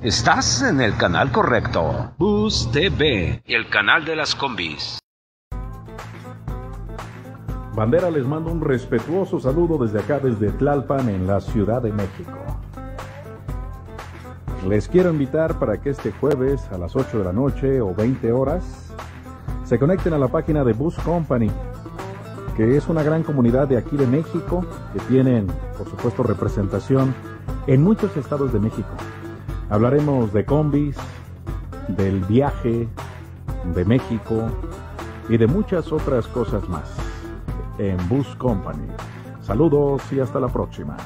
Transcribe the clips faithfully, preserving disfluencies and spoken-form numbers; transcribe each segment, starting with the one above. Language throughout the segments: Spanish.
Estás en el canal correcto. Bus T V, el canal de las combis. Bandera les manda un respetuoso saludo desde acá, desde Tlalpan, en la Ciudad de México. Les quiero invitar para que este jueves a las ocho de la noche o veinte horas se conecten a la página de Bus Company, que es una gran comunidad de aquí de México, que tienen, por supuesto, representación en muchos estados de México. Hablaremos de combis, del viaje, de México y de muchas otras cosas más en Bus Company. Saludos y hasta la próxima.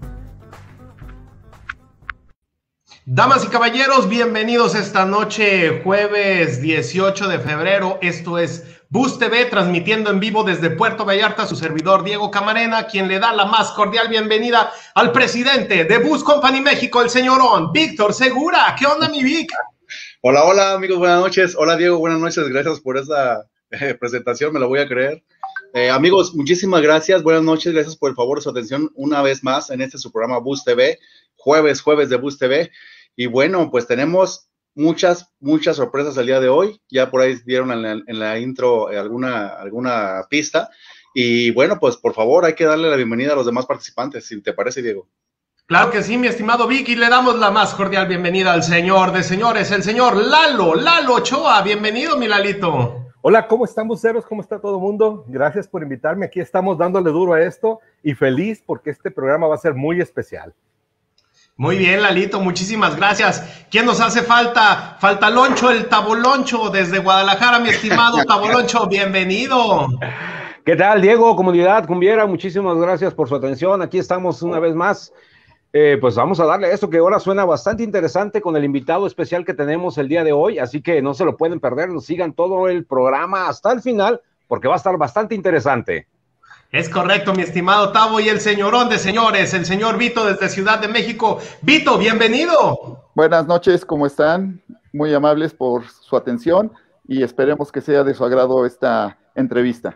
Damas y caballeros, bienvenidos esta noche, jueves dieciocho de febrero. Esto es Bus T V, transmitiendo en vivo desde Puerto Vallarta, su servidor Diego Camarena, quien le da la más cordial bienvenida al presidente de Bus Company México, el señorón Víctor Segura. ¿Qué onda, mi Vic? Hola, hola, amigos, buenas noches. Hola, Diego, buenas noches. Gracias por esta eh, presentación, me la voy a creer. Eh, amigos, muchísimas gracias. Buenas noches, gracias por el favor de su atención una vez más en este su programa Bus T V, jueves, jueves de Bus T V. Y bueno, pues tenemos muchas, muchas sorpresas el día de hoy. Ya por ahí dieron en la, en la intro alguna, alguna pista. Y bueno, pues por favor, hay que darle la bienvenida a los demás participantes, si te parece, Diego. Claro que sí, mi estimado Vicky, le damos la más cordial bienvenida al señor de señores, el señor Lalo, Lalo Ochoa. Bienvenido, mi Lalito. Hola, ¿cómo están, buceros? ¿Cómo está todo el mundo? Gracias por invitarme. Aquí estamos dándole duro a esto y feliz porque este programa va a ser muy especial. Muy bien, Lalito, muchísimas gracias. ¿Quién nos hace falta? Falta Loncho, el Taboloncho, desde Guadalajara, mi estimado Taboloncho, bienvenido. ¿Qué tal, Diego, comunidad cumbiera? Muchísimas gracias por su atención. Aquí estamos una vez más. Eh, pues vamos a darle esto que ahora suena bastante interesante con el invitado especial que tenemos el día de hoy, así que no se lo pueden perder, nos sigan todo el programa hasta el final, porque va a estar bastante interesante. Es correcto, mi estimado Tavo, y el señorón de señores, el señor Vito desde Ciudad de México. Vito, bienvenido. Buenas noches, ¿cómo están? Muy amables por su atención y esperemos que sea de su agrado esta entrevista.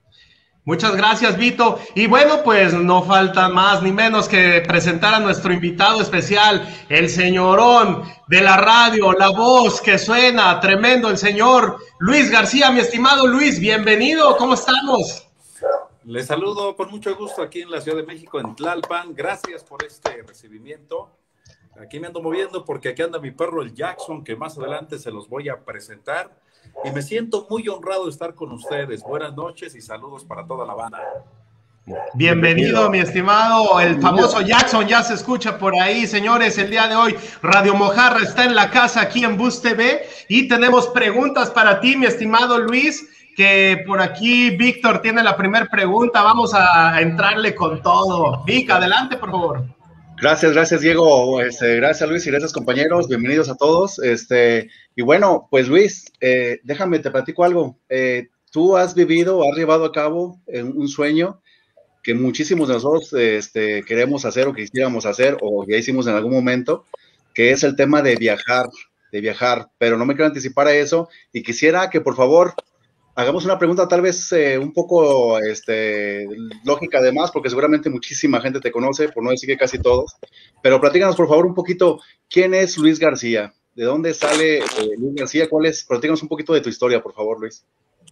Muchas gracias, Vito. Y bueno, pues no falta más ni menos que presentar a nuestro invitado especial, el señorón de la radio, la voz que suena tremendo, el señor Luis García. Mi estimado Luis, bienvenido, ¿cómo estamos? Les saludo con mucho gusto aquí en la Ciudad de México, en Tlalpan. Gracias por este recibimiento. Aquí me ando moviendo porque aquí anda mi perro, el Jackson, que más adelante se los voy a presentar. Y me siento muy honrado de estar con ustedes. Buenas noches y saludos para toda la banda. Bienvenido, Bienvenido, mi estimado, el famoso Jackson, ya se escucha por ahí, señores. El día de hoy Radio Mojarra está en la casa aquí en Bus T V y tenemos preguntas para ti, mi estimado Luis, que por aquí Víctor tiene la primera pregunta. Vamos a entrarle con todo. Vic, adelante, por favor. Gracias, gracias, Diego. Este, gracias, Luis, y gracias, compañeros. Bienvenidos a todos. Este, y bueno, pues, Luis, eh, déjame, te platico algo. Eh, tú has vivido, has llevado a cabo eh, un sueño que muchísimos de nosotros este, queremos hacer o quisiéramos hacer o ya hicimos en algún momento, que es el tema de viajar, de viajar. Pero no me quiero anticipar a eso y quisiera que, por favor, hagamos una pregunta tal vez eh, un poco este, lógica además, porque seguramente muchísima gente te conoce, por no decir que casi todos, pero platícanos por favor un poquito, ¿quién es Luis García? ¿De dónde sale eh, Luis García? ¿Cuál es? Platícanos un poquito de tu historia, por favor, Luis.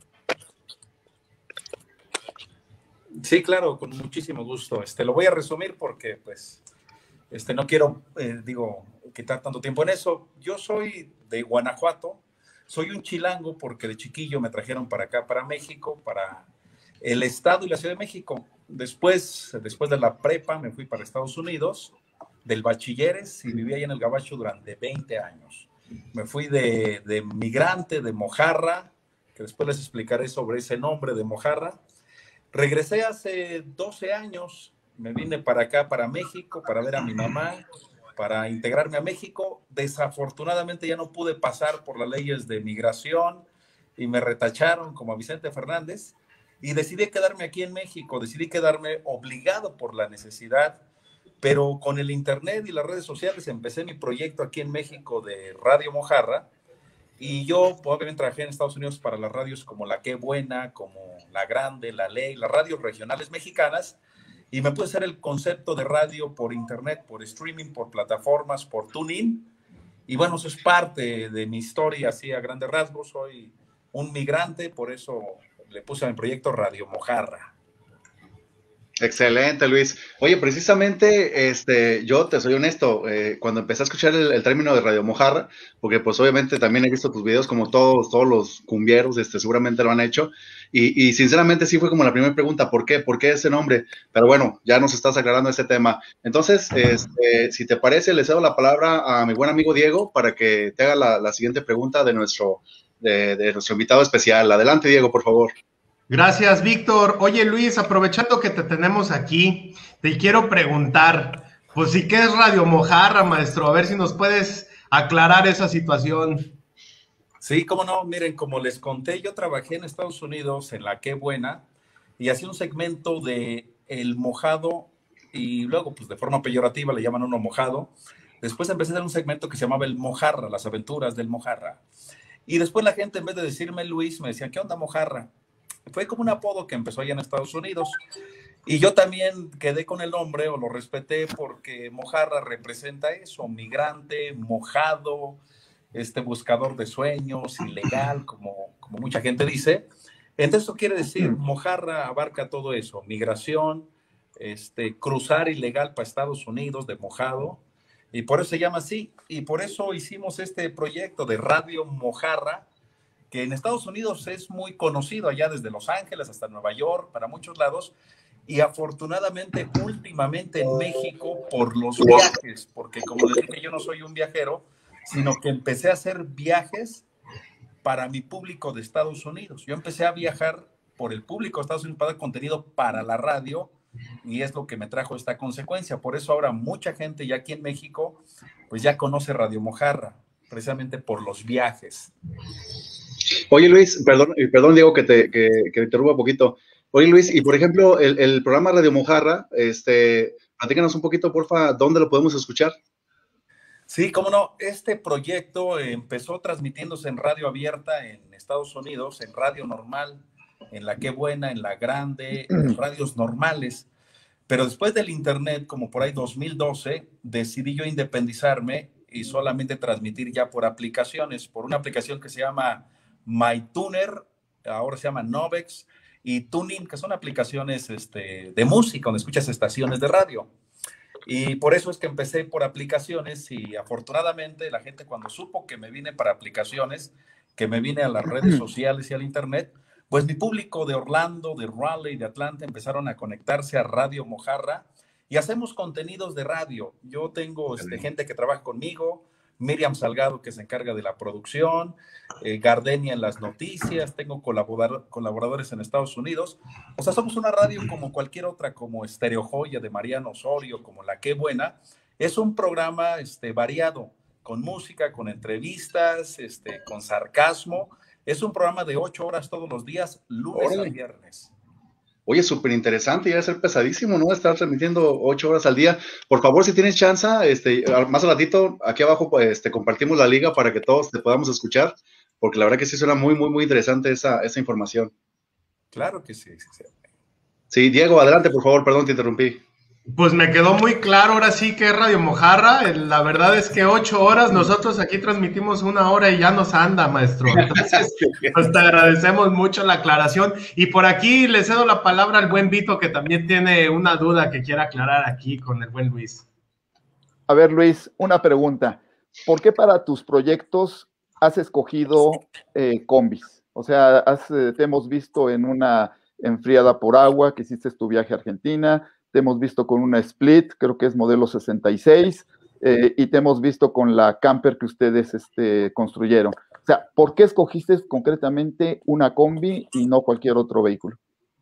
Sí, claro, con muchísimo gusto. Este, lo voy a resumir porque, pues, este, no quiero, eh, digo, quitar tanto tiempo en eso. Yo soy de Guanajuato. Soy un chilango porque de chiquillo me trajeron para acá, para México, para el estado y la Ciudad de México. Después, después de la prepa me fui para Estados Unidos, del bachilleres, y viví ahí en el Gabacho durante veinte años. Me fui de, de migrante, de Mojarra, que después les explicaré sobre ese nombre de Mojarra. Regresé hace doce años, me vine para acá, para México, para ver a mi mamá, para integrarme a México. Desafortunadamente ya no pude pasar por las leyes de migración y me retacharon como a Vicente Fernández y decidí quedarme aquí en México, decidí quedarme obligado por la necesidad, pero con el internet y las redes sociales empecé mi proyecto aquí en México de Radio Mojarra y yo obviamente trabajé en Estados Unidos para las radios como La Qué Buena, como La Grande, La Ley, las radios regionales mexicanas. Y me pude hacer el concepto de radio por internet, por streaming, por plataformas, por TuneIn. Y bueno, eso es parte de mi historia, así a grandes rasgos. Soy un migrante, por eso le puse a mi proyecto Radio Mojarra. Excelente, Luis. Oye, precisamente, este, yo te soy honesto, eh, cuando empecé a escuchar el, el término de Radio Mojarra, porque pues obviamente también he visto tus videos como todos, todos los cumbieros, este, seguramente lo han hecho, y, y sinceramente sí fue como la primera pregunta, ¿por qué? ¿Por qué ese nombre? Pero bueno, ya nos estás aclarando ese tema. Entonces, este, si te parece, le cedo la palabra a mi buen amigo Diego para que te haga la, la siguiente pregunta de nuestro, de, de nuestro invitado especial. Adelante, Diego, por favor. Gracias, Víctor. Oye, Luis, aprovechando que te tenemos aquí, te quiero preguntar, pues sí, ¿qué es Radio Mojarra, maestro? A ver si nos puedes aclarar esa situación. Sí, cómo no, miren, como les conté, yo trabajé en Estados Unidos, en la Qué Buena, y hacía un segmento de el mojado, y luego, pues de forma peyorativa le llaman uno mojado. Después empecé a hacer un segmento que se llamaba El Mojarra, las aventuras del Mojarra. Y después la gente, en vez de decirme Luis, me decían, ¿qué onda, Mojarra? Fue como un apodo que empezó allá en Estados Unidos. Y yo también quedé con el nombre o lo respeté porque Mojarra representa eso, migrante, mojado, este buscador de sueños, ilegal, como, como mucha gente dice. Entonces eso quiere decir, Mojarra abarca todo eso, migración, este, cruzar ilegal para Estados Unidos de mojado, y por eso se llama así. Y por eso hicimos este proyecto de Radio Mojarra, que en Estados Unidos es muy conocido, allá desde Los Ángeles hasta Nueva York, para muchos lados, y afortunadamente últimamente en México por los viajes, porque como les dije, yo no soy un viajero, sino que empecé a hacer viajes para mi público de Estados Unidos. Yo empecé a viajar por el público de Estados Unidos para dar contenido para la radio, y es lo que me trajo esta consecuencia. Por eso ahora mucha gente ya aquí en México, pues ya conoce Radio Mojarra, precisamente por los viajes. Oye, Luis, perdón, perdón Diego, que te, que, que te interrumpa un poquito. Oye, Luis, y por ejemplo, el, el programa Radio Mojarra, este, platícanos un poquito, porfa, ¿dónde lo podemos escuchar? Sí, cómo no. Este proyecto empezó transmitiéndose en radio abierta en Estados Unidos, en radio normal, en la Qué Buena, en la Grande, en radios normales. Pero después del internet, como por ahí dos mil doce, decidí yo independizarme y solamente transmitir ya por aplicaciones, por una aplicación que se llama MyTuner, ahora se llama Novex, y Tuning, que son aplicaciones este, de música, donde escuchas estaciones de radio. Y por eso es que empecé por aplicaciones, y afortunadamente la gente, cuando supo que me vine para aplicaciones, que me vine a las redes sociales y al internet, pues mi público de Orlando, de Raleigh, de Atlanta, empezaron a conectarse a Radio Mojarra, y hacemos contenidos de radio. Yo tengo este, gente que trabaja conmigo, Miriam Salgado, que se encarga de la producción, eh, Gardenia en las noticias, tengo colaborador, colaboradores en Estados Unidos. O sea, somos una radio como cualquier otra, como Stereo Joya de Mariano Osorio, como La Qué Buena. Es un programa este, variado, con música, con entrevistas, este, con sarcasmo. Es un programa de ocho horas todos los días, lunes a viernes. Oye, súper interesante, y va a ser pesadísimo, ¿no? Estar transmitiendo ocho horas al día. Por favor, si tienes chance, este, más al ratito, aquí abajo, pues, este, compartimos la liga para que todos te podamos escuchar, porque la verdad que sí suena muy, muy, muy interesante esa, esa información. Claro que sí, sí, sí. Sí, Diego, adelante, por favor, perdón, te interrumpí. Pues me quedó muy claro, ahora sí que es Radio Mojarra. La verdad es que ocho horas, nosotros aquí transmitimos una hora y ya nos anda, maestro. Entonces, pues te agradecemos mucho la aclaración. Y por aquí le cedo la palabra al buen Vito, que también tiene una duda que quiera aclarar aquí con el buen Luis. A ver, Luis, una pregunta. ¿Por qué para tus proyectos has escogido eh, combis? O sea, has, eh, te hemos visto en una enfriada por agua, que hiciste tu viaje a Argentina. Te hemos visto con una Split, creo que es modelo sesenta y seis, eh, y te hemos visto con la camper que ustedes este, construyeron. O sea, ¿por qué escogiste concretamente una combi y no cualquier otro vehículo?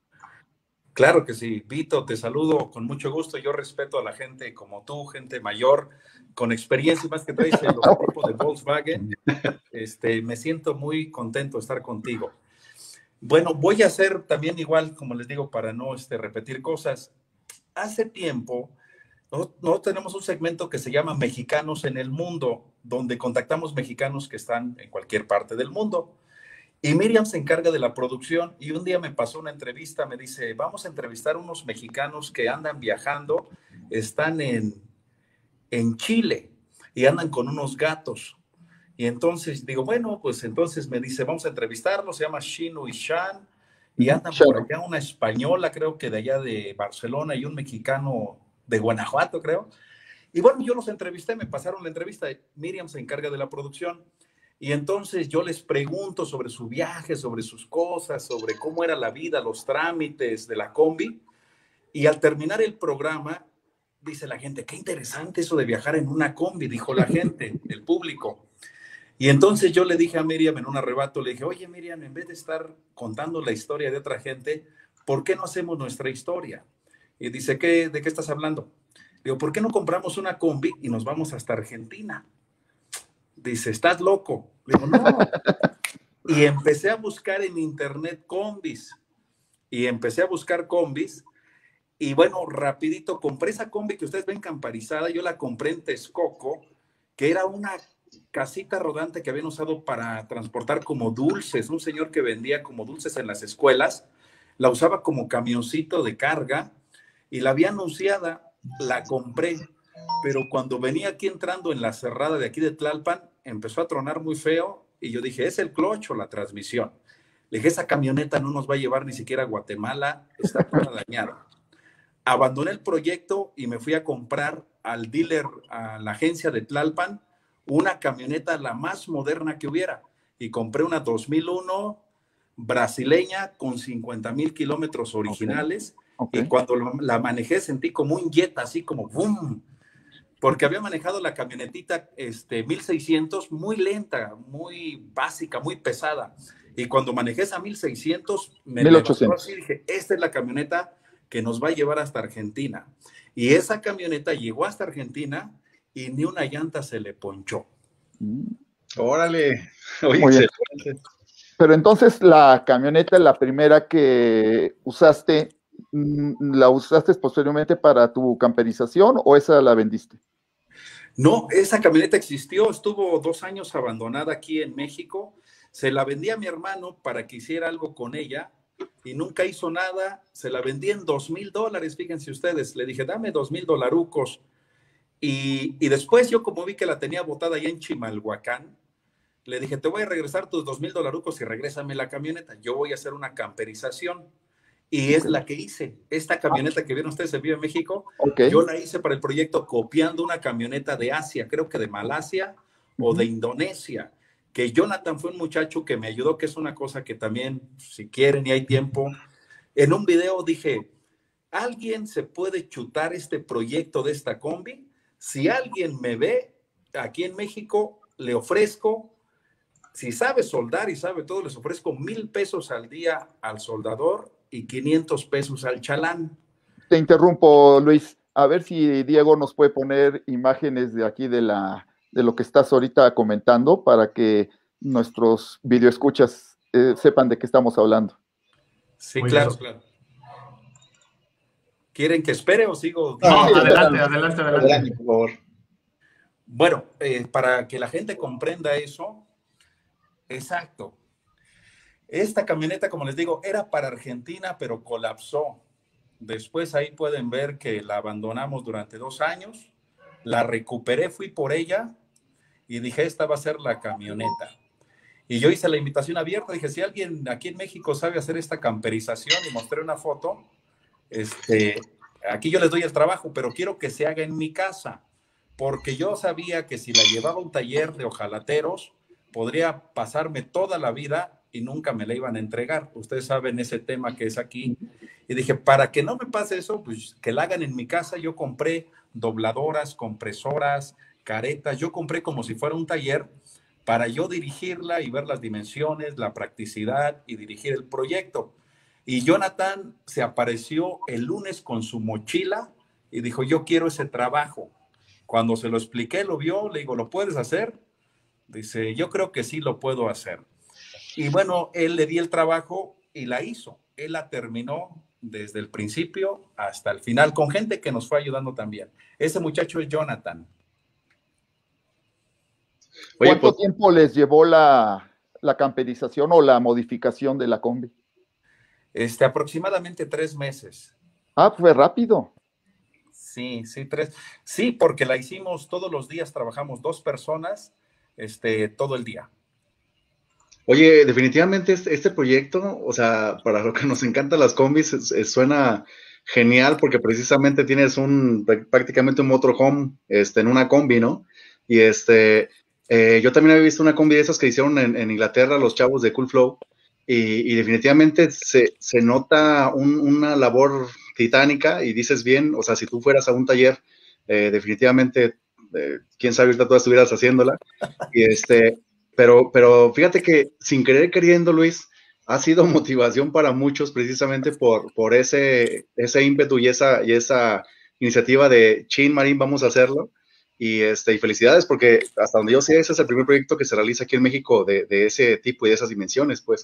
Claro que sí. Vito, te saludo con mucho gusto. Yo respeto a la gente como tú, gente mayor, con experiencia, más que traes el logotipo de Volkswagen. Este, me siento muy contento de estar contigo. Bueno, voy a hacer también igual, como les digo, para no este, repetir cosas. Hace tiempo, nosotros, nosotros tenemos un segmento que se llama Mexicanos en el Mundo, donde contactamos mexicanos que están en cualquier parte del mundo. Y Miriam se encarga de la producción, y un día me pasó una entrevista, me dice, vamos a entrevistar a unos mexicanos que andan viajando, están en, en Chile y andan con unos gatos. Y entonces digo, bueno, pues entonces me dice, vamos a entrevistarlo, se llama Shinu y Shan, y andan por allá una española, creo que de allá de Barcelona, y un mexicano de Guanajuato, creo. Y bueno, yo los entrevisté, me pasaron la entrevista, Miriam se encarga de la producción, y entonces yo les pregunto sobre su viaje, sobre sus cosas, sobre cómo era la vida, los trámites de la combi, y al terminar el programa, dice la gente, qué interesante eso de viajar en una combi, dijo la gente, el público. Y entonces yo le dije a Miriam en un arrebato, le dije, oye Miriam, en vez de estar contando la historia de otra gente, ¿por qué no hacemos nuestra historia? Y dice, ¿qué, ¿de qué estás hablando? Digo, ¿por qué no compramos una combi y nos vamos hasta Argentina? Dice, ¿estás loco? Le digo, no. Y empecé a buscar en internet combis. Y empecé a buscar combis. Y bueno, rapidito, compré esa combi que ustedes ven camparizada. Yo la compré en Texcoco, que era una casita rodante que habían usado para transportar como dulces. Un señor que vendía como dulces en las escuelas. La usaba como camioncito de carga. Y la había anunciada. La compré, pero cuando venía aquí entrando en la cerrada de aquí de Tlalpan, empezó a tronar muy feo y yo dije, ¿es el clutch o la transmisión? Le dije, esa camioneta no nos va a llevar ni siquiera a Guatemala, está toda dañada. Abandoné el proyecto y me fui a comprar al dealer, a la agencia de Tlalpan, una camioneta la más moderna que hubiera y compré una dos mil uno brasileña con cincuenta mil kilómetros originales. Okay. Okay. Y cuando la manejé sentí como un Jetta, así como boom, porque había manejado la camionetita este, mil seiscientos muy lenta, muy básica, muy pesada. Y cuando manejé esa mil seiscientos, me mil ochocientos. Así, dije, esta es la camioneta que nos va a llevar hasta Argentina. Y esa camioneta llegó hasta Argentina y ni una llanta se le ponchó. Órale. Oye, muy bien. Pero entonces la camioneta, la primera que usaste, ¿la usaste posteriormente para tu camperización o esa la vendiste? No, esa camioneta existió, estuvo dos años abandonada aquí en México. Se la vendí a mi hermano para que hiciera algo con ella y nunca hizo nada. Se la vendí en dos mil dólares, fíjense ustedes. Le dije, dame dos mil dolarucos. Y, y después yo, como vi que la tenía botada allá en Chimalhuacán, le dije, te voy a regresar tus dos mil dolarucos y regrésame la camioneta. Yo voy a hacer una camperización. Y es la que hice. Esta camioneta que vieron ustedes en Viva México, okay. Yo la hice para el proyecto copiando una camioneta de Asia, creo que de Malasia uh-huh. o de Indonesia, que Jonathan fue un muchacho que me ayudó, que es una cosa que también, si quieren y hay tiempo, en un video dije, ¿alguien se puede chutar este proyecto de esta combi? Si alguien me ve aquí en México, le ofrezco, si sabe soldar y sabe todo, les ofrezco mil pesos al día al soldador y quinientos pesos al chalán. Te interrumpo, Luis. A ver si Diego nos puede poner imágenes de aquí de, la, de lo que estás ahorita comentando para que nuestros videoescuchas eh, sepan de qué estamos hablando. Sí, Muy claro, bien. claro. ¿Quieren que espere o sigo? No, no adelante, adelante, adelante, adelante, por favor. Bueno, eh, para que la gente comprenda eso, exacto. Esta camioneta, como les digo, era para Argentina, pero colapsó. Después ahí pueden ver que la abandonamos durante dos años. La recuperé, fui por ella y dije, esta va a ser la camioneta. Y yo hice la invitación abierta. Dije, si alguien aquí en México sabe hacer esta camperización, y mostré una foto, este, aquí yo les doy el trabajo, pero quiero que se haga en mi casa. Porque yo sabía que si la llevaba a un taller de hojalateros, podría pasarme toda la vida y nunca me la iban a entregar. Ustedes saben ese tema que es aquí. Y dije, para que no me pase eso, pues que la hagan en mi casa. Yo compré dobladoras, compresoras, caretas. Yo compré como si fuera un taller para yo dirigirla y ver las dimensiones, la practicidad y dirigir el proyecto. Y Jonathan se apareció el lunes con su mochila y dijo, yo quiero ese trabajo. Cuando se lo expliqué, lo vio, le digo, ¿lo puedes hacer? Dice, yo creo que sí lo puedo hacer. Y bueno, él le di el trabajo y la hizo. Él la terminó desde el principio hasta el final, con gente que nos fue ayudando también. Ese muchacho es Jonathan. Oye, ¿cuánto pues, tiempo les llevó la, la camperización o la modificación de la combi? Este, aproximadamente tres meses. Ah, fue rápido. Sí, sí, tres. Sí, porque la hicimos todos los días, trabajamos dos personas. este, todo el día. Oye, definitivamente este, este proyecto, o sea, para lo que nos encantan las combis, es- es- suena genial porque precisamente tienes un prácticamente un motorhome este, en una combi, ¿no? Y este, eh, yo también había visto una combi de esas que hicieron en, en Inglaterra los chavos de Cool Flow y, y definitivamente se, se nota un- una labor titánica y dices bien, o sea, si tú fueras a un taller, eh, definitivamente, eh, quién sabe, ahorita tú estuvieras haciéndola. Y este, pero, pero fíjate que sin querer queriendo, Luis, ha sido motivación para muchos precisamente por, por ese, ese ímpetu y esa, y esa iniciativa de Chin Marín, vamos a hacerlo. Y, este, y felicidades porque hasta donde yo sé, ese es el primer proyecto que se realiza aquí en México de, de ese tipo y de esas dimensiones, pues.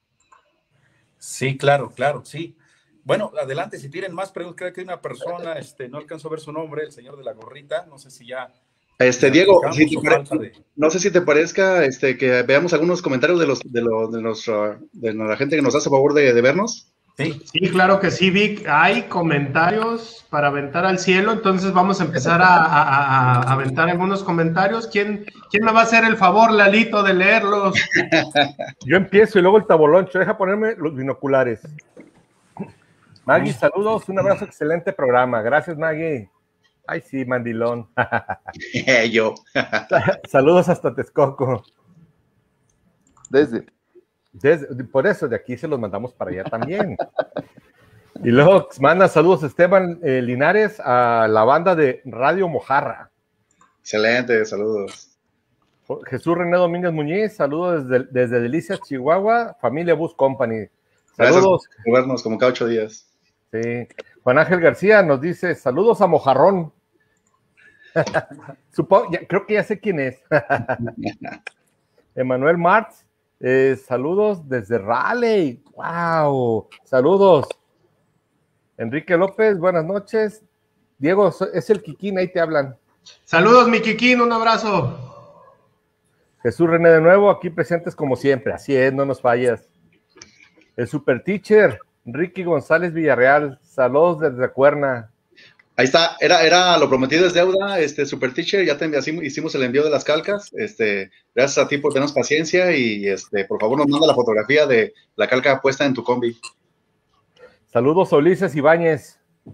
Sí, claro, claro, sí. Bueno, adelante, si tienen más preguntas, creo que hay una persona, este, no alcanzo a ver su nombre, el señor de la gorrita, no sé si ya... Este, ya Diego, platicamos si te o pare- falta de... no sé si te parezca este, que veamos algunos comentarios de, los, de, los, de, los, uh, de la gente que nos hace favor de, de vernos. Sí, Sí, claro que sí, Vic. Hay comentarios para aventar al cielo, entonces vamos a empezar a, a- a- a aventar algunos comentarios. ¿Quién, quién me va a hacer el favor, Lalito, de leerlos? Yo empiezo y luego el taboloncho. Deja ponerme los binoculares. Maggie, saludos. Un abrazo, excelente programa. Gracias, Maggie. Ay, sí, mandilón. Yo. Saludos hasta Texcoco. Desde. Desde- por eso, de aquí se los mandamos para allá también. Y luego manda saludos Esteban eh, Linares a la banda de Radio Mojarra. Excelente, saludos. Jesús René Domínguez Muñiz, saludos desde, desde Delicias, Chihuahua, familia Bus Company. Saludos. Gracias por vernos como cada ocho días. Sí. Juan Ángel García nos dice, saludos a Mojarrón. Supongo, ya, creo que ya sé quién es. Emanuel Martz, eh, saludos desde Raleigh. Wow, saludos. Enrique López, buenas noches. Diego, so- es el Kikín, ahí te hablan. Saludos, mi Kikín, un abrazo. Jesús René de nuevo, aquí presentes como siempre. Así es, no nos fallas. El Super Teacher, Ricky González Villarreal, saludos desde Cuerna. Ahí está, era, era lo prometido es deuda, este Super Teacher, ya te, así hicimos el envío de las calcas, este, gracias a ti por tenernos paciencia y este, por favor nos manda la fotografía de la calca puesta en tu combi. Saludos a Ulises Ibáñez.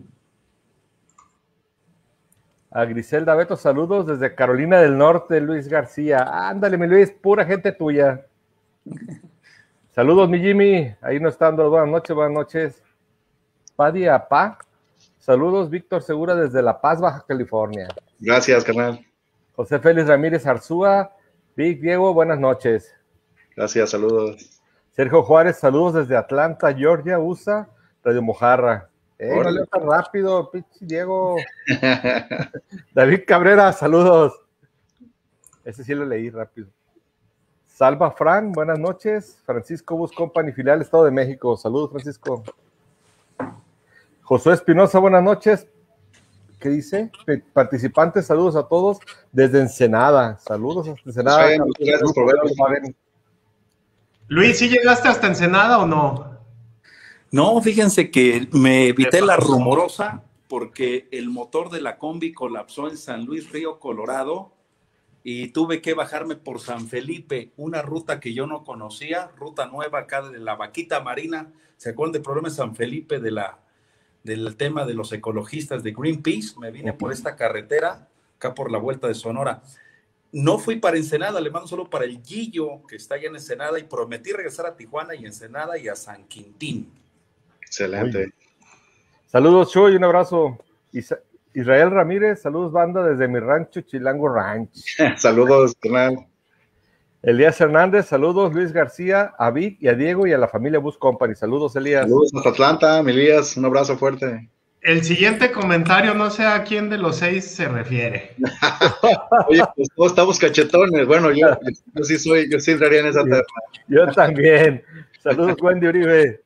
A Griselda Beto, saludos desde Carolina del Norte, Luis García. Ándale, mi Luis, pura gente tuya. Saludos, mi Jimmy. Ahí no están. Buenas noches, buenas noches. Padi Apá. Saludos, Víctor Segura desde La Paz, Baja California. Gracias, carnal. José Félix Ramírez Arzúa. Vic Diego, buenas noches. Gracias, saludos. Sergio Juárez, saludos desde Atlanta, Georgia, U S A, Radio Mojarra. Eh, no leo tan rápido, pinche Diego. David Cabrera, saludos. Ese sí lo leí rápido. Salva Fran, buenas noches. Francisco Bus Company, filial Estado de México. Saludos, Francisco. Josué Espinosa, buenas noches. ¿Qué dice? Participantes, saludos a todos desde Ensenada. Saludos hasta Ensenada. Josué, muchas gracias por vernos. Luis, ¿sí llegaste hasta Ensenada o no? No, fíjense que me evité la rumorosa porque el motor de la combi colapsó en San Luis Río Colorado y tuve que bajarme por San Felipe, una ruta que yo no conocía, ruta nueva acá de la Vaquita Marina. ¿Se acuerdan del problema de San Felipe de la, del tema de los ecologistas de Greenpeace? Me vine por esta carretera, acá por la vuelta de Sonora. No fui para Ensenada, le mando solo para el Guillo, que está allá en Ensenada, y prometí regresar a Tijuana y Ensenada y a San Quintín. Excelente. Oye. Saludos, Chuy, un abrazo. Isa Israel Ramírez, saludos, banda, desde mi rancho Chilango Ranch. Saludos, carnal. Elías Hernández, saludos, Luis García, a Vic y a Diego y a la familia Bus Company. Saludos, Elías. Saludos hasta Atlanta, mi Elías, un abrazo fuerte. El siguiente comentario, no sé a quién de los seis se refiere. Oye, pues todos estamos cachetones. Bueno, yo, yo, yo sí soy, yo sí entraría en esa terna. Yo también. Saludos, Wendy Uribe.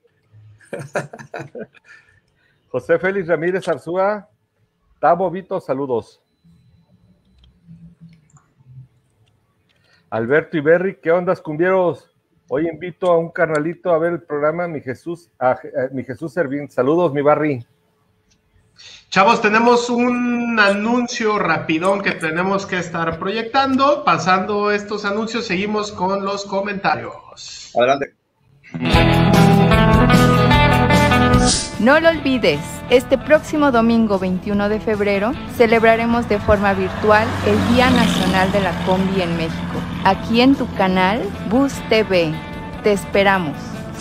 José Félix Ramírez Arzúa, Tabo Vito, saludos. Alberto Iberri, ¿qué ondas, cumbieros? Hoy invito a un carnalito a ver el programa, mi Jesús, a, a, mi Jesús Servín. Saludos, mi Barry. Chavos, tenemos un anuncio rapidón que tenemos que estar proyectando. Pasando estos anuncios, seguimos con los comentarios. Adelante. No lo olvides, este próximo domingo veintiuno de febrero celebraremos de forma virtual el Día Nacional de la Combi en México, aquí en tu canal Bus T V. Te esperamos.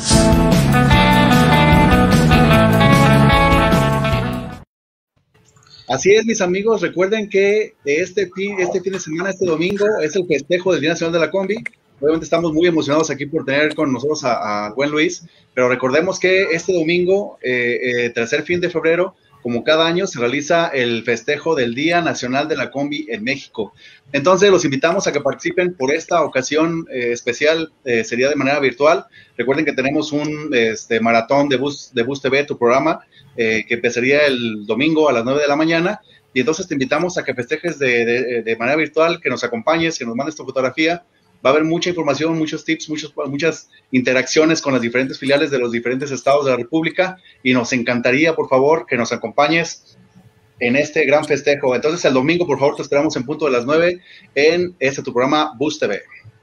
Así es, mis amigos, recuerden que este fin, este fin de semana, este domingo, es el festejo del Día Nacional de la Combi. Obviamente estamos muy emocionados aquí por tener con nosotros a, a buen Luis, pero recordemos que este domingo, eh, eh, tercer fin de febrero, como cada año, se realiza el festejo del Día Nacional de la Combi en México. Entonces, los invitamos a que participen por esta ocasión eh, especial, eh, sería de manera virtual. Recuerden que tenemos un este, maratón de Bus, de Bus T V, tu programa, eh, que empezaría el domingo a las nueve de la mañana, y entonces te invitamos a que festejes de, de, de manera virtual, que nos acompañes, que nos mandes tu fotografía. Va a haber mucha información, muchos tips, muchos, muchas interacciones con las diferentes filiales de los diferentes estados de la República, y nos encantaría, por favor, que nos acompañes en este gran festejo. Entonces, el domingo, por favor, te esperamos en punto de las nueve en este tu programa Bus T V.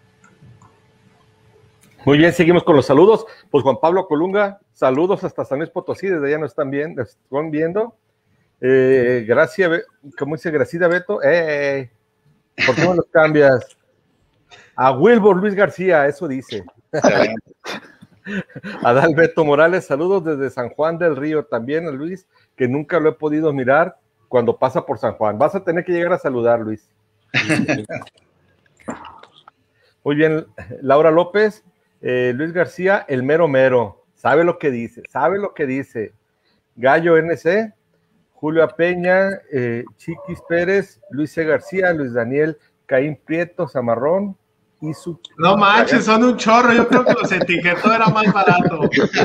Muy bien, seguimos con los saludos. Pues Juan Pablo Colunga, saludos hasta San Luis Potosí, desde allá nos están viendo. Están viendo. Eh, gracias, ¿cómo dice Gracida Beto? Eh, ¿Por qué no los cambias? A Wilbur Luis García, eso dice. Adalberto Morales, saludos desde San Juan del Río, también a Luis, que nunca lo he podido mirar cuando pasa por San Juan. Vas a tener que llegar a saludar, Luis. Muy bien, Laura López, eh, Luis García, el mero mero, sabe lo que dice, sabe lo que dice. Gallo N C, Julio Peña, eh, Chiquis Pérez, Luis C. García, Luis Daniel, Caín Prieto, Zamarrón, y su... No manches, son un chorro, yo creo que los etiquetó, era más barato.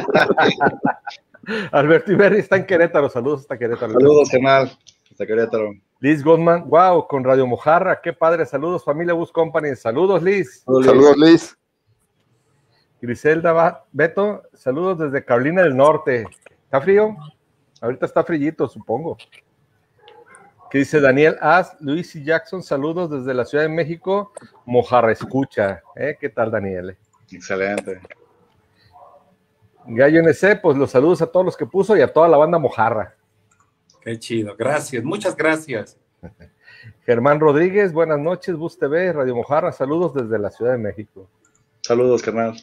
Alberto Iberri está en Querétaro, saludos hasta Querétaro. Saludos, canal, hasta Querétaro. Liz Goldman, wow, con Radio Mojarra, qué padre, saludos, familia Bus Company, saludos, Liz. Saludos, Liz. Griselda Beto, saludos desde Carolina del Norte. ¿Está frío? Ahorita está frillito, supongo. ¿Qué dice Daniel As? Luis y Jackson, saludos desde la Ciudad de México, Mojarra escucha. ¿Eh? ¿Qué tal, Daniel? Excelente. Gallo N C, pues los saludos a todos los que puso y a toda la banda Mojarra. Qué chido, gracias, muchas gracias. Germán Rodríguez, buenas noches, Bus T V, Radio Mojarra, saludos desde la Ciudad de México. Saludos, carnal.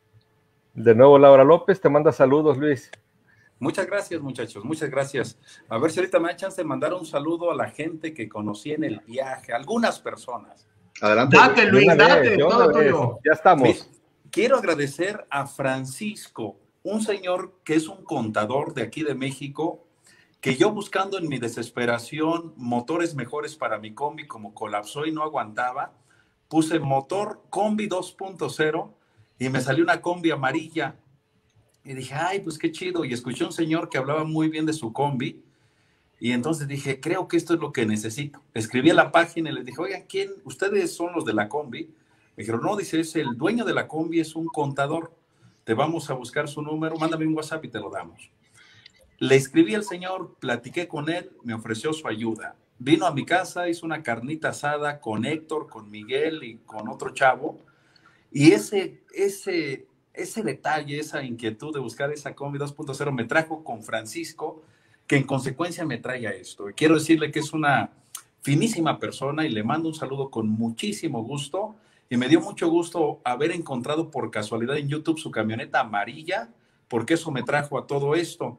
De nuevo, Laura López, te manda saludos, Luis. Muchas gracias, muchachos, muchas gracias. A ver si ahorita me da chance de mandar un saludo a la gente que conocí en el viaje, algunas personas. Adelante. Date, Luis, Una date, vez, todo una vez. tuyo. Ya estamos. Me- quiero agradecer a Francisco, un señor que es un contador de aquí de México, que yo buscando en mi desesperación motores mejores para mi combi, como colapsó y no aguantaba, puse motor combi dos punto cero y me salió una combi amarilla. Y dije, ay, pues qué chido. Y escuché a un señor que hablaba muy bien de su combi. Y entonces dije, creo que esto es lo que necesito. Escribí a la página y les dije, oigan, ¿quién? ¿Ustedes son los de la combi? Me dijeron, no, dice, es el dueño de la combi, es un contador. Te vamos a buscar su número, mándame un WhatsApp y te lo damos. Le escribí al señor, platiqué con él, me ofreció su ayuda. Vino a mi casa, hizo una carnita asada con Héctor, con Miguel y con otro chavo. Y ese, ese, ese detalle, esa inquietud de buscar esa combi dos punto cero me trajo con Francisco, que en consecuencia me trae a esto. Y quiero decirle que es una finísima persona y le mando un saludo con muchísimo gusto. Y me dio mucho gusto haber encontrado por casualidad en YouTube su camioneta amarilla, porque eso me trajo a todo esto.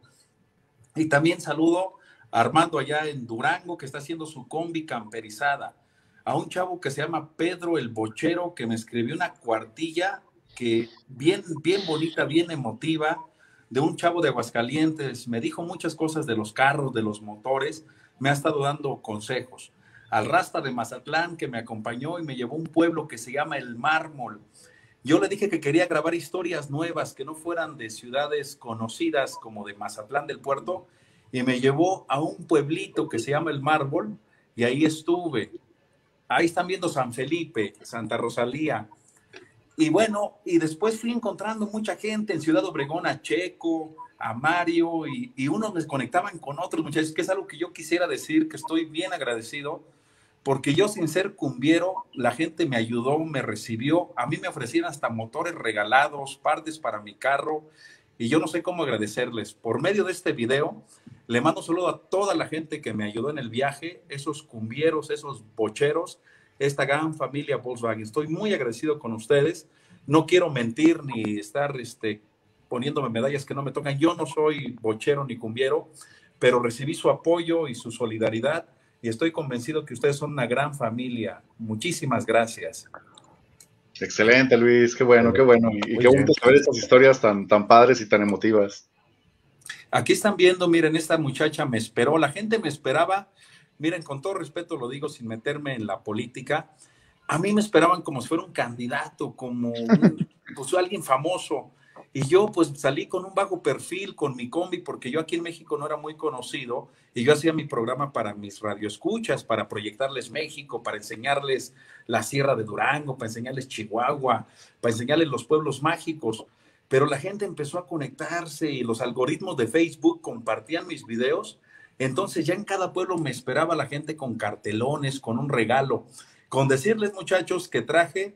Y también saludo a Armando allá en Durango, que está haciendo su combi camperizada. A un chavo que se llama Pedro el Bochero, que me escribió una cuartilla que bien, bien bonita, bien emotiva, de un chavo de Aguascalientes. Me dijo muchas cosas de los carros, de los motores. Me ha estado dando consejos. Al Rasta de Mazatlán, que me acompañó y me llevó a un pueblo que se llama El Mármol. Yo le dije que quería grabar historias nuevas, que no fueran de ciudades conocidas como de Mazatlán del Puerto, y me llevó a un pueblito que se llama El Mármol, y ahí estuve. Ahí están viendo San Felipe, Santa Rosalía. Y bueno, y después fui encontrando mucha gente en Ciudad Obregón, a Checo, a Mario, y, y unos me conectaban con otros muchachos, que es algo que yo quisiera decir, que estoy bien agradecido, porque yo sin ser cumbiero, la gente me ayudó, me recibió, a mí me ofrecían hasta motores regalados, partes para mi carro, y yo no sé cómo agradecerles. Por medio de este video, le mando un saludo a toda la gente que me ayudó en el viaje, esos cumbieros, esos bocheros, esta gran familia Volkswagen. Estoy muy agradecido con ustedes. No quiero mentir ni estar este, poniéndome medallas que no me tocan. Yo no soy bochero ni cumbiero, pero recibí su apoyo y su solidaridad, y estoy convencido que ustedes son una gran familia. Muchísimas gracias. Excelente, Luis, qué bueno, qué bueno. Y, y qué bonito saber estas historias tan, tan padres y tan emotivas. Aquí están viendo, miren, esta muchacha me esperó, la gente me esperaba, miren, con todo respeto lo digo sin meterme en la política, a mí me esperaban como si fuera un candidato, como un, pues, alguien famoso. Y yo pues salí con un bajo perfil, con mi combi, porque yo aquí en México no era muy conocido, y yo hacía mi programa para mis radioescuchas, para proyectarles México, para enseñarles la Sierra de Durango, para enseñarles Chihuahua, para enseñarles los pueblos mágicos. Pero la gente empezó a conectarse y los algoritmos de Facebook compartían mis videos. Entonces ya en cada pueblo me esperaba la gente con cartelones, con un regalo. Con decirles, muchachos, que traje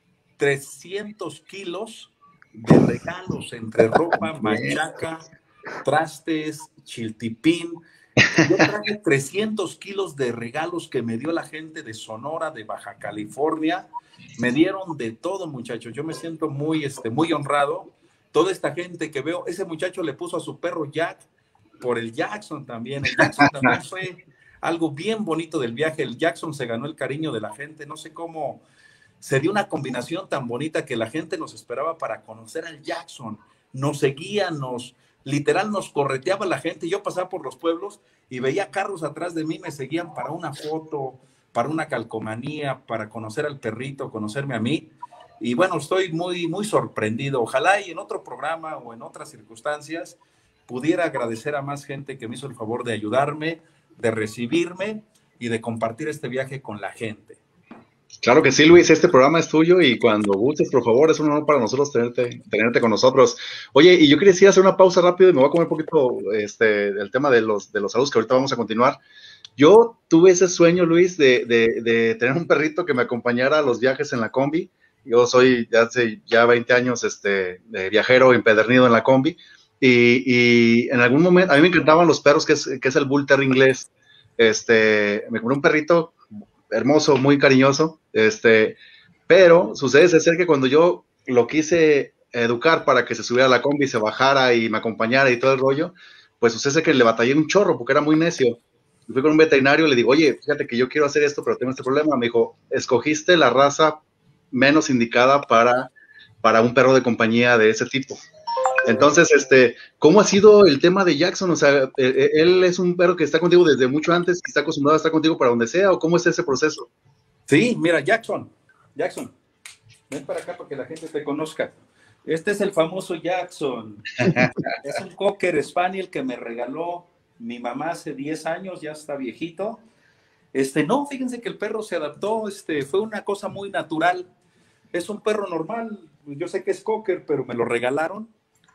trescientos kilos de regalos entre ropa, machaca, trastes, chiltipín. Yo traje trescientos kilos de regalos que me dio la gente de Sonora, de Baja California. Me dieron de todo, muchachos. Yo me siento muy, este, muy honrado. Toda esta gente que veo, ese muchacho le puso a su perro Jack por el Jackson también. El Jackson también fue algo bien bonito del viaje. El Jackson se ganó el cariño de la gente. No sé cómo se dio una combinación tan bonita que la gente nos esperaba para conocer al Jackson. Nos seguía, nos, literal nos correteaba la gente. Yo pasaba por los pueblos y veía carros atrás de mí, me seguían para una foto, para una calcomanía, para conocer al perrito, conocerme a mí. Y bueno, estoy muy, muy sorprendido. Ojalá y en otro programa o en otras circunstancias pudiera agradecer a más gente que me hizo el favor de ayudarme, de recibirme y de compartir este viaje con la gente. Claro que sí, Luis, este programa es tuyo y cuando gustes, por favor, es un honor para nosotros tenerte, tenerte con nosotros. Oye, y yo quería decir, hacer una pausa rápido y me voy a comer un poquito este, el tema de los, de los saludos que ahorita vamos a continuar. Yo tuve ese sueño, Luis, de, de, de tener un perrito que me acompañara a los viajes en la combi. Yo soy ya hace ya veinte años este, de viajero empedernido en la combi y, y en algún momento, a mí me encantaban los perros, que es, que es el Bull Terrier inglés. Este, me compré un perrito hermoso, muy cariñoso, este, pero sucede ser que cuando yo lo quise educar para que se subiera a la combi, se bajara y me acompañara y todo el rollo, pues sucede que le batallé un chorro porque era muy necio. Fui con un veterinario y le digo, oye, fíjate que yo quiero hacer esto, pero tengo este problema. Me dijo, escogiste la raza menos indicada para, para un perro de compañía de ese tipo. Entonces, este, ¿cómo ha sido el tema de Jackson? O sea, ¿él es un perro que está contigo desde mucho antes, que está acostumbrado a estar contigo para donde sea, o cómo es ese proceso? Sí, mira, Jackson, Jackson, ven para acá para que la gente te conozca. Este es el famoso Jackson. Es un Cocker Spaniel que me regaló mi mamá hace diez años, ya está viejito. Este, no, fíjense que el perro se adaptó, este, fue una cosa muy natural. Es un perro normal, yo sé que es Cocker, pero me lo regalaron.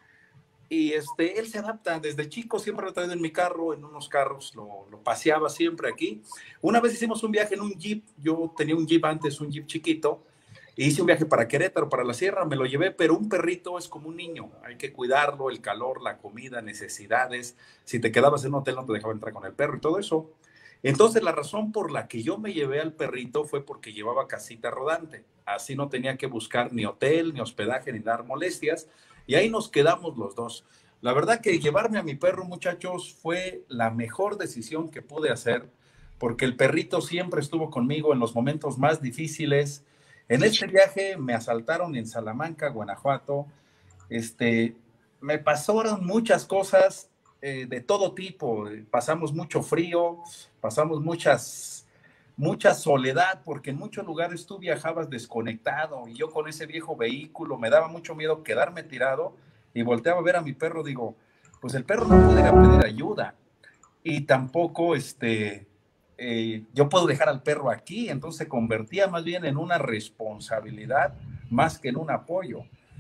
Y este, él se adapta, desde chico siempre lo he traído en mi carro, en unos carros, lo, lo paseaba siempre aquí. Una vez hicimos un viaje en un Jeep, yo tenía un Jeep antes, un Jeep chiquito, e hice un viaje para Querétaro, para la sierra, me lo llevé, pero un perrito es como un niño, hay que cuidarlo, el calor, la comida, necesidades. Si te quedabas en un hotel no te dejaban entrar con el perro y todo eso. Entonces la razón por la que yo me llevé al perrito fue porque llevaba casita rodante, así no tenía que buscar ni hotel, ni hospedaje, ni dar molestias. Y ahí nos quedamos los dos. La verdad que llevarme a mi perro, muchachos, fue la mejor decisión que pude hacer, porque el perrito siempre estuvo conmigo en los momentos más difíciles. En este viaje me asaltaron en Salamanca, Guanajuato. Este, me pasaron muchas cosas eh, de todo tipo. Pasamos mucho frío, pasamos muchas... mucha soledad, porque en muchos lugares tú viajabas desconectado y yo con ese viejo vehículo me daba mucho miedo quedarme tirado y volteaba a ver a mi perro, digo, pues el perro no puede pedir ayuda y tampoco este, eh, yo puedo dejar al perro aquí, entonces se convertía más bien en una responsabilidad más que en un apoyo.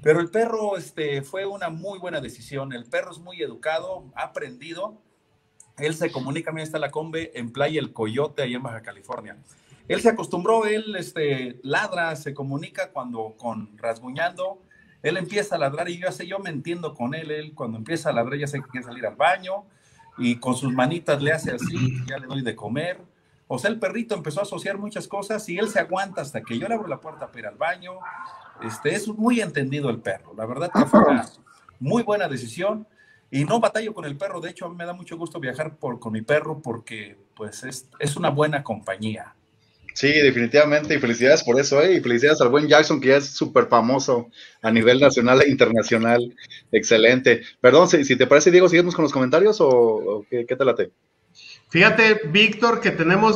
Pero el perro este, fue una muy buena decisión. El perro es muy educado, ha aprendido. Él se comunica, mira, está la combe en Playa El Coyote, ahí en Baja California. Él se acostumbró, él este, ladra, se comunica cuando con rasguñando. Él empieza a ladrar y yo sé, yo me entiendo con él. Él cuando empieza a ladrar ya sé que quiere salir al baño y con sus manitas le hace así, ya le doy de comer. O sea, el perrito empezó a asociar muchas cosas y él se aguanta hasta que yo le abro la puerta para ir al baño. Este, es muy entendido el perro. La verdad que fue una muy buena decisión y no batallo con el perro. De hecho, a mí me da mucho gusto viajar por, con mi perro porque pues es, es una buena compañía. Sí, definitivamente, y felicidades por eso, ¿eh? Y felicidades al buen Jackson, que ya es súper famoso a nivel nacional e internacional. Excelente. Perdón, si, si te parece, Diego, ¿seguimos con los comentarios o, o qué, qué te late? Fíjate, Víctor, que tenemos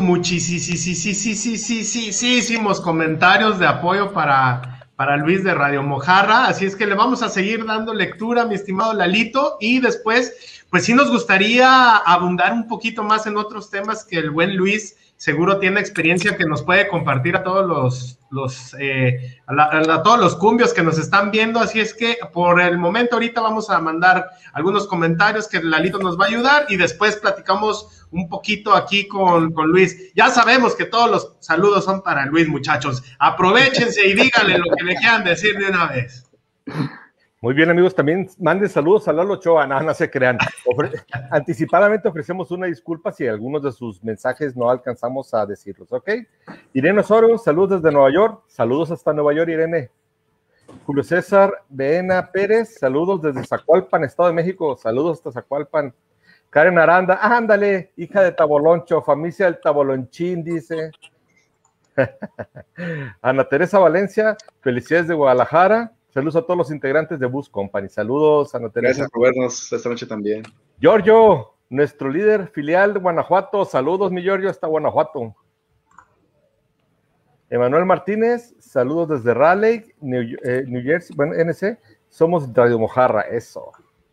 muchísimos comentarios de apoyo para, para Luis de Radio Mojarra, así es que le vamos a seguir dando lectura, mi estimado Lalito, y después, pues sí nos gustaría abundar un poquito más en otros temas que el buen Luis seguro tiene experiencia que nos puede compartir a todos los, los eh, a, la, a todos los cumbios que nos están viendo, así es que por el momento ahorita vamos a mandar algunos comentarios que Lalito nos va a ayudar y después platicamos un poquito aquí con, con Luis. Ya sabemos que todos los saludos son para Luis, muchachos. Aprovechense y díganle lo que le quieran decir de una vez. Muy bien, amigos, también manden saludos a Lalo Ochoa, no, no se crean. Ofre anticipadamente ofrecemos una disculpa si algunos de sus mensajes no alcanzamos a decirlos, ¿ok? Irene Osorio, saludos desde Nueva York, saludos hasta Nueva York, Irene. Julio César Beena Pérez, saludos desde Zacualpan, Estado de México, saludos hasta Zacualpan. Karen Aranda, ándale, hija de Taboloncho, familia del Tabolonchín, dice. Ana Teresa Valencia, felicidades de Guadalajara. Saludos a todos los integrantes de Bus Company. Saludos, Ana Teresa. Gracias por vernos esta noche también. Giorgio, nuestro líder filial de Guanajuato. Saludos, mi Giorgio, hasta Guanajuato. Emanuel Martínez, saludos desde Raleigh, New, eh, New Jersey, bueno, N C. Somos Radio Mojarra, eso.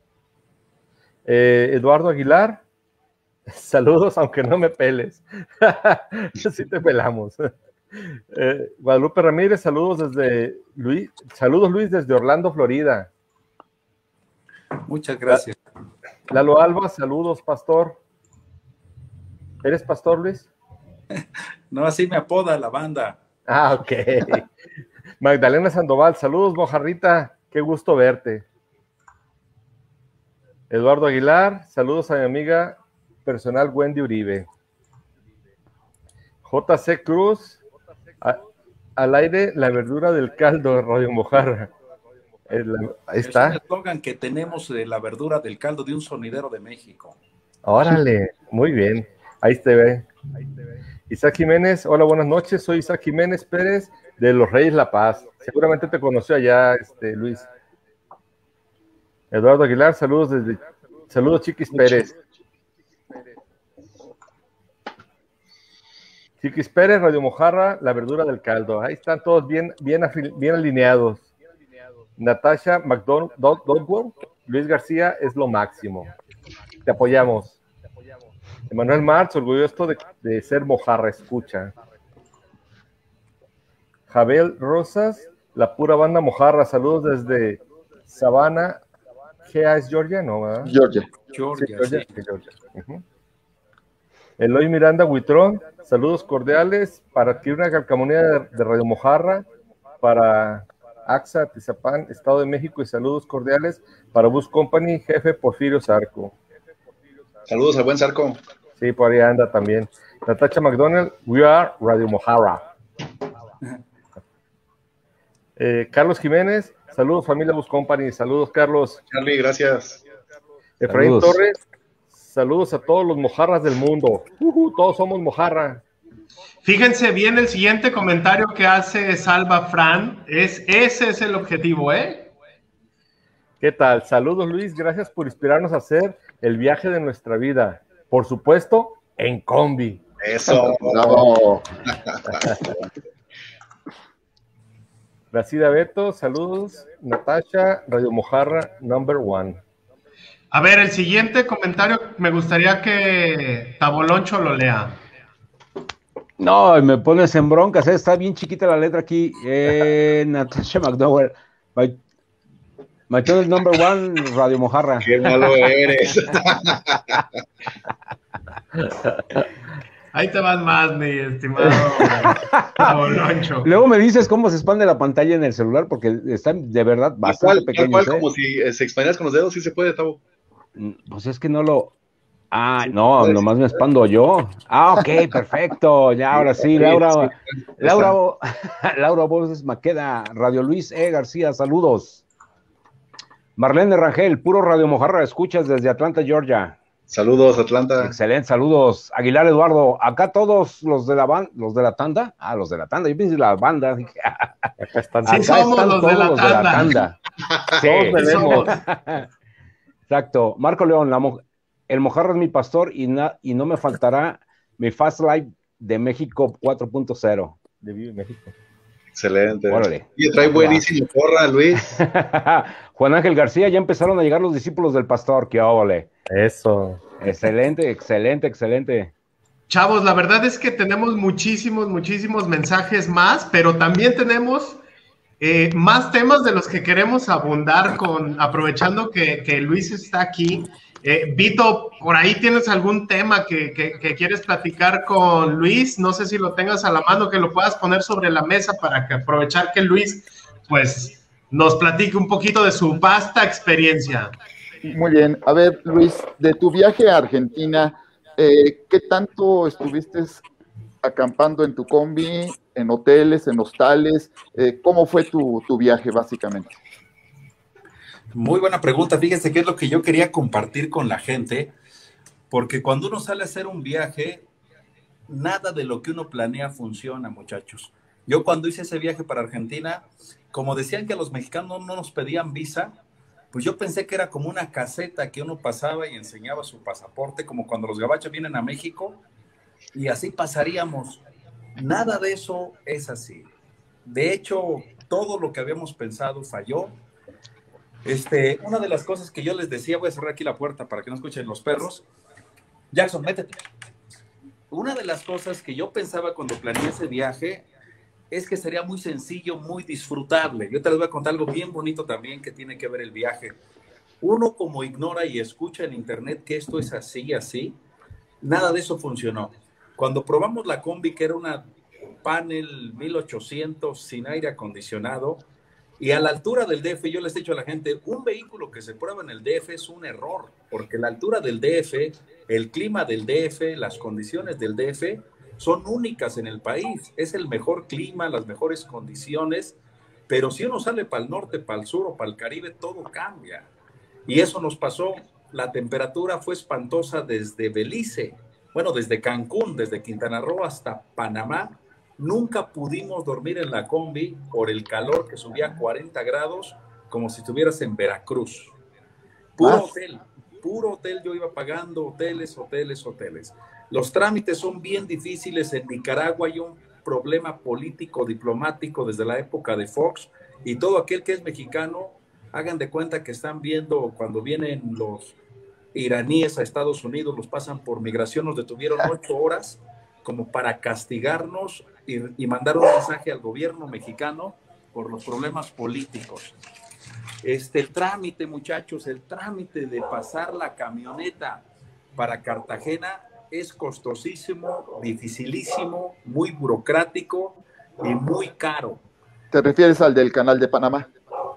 Eh, Eduardo Aguilar, saludos, aunque no me peles. Sí te pelamos. Eh, Guadalupe Ramírez, saludos desde Luis, saludos Luis desde Orlando, Florida. Muchas gracias. Lalo Alba, saludos, pastor. ¿Eres pastor, Luis? No, así me apoda la banda. Ah, ok. Magdalena Sandoval, saludos, Mojarrita, qué gusto verte. Eduardo Aguilar, saludos a mi amiga personal Wendy Uribe. J C Cruz, a, al aire la verdura del caldo, Radio Mojarra. El, ahí está. Es un eslogan que tenemos de la verdura del caldo de un sonidero de México. Órale, muy bien. Ahí te ve. Isaac Jiménez, hola, buenas noches. Soy Isaac Jiménez Pérez de Los Reyes La Paz. Seguramente te conoció allá, este, Luis. Eduardo Aguilar, saludos desde. Saludos, Chiquis Pérez. Chiquis Pérez, Radio Mojarra, la verdura del caldo. Ahí están todos bien, bien, bien alineados. Natasha McDonald, Luis García es lo máximo. Te apoyamos. Emanuel Marx, orgulloso de, de ser Mojarra, escucha. Javier Rosas, la pura banda Mojarra, saludos desde Savannah. ¿Qué es Georgia? No, ¿verdad? Georgia. Georgia, sí, Georgia, sí. sí, Georgia. Uh-huh. Eloy Miranda Huitrón, saludos cordiales para adquirir una calcamonía de, de Radio Mojarra, para AXA, Tizapán, Estado de México, y saludos cordiales para Bus Company, jefe Porfirio Zarco. Saludos al buen Zarco. Sí, por ahí anda también. Natasha McDonald, we are Radio Mojarra. Eh, Carlos Jiménez, saludos familia Bus Company, saludos Carlos. Charlie, gracias. Efraín Saludos. Torres, saludos a todos los mojarras del mundo. Uh-huh, todos somos mojarra. Fíjense bien el siguiente comentario que hace Salva Fran, es, ese es el objetivo, ¿eh? ¿Qué tal? Saludos Luis, gracias por inspirarnos a hacer el viaje de nuestra vida. Por supuesto, en combi. Eso. Bravo. Gracida Beto, saludos. Natasha, Radio Mojarra, number one. A ver, el siguiente comentario me gustaría que Taboloncho lo lea. No, me pones en broncas, ¿eh? Está bien chiquita la letra aquí. Eh, Natasha McDowell. McDonald's number one, Radio Mojarra. Qué malo eres. Ahí te van más, mi estimado Loncho. Luego me dices cómo se expande la pantalla en el celular, porque están de verdad bastante Tal pequeños. cual, ¿eh? como si eh, se expandieras con los dedos, sí se puede, Tavo. Pues es que no lo... Ah, no, nomás me expando yo. Ah, ok, perfecto. Ya, ahora sí, Laura. Laura, Laura Voces Maqueda, Radio Luis E. García, saludos. Marlene Rangel, puro Radio Mojarra, escuchas desde Atlanta, Georgia. Saludos, Atlanta. Excelente, saludos. Aguilar Eduardo, acá todos los de la banda, los de la tanda. Ah, los de la tanda, yo pensé la banda. Acá están, sí, acá somos están los todos de la los de la tanda. tanda. Sí, sí somos. Exacto. Marco León, la mo el Mojarra es mi pastor y, na y no me faltará mi Fast Life de México cuatro punto cero. De Vive México. Excelente. Órale. Y trae buenísimo porra, Luis. Juan Ángel García, ya empezaron a llegar los discípulos del pastor. ¡Qué óvole! Eso. Excelente, excelente, excelente. Chavos, la verdad es que tenemos muchísimos, muchísimos mensajes más, pero también tenemos eh, más temas de los que queremos abundar con, aprovechando que, que Luis está aquí. Eh, Vito, por ahí tienes algún tema que, que, que quieres platicar con Luis. No sé si lo tengas a la mano, que lo puedas poner sobre la mesa para que aprovechar que Luis, pues, nos platique un poquito de su vasta experiencia. Muy bien. A ver, Luis, de tu viaje a Argentina, eh, ¿qué tanto estuviste acampando en tu combi, en hoteles, en hostales? Eh, ¿Cómo fue tu, tu viaje, básicamente? Muy buena pregunta. Fíjense qué es lo que yo quería compartir con la gente, porque cuando uno sale a hacer un viaje, nada de lo que uno planea funciona, muchachos. Yo cuando hice ese viaje para Argentina, como decían que a los mexicanos no nos pedían visa, pues yo pensé que era como una caseta que uno pasaba y enseñaba su pasaporte, como cuando los gabachos vienen a México, y así pasaríamos. Nada de eso es así. De hecho, todo lo que habíamos pensado falló. Este, una de las cosas que yo les decía, voy a cerrar aquí la puerta para que no escuchen los perros. Jackson, métete. Una de las cosas que yo pensaba cuando planeé ese viaje es que sería muy sencillo, muy disfrutable. Yo te les voy a contar algo bien bonito también que tiene que ver el viaje. Uno como ignora y escucha en internet que esto es así, así, nada de eso funcionó. Cuando probamos la combi, que era una panel mil ochocientos sin aire acondicionado, y a la altura del D F, yo les he dicho a la gente, un vehículo que se prueba en el D F es un error, porque la altura del D F, el clima del D F, las condiciones del D F son únicas en el país. Es el mejor clima, las mejores condiciones, pero si uno sale para el norte, para el sur o para el Caribe, todo cambia. Y eso nos pasó. La temperatura fue espantosa desde Belice, bueno, desde Cancún, desde Quintana Roo hasta Panamá. Nunca pudimos dormir en la combi por el calor que subía a cuarenta grados, como si estuvieras en Veracruz. Puro hotel, puro hotel. Yo iba pagando hoteles, hoteles, hoteles. Los trámites son bien difíciles. En Nicaragua hay un problema político, diplomático desde la época de Fox, y todo aquel que es mexicano, hagan de cuenta que están viendo cuando vienen los iraníes a Estados Unidos, los pasan por migración, nos detuvieron ocho horas como para castigarnos y, y mandar un mensaje al gobierno mexicano por los problemas políticos. Este, el trámite, muchachos, el trámite de pasar la camioneta para Cartagena es costosísimo, dificilísimo, muy burocrático y muy caro. ¿Te refieres al del Canal de Panamá?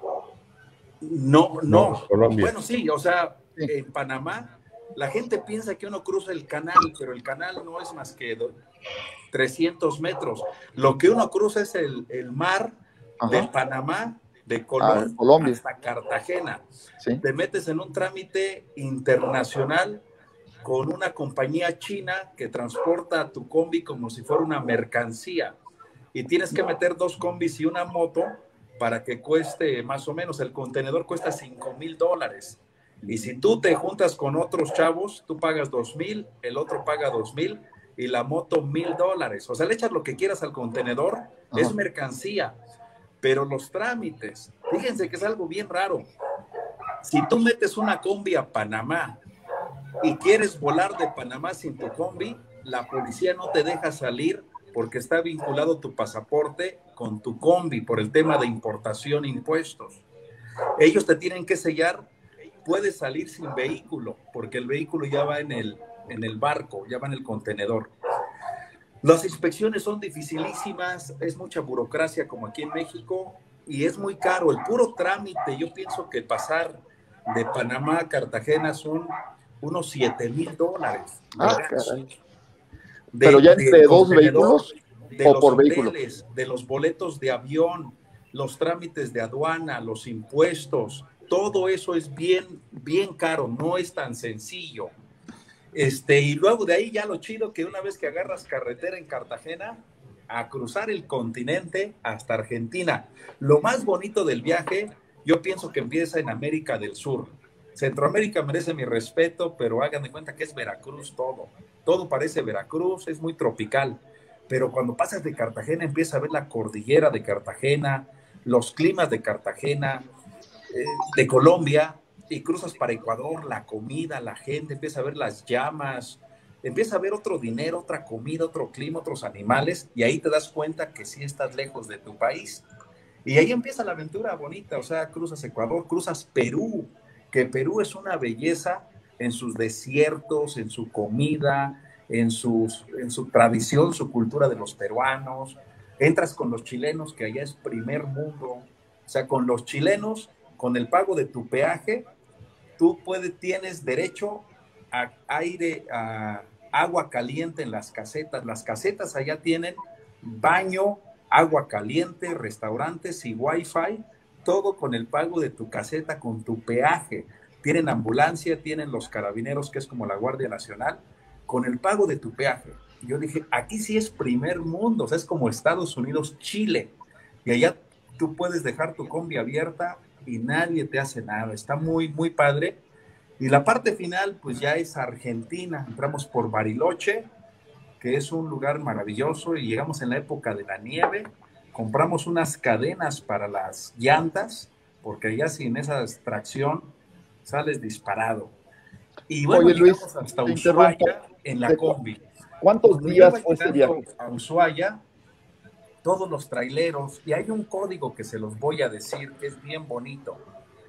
No, no. No, Colombia. Bueno, sí, o sea, sí. En Panamá la gente piensa que uno cruza el canal, pero el canal no es más que trescientos metros. Lo que uno cruza es el, el mar. Ajá. De Panamá, de Colón, ah, Colombia, hasta Cartagena. ¿Sí? Te metes en un trámite internacional con una compañía china que transporta tu combi como si fuera una mercancía. Y tienes que meter dos combis y una moto para que cueste más o menos, el contenedor cuesta cinco mil dólares. Y si tú te juntas con otros chavos, tú pagas dos mil, el otro paga dos mil y la moto mil dólares. O sea, le echas lo que quieras al contenedor, ajá, es mercancía. Pero los trámites, fíjense que es algo bien raro. Si tú metes una combi a Panamá y quieres volar de Panamá sin tu combi, la policía no te deja salir porque está vinculado tu pasaporte con tu combi por el tema de importación e impuestos. Ellos te tienen que sellar, puedes salir sin vehículo, porque el vehículo ya va en el, en el barco, ya va en el contenedor. Las inspecciones son dificilísimas, es mucha burocracia como aquí en México y es muy caro. El puro trámite, yo pienso que pasar de Panamá a Cartagena son unos siete mil dólares. Ah, caray. De, ¿Pero ya entre dos vehículos de o los por hoteles, vehículo? De los boletos de avión, los trámites de aduana, los impuestos, todo eso es bien, bien caro, no es tan sencillo. Este, y luego de ahí ya lo chido que una vez que agarras carretera en Cartagena, a cruzar el continente hasta Argentina. Lo más bonito del viaje, yo pienso que empieza en América del Sur. Centroamérica merece mi respeto, pero hagan de cuenta que es Veracruz todo. Todo parece Veracruz, es muy tropical. Pero cuando pasas de Cartagena, empiezas a ver la cordillera de Cartagena, los climas de Cartagena, eh, de Colombia, y cruzas para Ecuador, la comida, la gente, empieza a ver las llamas, empieza a ver otro dinero, otra comida, otro clima, otros animales, y ahí te das cuenta que sí estás lejos de tu país. Y ahí empieza la aventura bonita, o sea, cruzas Ecuador, cruzas Perú, que Perú es una belleza en sus desiertos, en su comida, en, sus, en su tradición, su cultura de los peruanos. Entras con los chilenos, que allá es primer mundo, o sea, con los chilenos, con el pago de tu peaje, tú puedes, tienes derecho a aire, a agua caliente en las casetas. Las casetas allá tienen baño, agua caliente, restaurantes y wifi, todo con el pago de tu caseta, con tu peaje. Tienen ambulancia, tienen los carabineros, que es como la Guardia Nacional, con el pago de tu peaje. Yo dije, aquí sí es primer mundo, o sea, es como Estados Unidos, Chile, y allá tú puedes dejar tu combi abierta y nadie te hace nada. Está muy, muy padre. Y la parte final, pues ya es Argentina. Entramos por Bariloche, que es un lugar maravilloso, y llegamos en la época de la nieve. Compramos unas cadenas para las llantas, porque allá sin esa tracción sales disparado. Y bueno, Oye, Luis, llegamos hasta Ushuaia en la combi. ¿Cuántos Cuando días iba fue ese llegando viaje? a Ushuaia, todos los traileros, y hay un código que se los voy a decir, que es bien bonito.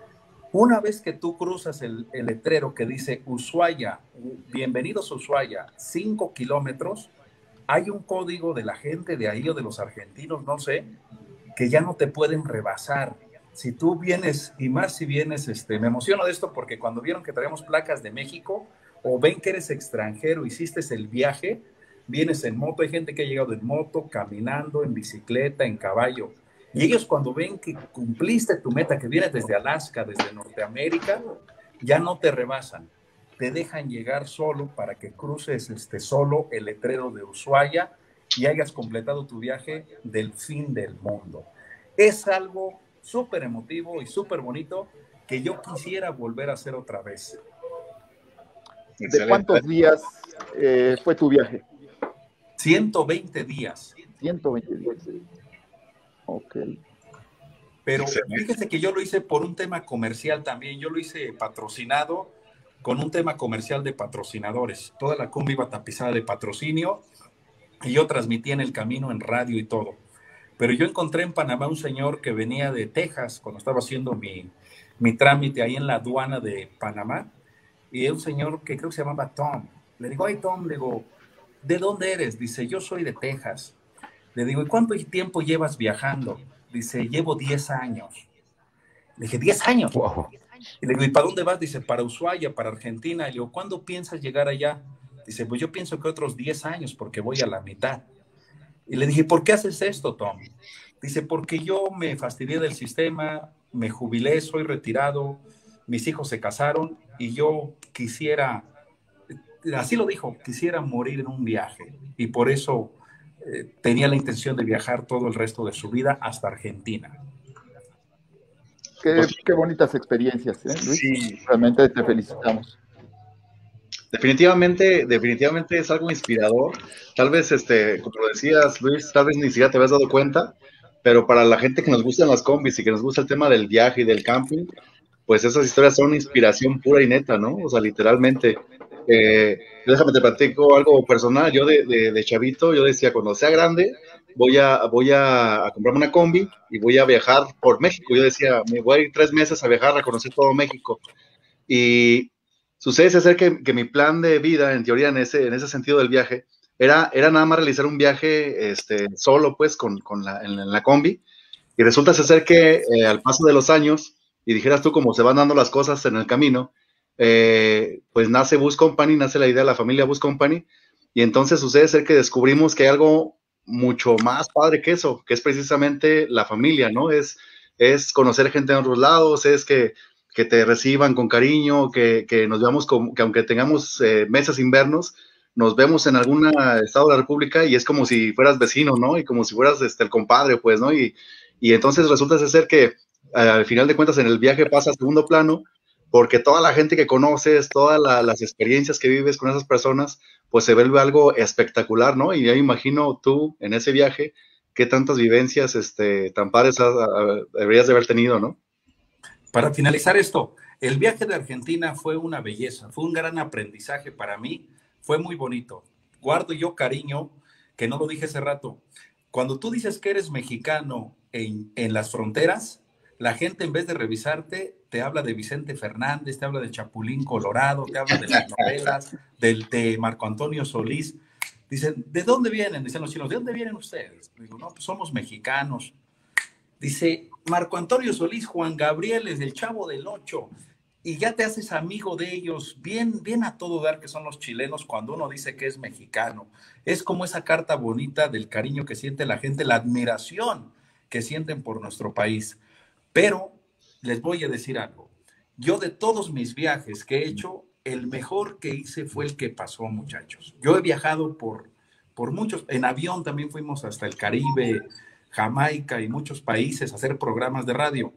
Una vez que tú cruzas el, el letrero que dice Ushuaia, bienvenidos a Ushuaia, cinco kilómetros, hay un código de la gente de ahí o de los argentinos, no sé, que ya no te pueden rebasar. Si tú vienes, y más si vienes, este, me emociono de esto porque cuando vieron que traemos placas de México, o ven que eres extranjero, hiciste el viaje, vienes en moto, hay gente que ha llegado en moto, caminando, en bicicleta, en caballo, y ellos cuando ven que cumpliste tu meta, que vienes desde Alaska, desde Norteamérica, ya no te rebasan, te dejan llegar solo para que cruces este, solo el letrero de Ushuaia y hayas completado tu viaje del fin del mundo. Es algo súper emotivo y súper bonito que yo quisiera volver a hacer otra vez. ¿De cuántos días eh, fue tu viaje? ciento veinte días. ciento veinte días. Ok. Pero fíjese que yo lo hice por un tema comercial también. Yo lo hice patrocinado con un tema comercial de patrocinadores. Toda la combi iba tapizada de patrocinio y yo transmitía en el camino en radio y todo. Pero yo encontré en Panamá un señor que venía de Texas cuando estaba haciendo mi, mi trámite ahí en la aduana de Panamá. Y es un señor que creo que se llamaba Tom. Le digo, ay Tom, le digo, ¿de dónde eres? Dice, yo soy de Texas. Le digo, ¿y cuánto tiempo llevas viajando? Dice, llevo diez años. Le dije, ¿diez años? Wow. Y le digo, ¿y para dónde vas? Dice, para Ushuaia, para Argentina. Y le digo, ¿cuándo piensas llegar allá? Dice, pues yo pienso que otros diez años porque voy a la mitad. Y le dije, ¿por qué haces esto, Tom? Dice, porque yo me fastidié del sistema, me jubilé, soy retirado, mis hijos se casaron y yo quisiera, así lo dijo, quisiera morir en un viaje. Y por eso eh, tenía la intención de viajar todo el resto de su vida hasta Argentina. Qué, qué bonitas experiencias, ¿eh, Luis? Sí. Realmente te felicitamos. Definitivamente, definitivamente es algo inspirador. Tal vez, este, como lo decías, Luis, tal vez ni siquiera te habías dado cuenta, pero para la gente que nos gustan las combis y que nos gusta el tema del viaje y del camping, pues esas historias son inspiración pura y neta, ¿no? O sea, literalmente. Eh, déjame te platico algo personal. Yo de, de, de chavito, yo decía, cuando sea grande, voy a, voy a, a comprarme una combi y voy a viajar por México. Yo decía, me voy a ir tres meses a viajar, a conocer todo México. Y sucede ser que, que mi plan de vida, en teoría, en ese, en ese sentido del viaje, era, era nada más realizar un viaje este, solo, pues, con, con la, en, en la combi. Y resulta ser que eh, al paso de los años, y dijeras tú cómo se van dando las cosas en el camino, eh, pues nace Bus Company, nace la idea de la familia Bus Company, y entonces sucede ser que descubrimos que hay algo mucho más padre que eso, que es precisamente la familia, ¿no? Es, es conocer gente en otros lados, es que, que te reciban con cariño, que, que nos veamos, como, que aunque tengamos eh, meses sin vernos, nos vemos en algún estado de la República y es como si fueras vecino, ¿no? Y como si fueras este, el compadre, pues, ¿no? Y, y entonces resulta ser que al final de cuentas en el viaje pasa a segundo plano, porque toda la gente que conoces, todas la, las experiencias que vives con esas personas, pues se vuelve algo espectacular, ¿no? Y ya me imagino tú en ese viaje, qué tantas vivencias este, tan padres has, a, deberías de haber tenido, ¿no? Para finalizar esto, el viaje de Argentina fue una belleza, fue un gran aprendizaje para mí, fue muy bonito. Guardo yo cariño, que no lo dije hace rato, cuando tú dices que eres mexicano en, en las fronteras, la gente en vez de revisarte, te habla de Vicente Fernández, te habla de Chapulín Colorado, te habla de las novelas, del, de Marco Antonio Solís. Dicen, ¿de dónde vienen? Dicen los chinos, ¿de dónde vienen ustedes? Digo, no, pues somos mexicanos. Dice, Marco Antonio Solís, Juan Gabriel es el Chavo del Ocho. Y ya te haces amigo de ellos, bien, bien a todo dar que son los chilenos cuando uno dice que es mexicano. Es como esa carta bonita del cariño que siente la gente, la admiración que sienten por nuestro país. Pero les voy a decir algo. Yo de todos mis viajes que he hecho, el mejor que hice fue el que pasó, muchachos. Yo he viajado por, por muchos, en avión también fuimos hasta el Caribe, Jamaica y muchos países a hacer programas de radio.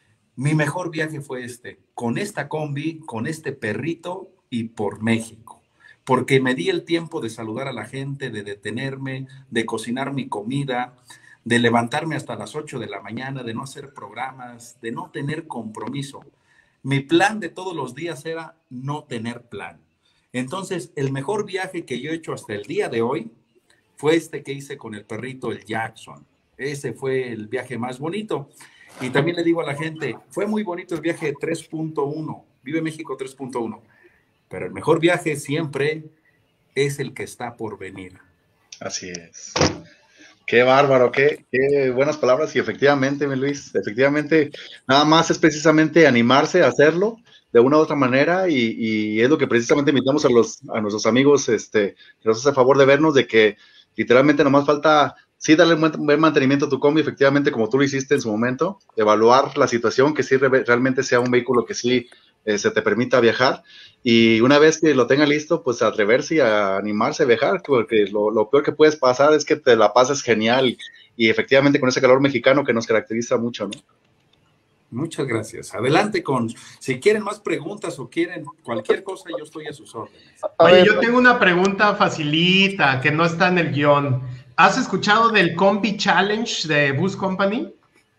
Mi mejor viaje fue este, con esta combi, con este perrito y por México. Porque me di el tiempo de saludar a la gente, de detenerme, de cocinar mi comida, de levantarme hasta las ocho de la mañana, de no hacer programas, de no tener compromiso. Mi plan de todos los días era no tener plan. Entonces, el mejor viaje que yo he hecho hasta el día de hoy fue este que hice con el perrito, el Jackson. Ese fue el viaje más bonito. Y también le digo a la gente, fue muy bonito el viaje tres punto uno, Vive México tres punto uno, pero el mejor viaje siempre es el que está por venir. Así es. Qué bárbaro, qué, qué buenas palabras y efectivamente, mi Luis, efectivamente, nada más es precisamente animarse a hacerlo de una u otra manera y, y es lo que precisamente invitamos a, los, a nuestros amigos este, que nos hace favor de vernos, de que literalmente nomás falta, sí, darle un buen mantenimiento a tu combi, efectivamente, como tú lo hiciste en su momento, evaluar la situación, que sí re, realmente sea un vehículo que sí eh, se te permita viajar. Y una vez que lo tenga listo, pues atreverse y a animarse a viajar, porque lo, lo peor que puedes pasar es que te la pases genial y efectivamente con ese calor mexicano que nos caracteriza mucho, ¿no? Muchas gracias. Adelante con, si quieren más preguntas o quieren cualquier cosa, yo estoy a sus órdenes. Oye, yo tengo una pregunta facilita que no está en el guión. ¿Has escuchado del Combi Challenge de Bus Company?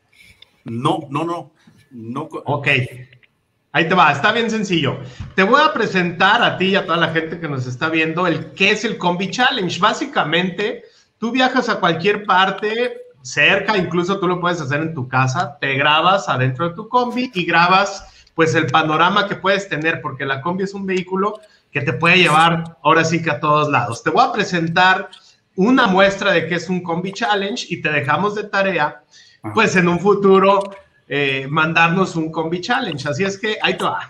No, no, no. no. Ok. Ahí te va, está bien sencillo. Te voy a presentar a ti y a toda la gente que nos está viendo el qué es el Combi Challenge. Básicamente, tú viajas a cualquier parte cerca, incluso tú lo puedes hacer en tu casa, te grabas adentro de tu combi y grabas pues el panorama que puedes tener, porque la combi es un vehículo que te puede llevar ahora sí que a todos lados. Te voy a presentar una muestra de qué es un Combi Challenge y te dejamos de tarea, pues en un futuro, eh, mandarnos un Combi Challenge. Así es que ahí te va.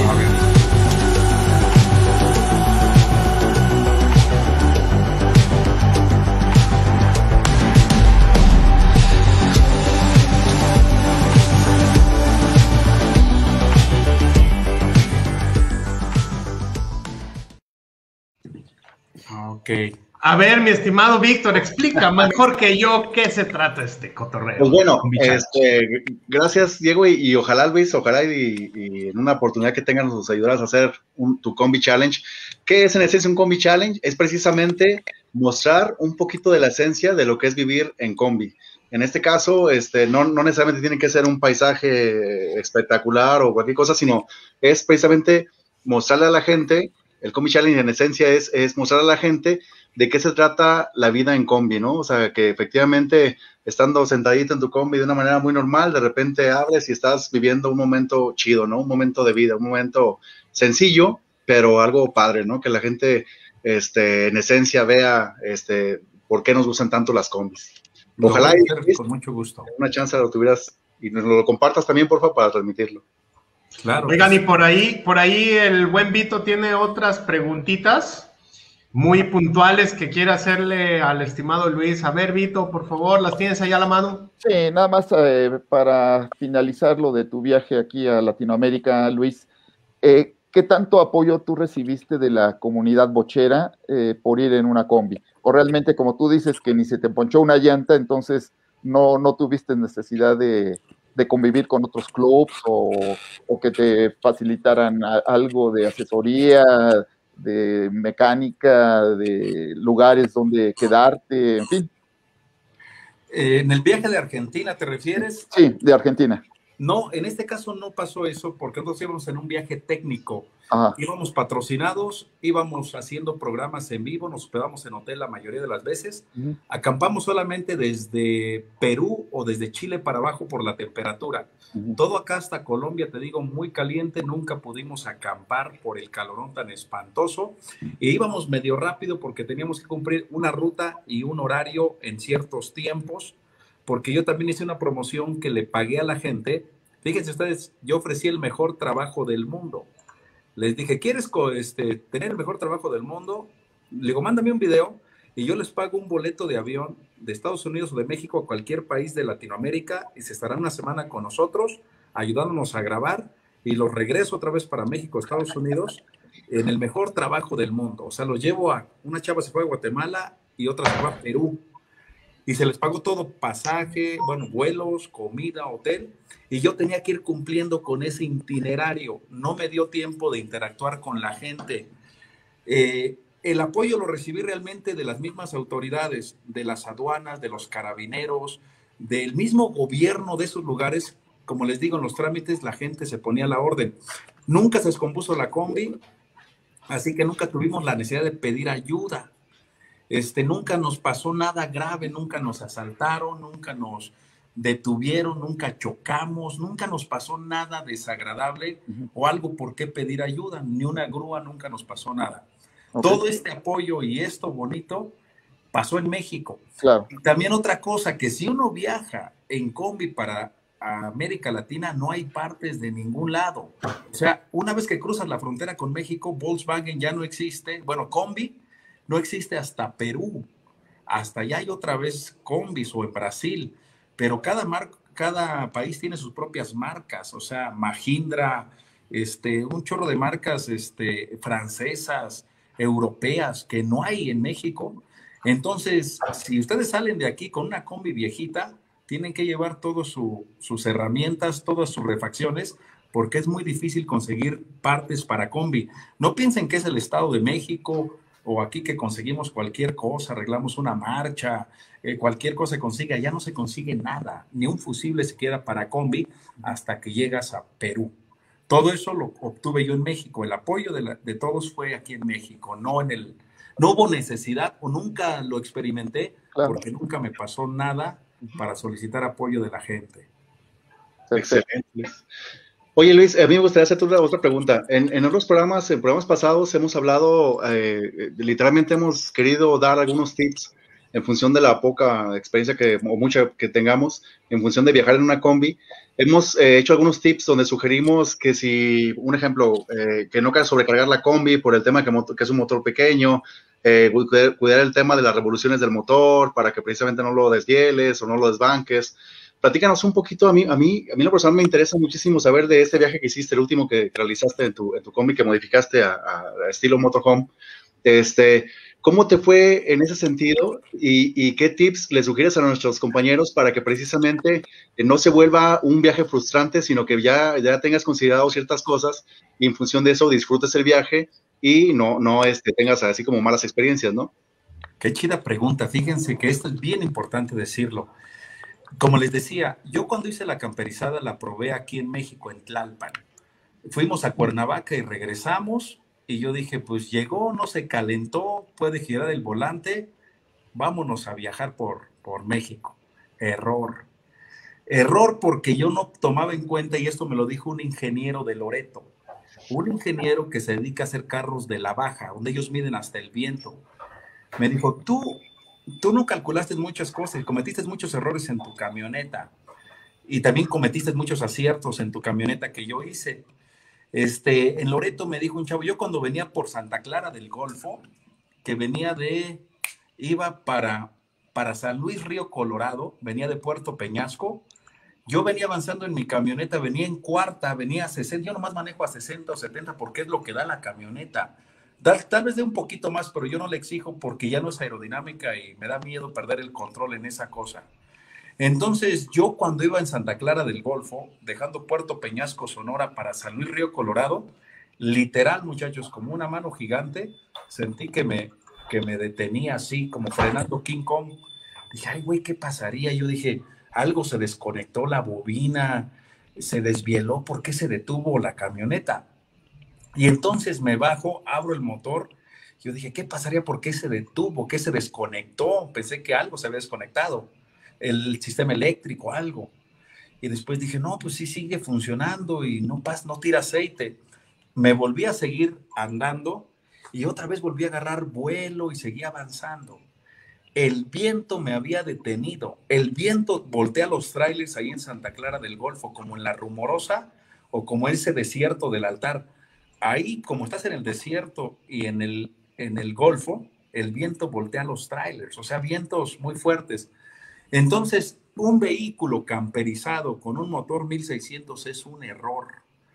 Ok. A ver, mi estimado Víctor, explica mejor que yo qué se trata este cotorreo. Pues bueno, este, gracias Diego y, y ojalá Luis, ojalá y, y en una oportunidad que tengan nos ayudarás a hacer un, tu Combi Challenge. ¿Qué es en esencia un Combi Challenge? Es precisamente mostrar un poquito de la esencia de lo que es vivir en combi. En este caso, este, no, no necesariamente tiene que ser un paisaje espectacular o cualquier cosa, sino es precisamente mostrarle a la gente. El Combi Challenge en esencia es, es mostrar a la gente de qué se trata la vida en combi, ¿no? O sea, que efectivamente, estando sentadito en tu combi de una manera muy normal, de repente abres y estás viviendo un momento chido, ¿no? Un momento de vida, un momento sencillo, pero algo padre, ¿no? Que la gente, este, en esencia vea, este, por qué nos gustan tanto las combis. Ojalá lo hacer, y, con mucho gusto. Una chance lo tuvieras y nos lo compartas también, por favor, para transmitirlo. Claro. Oigan, y por ahí, por ahí el buen Vito tiene otras preguntitas muy puntuales que quiere hacerle al estimado Luis. A ver, Vito, por favor, ¿las tienes ahí a la mano? Sí, nada más eh, para finalizar lo de tu viaje aquí a Latinoamérica, Luis. Eh, ¿Qué tanto apoyo tú recibiste de la comunidad bochera eh, por ir en una combi? O realmente, como tú dices, que ni se te ponchó una llanta, entonces no, no tuviste necesidad de, de convivir con otros clubs o, o que te facilitaran a, algo de asesoría, de mecánica, de lugares donde quedarte, en fin. Eh, ¿En el viaje de Argentina te refieres? Sí, de Argentina. No, en este caso no pasó eso porque nosotros íbamos en un viaje técnico. Ajá. Íbamos patrocinados, íbamos haciendo programas en vivo, nos hospedamos en hotel la mayoría de las veces. Uh-huh. Acampamos solamente desde Perú o desde Chile para abajo por la temperatura. Uh-huh. Todo acá hasta Colombia, te digo, muy caliente. Nunca pudimos acampar por el calorón tan espantoso. E íbamos medio rápido porque teníamos que cumplir una ruta y un horario en ciertos tiempos. Porque yo también hice una promoción que le pagué a la gente. Fíjense ustedes, yo ofrecí el mejor trabajo del mundo. Les dije, ¿quieres este, tener el mejor trabajo del mundo? Le digo, mándame un video y yo les pago un boleto de avión de Estados Unidos o de México a cualquier país de Latinoamérica y se estarán una semana con nosotros, ayudándonos a grabar y los regreso otra vez para México, Estados Unidos, en el mejor trabajo del mundo. O sea, los llevo a, una chava se fue a Guatemala y otra se fue a Perú. Y se les pagó todo, pasaje, bueno, vuelos, comida, hotel, y yo tenía que ir cumpliendo con ese itinerario. No me dio tiempo de interactuar con la gente. Eh, el apoyo lo recibí realmente de las mismas autoridades, de las aduanas, de los carabineros, del mismo gobierno de esos lugares. Como les digo, en los trámites la gente se ponía a la orden. Nunca se descompuso la combi, así que nunca tuvimos la necesidad de pedir ayuda. Este, nunca nos pasó nada grave, nunca nos asaltaron, nunca nos detuvieron, nunca chocamos, nunca nos pasó nada desagradable uh-huh. o algo por qué pedir ayuda, ni una grúa, nunca nos pasó nada. Okay. Todo este apoyo y esto bonito pasó en México. Claro. Y también otra cosa, que si uno viaja en combi para América Latina, no hay partes de ningún lado. O sea, una vez que cruzas la frontera con México, Volkswagen ya no existe, bueno, combi, no existe hasta Perú, hasta allá hay otra vez combis o en Brasil, pero cada, mar, cada país tiene sus propias marcas, o sea, Mahindra, este, un chorro de marcas este, francesas, europeas, que no hay en México. Entonces, si ustedes salen de aquí con una combi viejita, tienen que llevar todas su, sus herramientas, todas sus refacciones, porque es muy difícil conseguir partes para combi. No piensen que es el Estado de México o aquí que conseguimos cualquier cosa, arreglamos una marcha, eh, cualquier cosa se consigue, ya no se consigue nada, ni un fusible se queda para combi hasta que llegas a Perú. Todo eso lo obtuve yo en México, el apoyo de, la, de todos fue aquí en México, no en el, no hubo necesidad o nunca lo experimenté, claro. porque nunca me pasó nada para solicitar apoyo de la gente. Excelente. Oye, Luis, a mí me gustaría hacerte otra, otra pregunta. En, en otros programas, en programas pasados, hemos hablado, eh, literalmente hemos querido dar algunos tips en función de la poca experiencia que, o mucha que tengamos, en función de viajar en una combi. Hemos eh, hecho algunos tips donde sugerimos que si, un ejemplo, eh, que no quieras sobrecargar la combi por el tema que, que es un motor pequeño, eh, cuidar, cuidar el tema de las revoluciones del motor para que precisamente no lo desvieles o no lo desbanques. Platícanos un poquito, a mí, a mí, a mí lo personal me interesa muchísimo saber de este viaje que hiciste, el último que realizaste en tu, en tu combi, que modificaste a, a, a estilo motorhome. Este, ¿cómo te fue en ese sentido y, y qué tips le sugieres a nuestros compañeros para que precisamente no se vuelva un viaje frustrante, sino que ya, ya tengas considerado ciertas cosas y en función de eso disfrutes el viaje y no, no este, tengas así como malas experiencias, ¿no? Qué chida pregunta. Fíjense que esto es bien importante decirlo. Como les decía, yo cuando hice la camperizada la probé aquí en México, en Tlalpan. Fuimos a Cuernavaca y regresamos y yo dije, pues llegó, no se calentó, puede girar el volante, vámonos a viajar por, por México. Error. Error porque yo no tomaba en cuenta, y esto me lo dijo un ingeniero de Loreto, un ingeniero que se dedica a hacer carros de la baja, donde ellos miden hasta el viento. Me dijo, tú, tú no calculaste muchas cosas y cometiste muchos errores en tu camioneta. Y también cometiste muchos aciertos en tu camioneta que yo hice. Este, en Loreto me dijo un chavo, yo cuando venía por Santa Clara del Golfo, que venía de, iba para, para San Luis Río Colorado, venía de Puerto Peñasco, yo venía avanzando en mi camioneta, venía en cuarta, venía a sesenta, yo nomás manejo a sesenta o setenta porque es lo que da la camioneta. Tal, tal vez de un poquito más, pero yo no le exijo porque ya no es aerodinámica y me da miedo perder el control en esa cosa. Entonces, yo cuando iba en Santa Clara del Golfo, dejando Puerto Peñasco, Sonora, para San Luis Río Colorado, literal, muchachos, como una mano gigante, sentí que me, que me detenía así, como frenando King Kong. Dije, ay, güey, ¿qué pasaría? Yo dije, algo se desconectó la bobina, se desvieló, ¿por qué se detuvo la camioneta? Y entonces me bajo, abro el motor, yo dije, ¿qué pasaría? ¿Por qué se detuvo? ¿Qué se desconectó? Pensé que algo se había desconectado, el sistema eléctrico, algo. Y después dije, no, pues sí sigue funcionando y no pasa, no tira aceite. Me volví a seguir andando y otra vez volví a agarrar vuelo y seguí avanzando. El viento me había detenido. El viento voltea los trailers ahí en Santa Clara del Golfo, como en La Rumorosa o como ese desierto del Altar. Ahí, como estás en el desierto y en el, en el Golfo, el viento voltea los trailers, o sea, vientos muy fuertes. Entonces, un vehículo camperizado con un motor mil seiscientos es un error.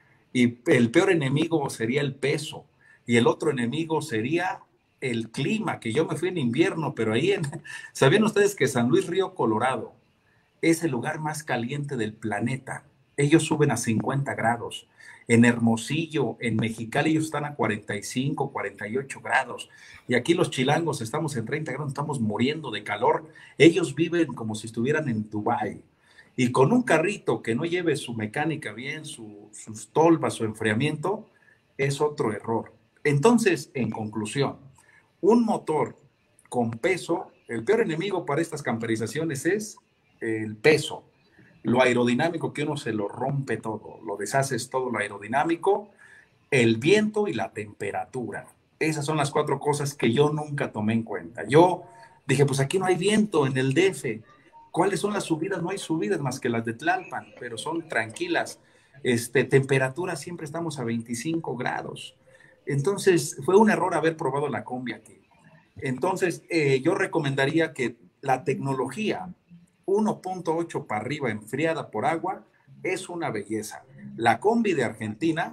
Y el peor enemigo sería el peso. Y el otro enemigo sería el clima, que yo me fui en invierno, pero ahí, en, ¿sabían ustedes que San Luis Río Colorado es el lugar más caliente del planeta? Ellos suben a cincuenta grados. En Hermosillo, en Mexicali, ellos están a cuarenta y cinco, cuarenta y ocho grados. Y aquí los chilangos estamos en treinta grados, estamos muriendo de calor. Ellos viven como si estuvieran en Dubái. Y con un carrito que no lleve su mecánica bien, su, sus tolvas, su enfriamiento, es otro error. Entonces, en conclusión, un motor con peso, el peor enemigo para estas camperizaciones es el peso. Lo aerodinámico, que uno se lo rompe todo, lo deshaces todo lo aerodinámico, el viento y la temperatura. Esas son las cuatro cosas que yo nunca tomé en cuenta. Yo dije, pues aquí no hay viento en el D F. ¿Cuáles son las subidas? No hay subidas más que las de Tlalpan, pero son tranquilas. Este, temperatura siempre estamos a veinticinco grados. Entonces, fue un error haber probado la combi aquí. Entonces, eh, yo recomendaría que la tecnología uno punto ocho para arriba enfriada por agua es una belleza. La combi de Argentina,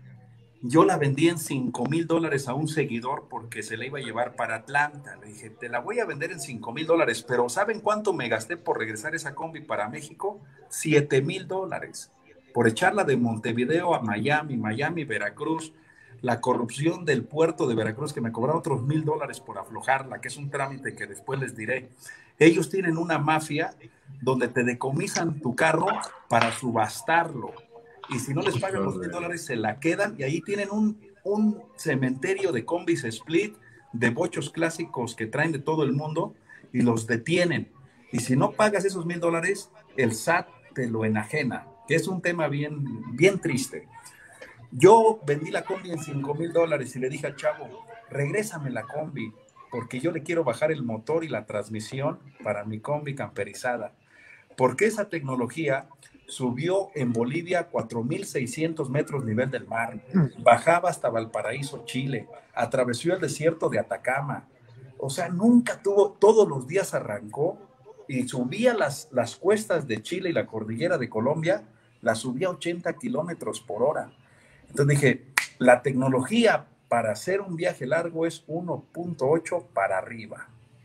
yo la vendí en cinco mil dólares a un seguidor porque se la iba a llevar para Atlanta. Le dije, te la voy a vender en cinco mil dólares, pero ¿saben cuánto me gasté por regresar esa combi para México? siete mil dólares. Por echarla de Montevideo a Miami, Miami, Veracruz, la corrupción del puerto de Veracruz, que me cobraron otros mil dólares por aflojarla, que es un trámite que después les diré. Ellos tienen una mafia donde te decomisan tu carro para subastarlo. Y si no les pagan los mil dólares, se la quedan. Y ahí tienen un, un cementerio de combis split, de bochos clásicos que traen de todo el mundo, y los detienen. Y si no pagas esos mil dólares, el S A T te lo enajena, que es un tema bien, bien triste. Yo vendí la combi en cinco mil dólares y le dije al chavo, regrésame la combi, porque yo le quiero bajar el motor y la transmisión para mi combi camperizada. Porque esa tecnología subió en Bolivia cuatro mil seiscientos metros nivel del mar, bajaba hasta Valparaíso, Chile, atravesó el desierto de Atacama. O sea, nunca tuvo, todos los días arrancó y subía las, las cuestas de Chile y la cordillera de Colombia, la subía a ochenta kilómetros por hora. Entonces dije, la tecnología para hacer un viaje largo es uno punto ocho para arriba.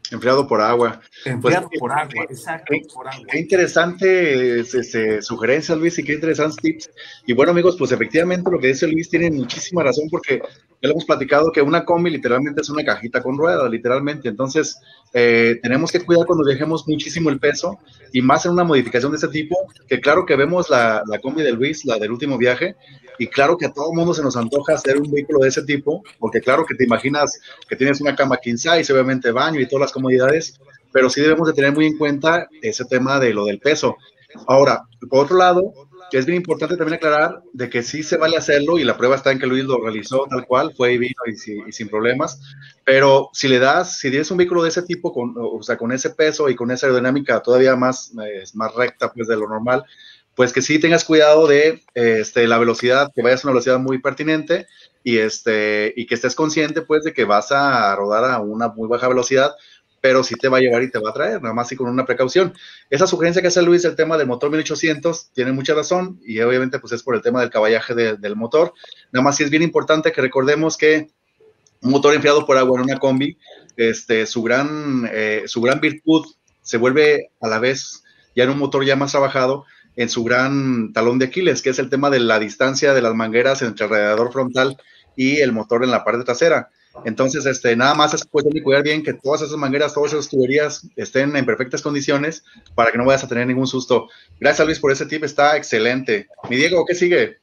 Enfriado por agua. Enfriado Pues, por agua, qué, exacto, qué, por agua. Qué interesante este, sugerencia, Luis, y qué interesantes tips. Y bueno, amigos, pues efectivamente lo que dice Luis tiene muchísima razón, porque ya lo hemos platicado que una combi literalmente es una cajita con ruedas, literalmente. Entonces, eh, tenemos que cuidar cuando dejemos muchísimo el peso, y más en una modificación de ese tipo, que claro que vemos la, la combi de Luis, la del último viaje, y claro que a todo mundo se nos antoja hacer un vehículo de ese tipo, porque claro que te imaginas que tienes una cama king size, obviamente baño y todas las comodidades, pero sí debemos de tener muy en cuenta ese tema de lo del peso. Ahora, por otro lado, es bien importante también aclarar de que sí se vale hacerlo, y la prueba está en que Luis lo realizó tal cual, fue y vino y, si, y sin problemas, pero si le das, si tienes un vehículo de ese tipo, con, o sea, con ese peso y con esa aerodinámica todavía más, eh, más recta pues de lo normal, pues que sí tengas cuidado de este, la velocidad, que vayas a una velocidad muy pertinente, y, este, y que estés consciente pues de que vas a rodar a una muy baja velocidad, pero sí te va a llevar y te va a traer, nada más y con una precaución. Esa sugerencia que hace Luis del tema del motor mil ochocientos, tiene mucha razón, y obviamente pues es por el tema del caballaje de, del motor. Nada más sí es bien importante que recordemos que un motor enfriado por agua en una combi, este, su, gran, eh, su gran virtud se vuelve a la vez, ya en un motor ya más trabajado, en su gran talón de Aquiles, que es el tema de la distancia de las mangueras entre el radiador frontal y el motor en la parte trasera. Entonces, este, nada más es cuestión de cuidar bien que todas esas mangueras, todas esas tuberías estén en perfectas condiciones para que no vayas a tener ningún susto. Gracias, Luis, por ese tip, está excelente. Mi Diego, ¿qué sigue?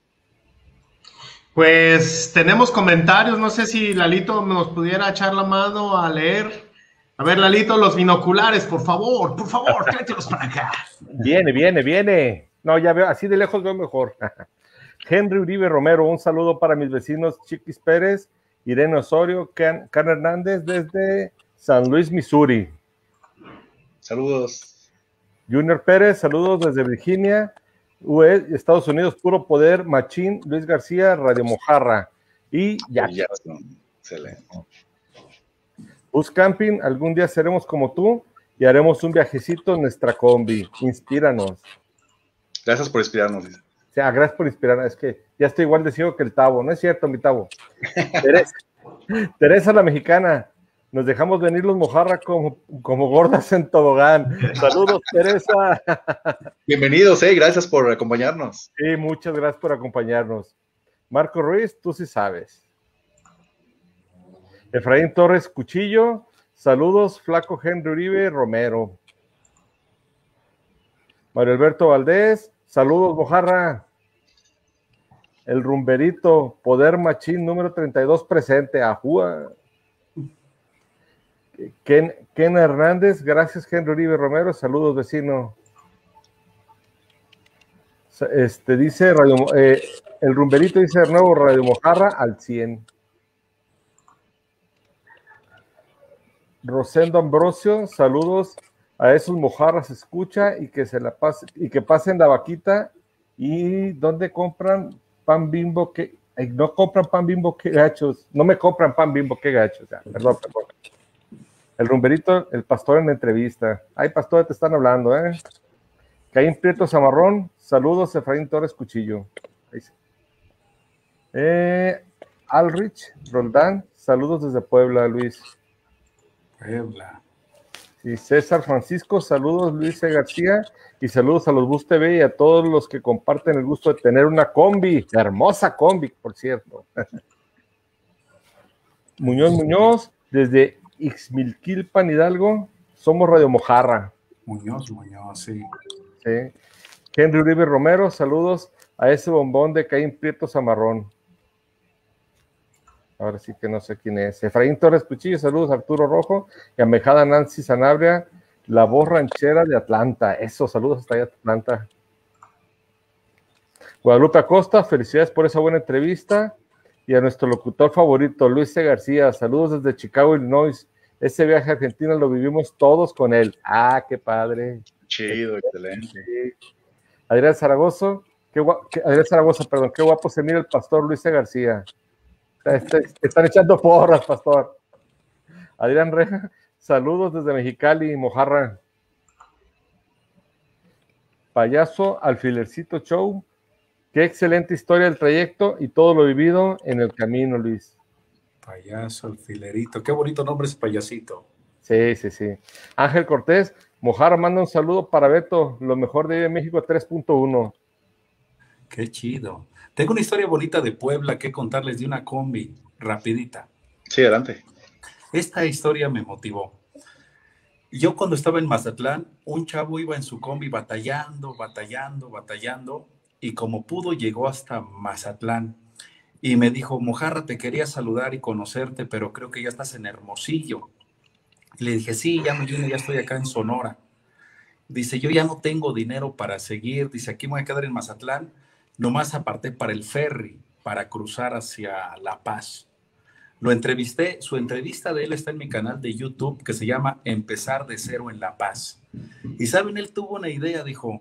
Pues tenemos comentarios, no sé si Lalito nos pudiera echar la mano a leer. A ver, Lalito, los binoculares, por favor, por favor, tráetelos para acá. Viene, viene, viene. No, ya veo, así de lejos veo mejor. Henry Uribe Romero, un saludo para mis vecinos Chiquis Pérez, Irene Osorio, Can, Can Hernández desde San Luis, Missouri. Saludos. Junior Pérez, saludos desde Virginia, U E, Estados Unidos, Puro Poder, Machín, Luis García, Radio Mojarra. Y ya. Excelente. Bus Camping, algún día seremos como tú y haremos un viajecito en nuestra combi. Inspíranos. Gracias por inspirarnos. O sea, gracias por inspirarnos. Es que ya estoy igual de ciego que el Tavo. No es cierto, mi Tavo. Teresa, Teresa la mexicana. Nos dejamos venir los Mojarra como, como gordas en tobogán. Saludos, Teresa. Bienvenidos, eh. Gracias por acompañarnos. Sí, muchas gracias por acompañarnos. Marco Ruiz, tú sí sabes. Efraín Torres Cuchillo, saludos, Flaco Henry Uribe Romero. Mario Alberto Valdés, saludos, Mojarra. El Rumberito, Poder Machín número treinta y dos presente, ajúa. Ken, Ken Hernández, gracias Henry Uribe Romero, saludos, vecino. Este dice Radio, eh, el Rumberito dice de nuevo Radio Mojarra al cien. Rosendo Ambrosio, saludos a esos Mojarras, escucha y que se la pase, y que pasen la vaquita. ¿Y dónde compran pan Bimbo? Que no compran pan Bimbo, qué gachos. No me compran pan Bimbo, qué gachos. O sea, perdón, perdón. El Rumberito, el pastor en la entrevista. Ay, pastor, te están hablando, ¿eh? Caín Prieto Zamarrón, saludos, Efraín Torres Cuchillo. Ahí sí. eh, Alrich Roldán, saludos desde Puebla, Luis. Puebla. Sí, César Francisco, saludos Luis C. García y saludos a los Bus T V y a todos los que comparten el gusto de tener una combi, hermosa combi, por cierto. Muñoz Muñoz, desde Ixmilquilpan, Hidalgo, somos Radio Mojarra. Muñoz Muñoz, sí. Sí. Henry Uribe Romero, saludos a ese bombón de Caín Prieto Zamarrón. Ahora sí que no sé quién es. Efraín Torres Cuchillo, saludos a Arturo Rojo y a Mejada Nancy Sanabria, la voz ranchera de Atlanta. Eso, saludos hasta allá Atlanta. Guadalupe Acosta, felicidades por esa buena entrevista. Y a nuestro locutor favorito, Luis C. García, saludos desde Chicago, Illinois. Ese viaje a Argentina lo vivimos todos con él. Ah, qué padre. Chido, excelente. Adrián Zaragoza, qué guapo, Adrián Zaragoza, perdón, qué guapo se mira el pastor Luis C. García. Te están echando porras, pastor. Adrián Reja, saludos desde Mexicali, Mojarra. Payaso, Alfilercito Show. Qué excelente historia del trayecto y todo lo vivido en el camino, Luis. Payaso, Alfilerito. Qué bonito nombre es Payasito. Sí, sí, sí. Ángel Cortés, Mojarra manda un saludo para Beto, lo mejor de México tres punto uno. Qué chido. Tengo una historia bonita de Puebla que contarles de una combi, rapidita. Sí, adelante. Esta historia me motivó. Yo cuando estaba en Mazatlán, un chavo iba en su combi batallando, batallando, batallando, y como pudo llegó hasta Mazatlán. Y me dijo, Mojarra, te quería saludar y conocerte, pero creo que ya estás en Hermosillo. Y le dije, sí, ya me vine, ya estoy acá en Sonora. Dice, yo ya no tengo dinero para seguir. Dice, aquí me voy a quedar en Mazatlán. Nomás aparté para el ferry, para cruzar hacia La Paz. Lo entrevisté, su entrevista de él está en mi canal de YouTube, que se llama Empezar de Cero en La Paz. Y saben, él tuvo una idea, dijo,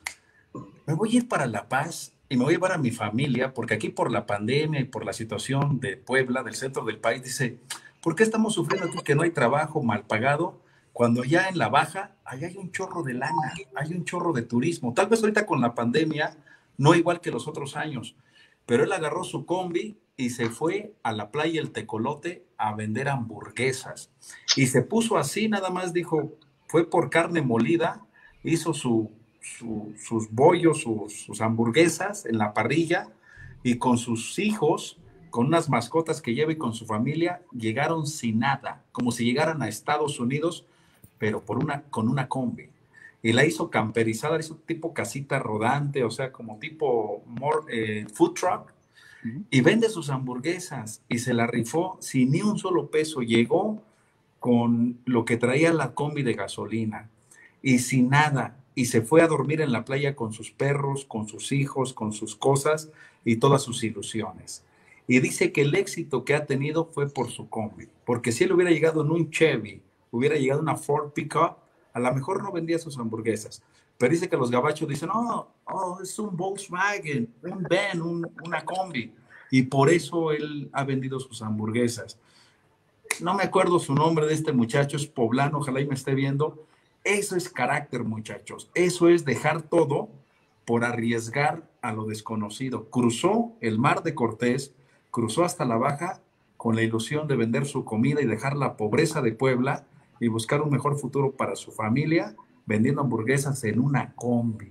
me voy a ir para La Paz y me voy a llevar a mi familia, porque aquí por la pandemia y por la situación de Puebla, del centro del país, dice, ¿por qué estamos sufriendo aquí que no hay trabajo mal pagado? Cuando ya en la baja, allá hay un chorro de lana, hay un chorro de turismo. Tal vez ahorita con la pandemia, no igual que los otros años, pero él agarró su combi y se fue a la playa El Tecolote a vender hamburguesas. Y se puso así, nada más dijo, fue por carne molida, hizo su, su, sus bollos, sus, sus hamburguesas en la parrilla, y con sus hijos, con unas mascotas que lleva y con su familia, llegaron sin nada, como si llegaran a Estados Unidos, pero por una, con una combi. Y la hizo camperizada, hizo tipo casita rodante, o sea, como tipo more, eh, food truck, y vende sus hamburguesas, y se la rifó sin ni un solo peso. Llegó con lo que traía la combi de gasolina, y sin nada, y se fue a dormir en la playa con sus perros, con sus hijos, con sus cosas, y todas sus ilusiones. Y dice que el éxito que ha tenido fue por su combi, porque si él hubiera llegado en un Chevy, hubiera llegado en una Ford Pickup, a lo mejor no vendía sus hamburguesas. Pero dice que los gabachos dicen, oh, oh es un Volkswagen, un van, un, una combi. Y por eso él ha vendido sus hamburguesas. No me acuerdo su nombre de este muchacho, es poblano, ojalá y me esté viendo. Eso es carácter, muchachos. Eso es dejar todo por arriesgar a lo desconocido. Cruzó el Mar de Cortés, cruzó hasta la Baja con la ilusión de vender su comida y dejar la pobreza de Puebla y buscar un mejor futuro para su familia, vendiendo hamburguesas en una combi.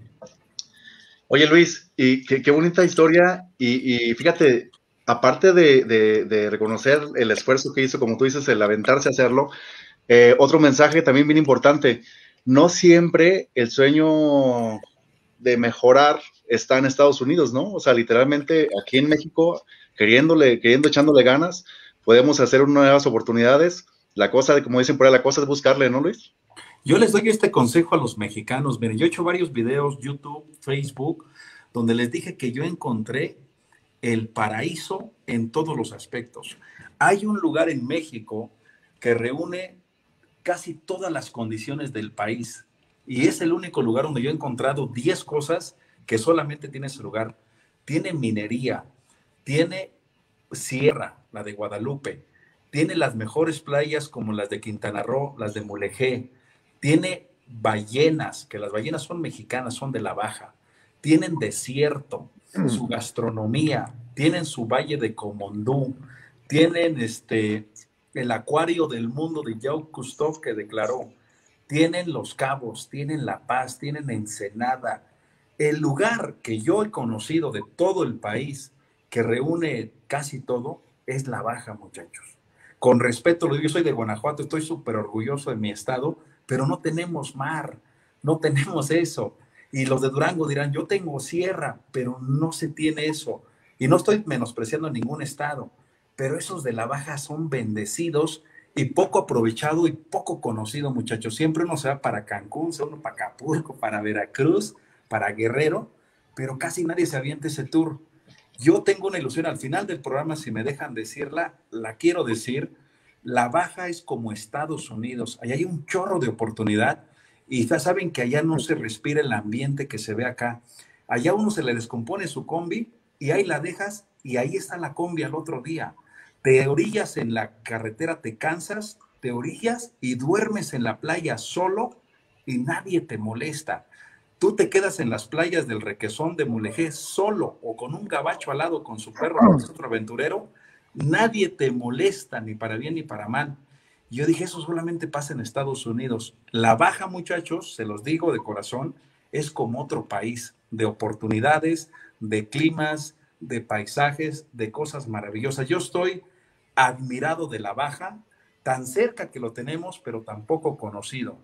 Oye, Luis, y qué, qué bonita historia, y, y fíjate, aparte de, de, de reconocer el esfuerzo que hizo, como tú dices, el aventarse a hacerlo, eh, otro mensaje también bien importante, no siempre el sueño de mejorar está en Estados Unidos, ¿no? O sea, literalmente aquí en México, queriéndole, queriendo, echándole ganas, podemos hacer nuevas oportunidades. La cosa, de como dicen por ahí, la cosa es buscarle, ¿no, Luis? Yo les doy este consejo a los mexicanos. Miren, yo he hecho varios videos, YouTube, Facebook, donde les dije que yo encontré el paraíso en todos los aspectos. Hay un lugar en México que reúne casi todas las condiciones del país, y es el único lugar donde yo he encontrado diez cosas que solamente tiene ese lugar. Tiene minería, tiene sierra, la de Guadalupe, tiene las mejores playas como las de Quintana Roo, las de Mulegé, tiene ballenas, que las ballenas son mexicanas, son de la Baja, tienen desierto, su gastronomía, tienen su valle de Comondú, tienen este, el acuario del mundo de Jacques Cousteau que declaró, tienen Los Cabos, tienen La Paz, tienen Ensenada. El lugar que yo he conocido de todo el país, que reúne casi todo, es la Baja, muchachos. Con respeto, lo digo, yo soy de Guanajuato, estoy súper orgulloso de mi estado, pero no tenemos mar, no tenemos eso. Y los de Durango dirán, yo tengo sierra, pero no se tiene eso. Y no estoy menospreciando ningún estado, pero esos de la Baja son bendecidos y poco aprovechado y poco conocido, muchachos. Siempre uno se va para Cancún, se va uno para Acapulco, para Veracruz, para Guerrero, pero casi nadie se avienta ese tour. Yo tengo una ilusión al final del programa, si me dejan decirla, la quiero decir. La Baja es como Estados Unidos, allá hay un chorro de oportunidad y ya saben que allá no se respira el ambiente que se ve acá. Allá uno se le descompone su combi y ahí la dejas y ahí está la combi al otro día. Te orillas en la carretera, te cansas, te orillas y duermes en la playa solo y nadie te molesta. Tú te quedas en las playas del Requesón de Mulegé solo o con un gabacho al lado con su perro, con otro aventurero. Nadie te molesta ni para bien ni para mal. Y yo dije, eso solamente pasa en Estados Unidos. La Baja, muchachos, se los digo de corazón, es como otro país, de oportunidades, de climas, de paisajes, de cosas maravillosas. Yo estoy admirado de la Baja, tan cerca que lo tenemos, pero tan poco conocido.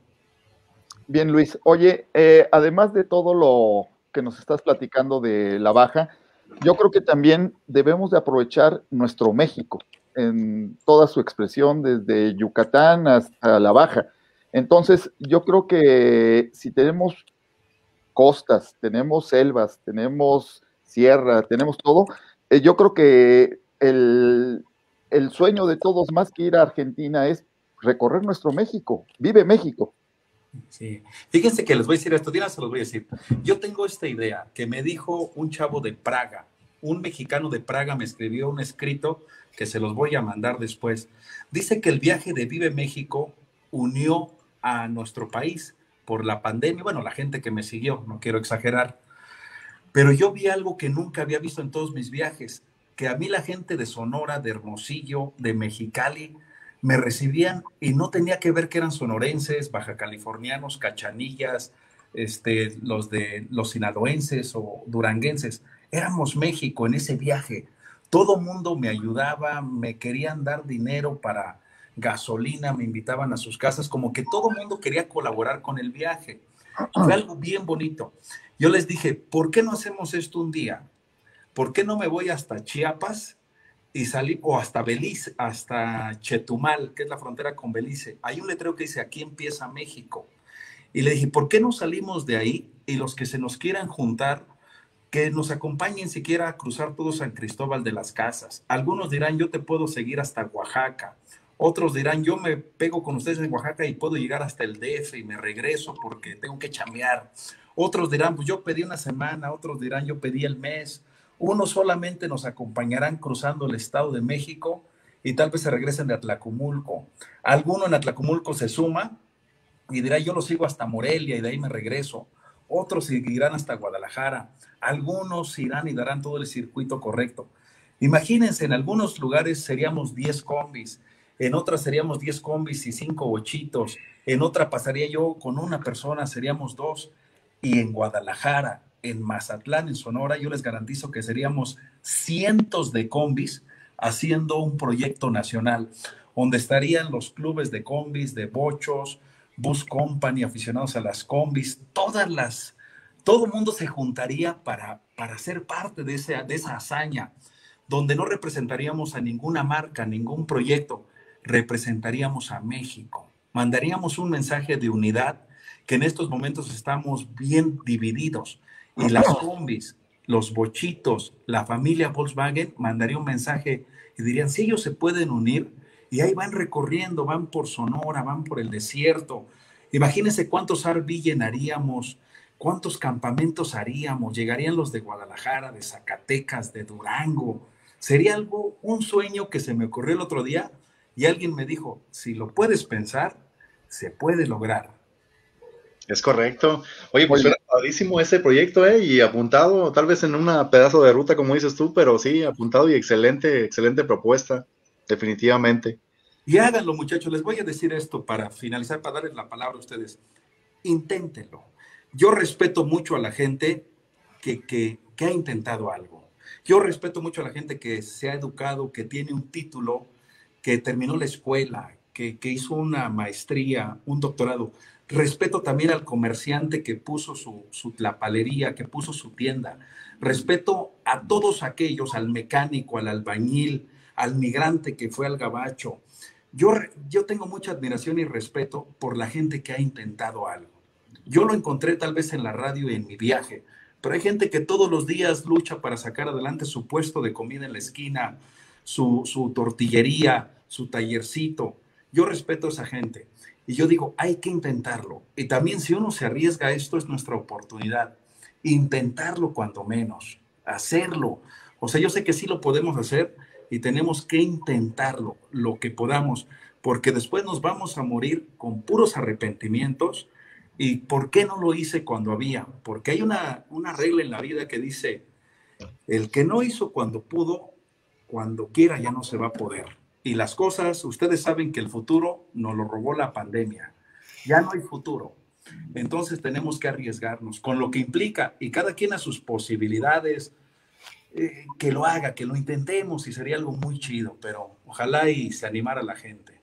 Bien, Luis. Oye, eh, además de todo lo que nos estás platicando de la Baja, yo creo que también debemos de aprovechar nuestro México en toda su expresión, desde Yucatán hasta la Baja. Entonces, yo creo que si tenemos costas, tenemos selvas, tenemos sierra, tenemos todo, eh, yo creo que el, el sueño de todos, más que ir a Argentina, es recorrer nuestro México. Vive México. Sí, fíjense que les voy a decir esto, Diana, se los voy a decir. Yo tengo esta idea que me dijo un chavo de Praga, un mexicano de Praga me escribió un escrito que se los voy a mandar después. Dice que el viaje de Vive México unió a nuestro país por la pandemia. Bueno, la gente que me siguió, no quiero exagerar, pero yo vi algo que nunca había visto en todos mis viajes, que a mí la gente de Sonora, de Hermosillo, de Mexicali, me recibían y no tenía que ver que eran sonorenses, bajacalifornianos, cachanillas, este, los de los sinaloenses o duranguenses. Éramos México en ese viaje. Todo mundo me ayudaba, me querían dar dinero para gasolina, me invitaban a sus casas, como que todo mundo quería colaborar con el viaje. Fue algo bien bonito. Yo les dije, ¿por qué no hacemos esto un día? ¿Por qué no me voy hasta Chiapas y salí, o hasta Belice, hasta Chetumal, que es la frontera con Belice? Hay un letrero que dice, aquí empieza México. Y le dije, ¿por qué no salimos de ahí? Y los que se nos quieran juntar, que nos acompañen siquiera a cruzar todo San Cristóbal de las Casas. Algunos dirán, yo te puedo seguir hasta Oaxaca. Otros dirán, yo me pego con ustedes en Oaxaca y puedo llegar hasta el D F y me regreso porque tengo que chambear. Otros dirán, pues yo pedí una semana. Otros dirán, yo pedí el mes. Unos solamente nos acompañarán cruzando el Estado de México y tal vez se regresen de Atlacomulco. Alguno en Atlacomulco se suma y dirá, yo lo sigo hasta Morelia y de ahí me regreso. Otros irán hasta Guadalajara. Algunos irán y darán todo el circuito correcto. Imagínense, en algunos lugares seríamos diez combis, en otras seríamos diez combis y cinco bochitos, en otra pasaría yo con una persona, seríamos dos, y en Guadalajara, en Mazatlán, en Sonora, yo les garantizo que seríamos cientos de combis haciendo un proyecto nacional, donde estarían los clubes de combis, de bochos, Bus Company, aficionados a las combis, todas las, todo el mundo se juntaría para, para ser parte de, ese, de esa hazaña, donde no representaríamos a ninguna marca, ningún proyecto, representaríamos a México. Mandaríamos un mensaje de unidad, que en estos momentos estamos bien divididos. Y las combis, los bochitos, la familia Volkswagen mandaría un mensaje y dirían, si ellos se pueden unir, y ahí van recorriendo, van por Sonora, van por el desierto. Imagínense cuántos R V llenaríamos, cuántos campamentos haríamos, llegarían los de Guadalajara, de Zacatecas, de Durango. Sería algo, un sueño que se me ocurrió el otro día y alguien me dijo, si lo puedes pensar, se puede lograr. Es correcto. Oye, pues era padrísimo ese proyecto, ¿eh? Y apuntado, tal vez en un pedazo de ruta, como dices tú, pero sí, apuntado y excelente, excelente propuesta, definitivamente. Y háganlo, muchachos. Les voy a decir esto para finalizar, para darles la palabra a ustedes. Inténtenlo. Yo respeto mucho a la gente que, que, que ha intentado algo. Yo respeto mucho a la gente que se ha educado, que tiene un título, que terminó la escuela, que, que hizo una maestría, un doctorado. Respeto también al comerciante que puso su, su tlapalería, que puso su tienda. Respeto a todos aquellos, al mecánico, al albañil, al migrante que fue al gabacho. Yo, yo tengo mucha admiración y respeto por la gente que ha intentado algo. Yo lo encontré tal vez en la radio y en mi viaje, pero hay gente que todos los días lucha para sacar adelante su puesto de comida en la esquina, su, su tortillería, su tallercito. Yo respeto a esa gente. Y yo digo, hay que intentarlo. Y también si uno se arriesga a esto, es nuestra oportunidad. Intentarlo cuando menos. Hacerlo. O sea, yo sé que sí lo podemos hacer y tenemos que intentarlo, lo que podamos. Porque después nos vamos a morir con puros arrepentimientos. ¿Y por qué no lo hice cuando había? Porque hay una, una regla en la vida que dice, el que no hizo cuando pudo, cuando quiera ya no se va a poder. Y las cosas, ustedes saben que el futuro nos lo robó la pandemia. Ya no hay futuro. Entonces tenemos que arriesgarnos con lo que implica, y cada quien a sus posibilidades, eh, que lo haga, que lo intentemos, y sería algo muy chido, pero ojalá y se animara la gente.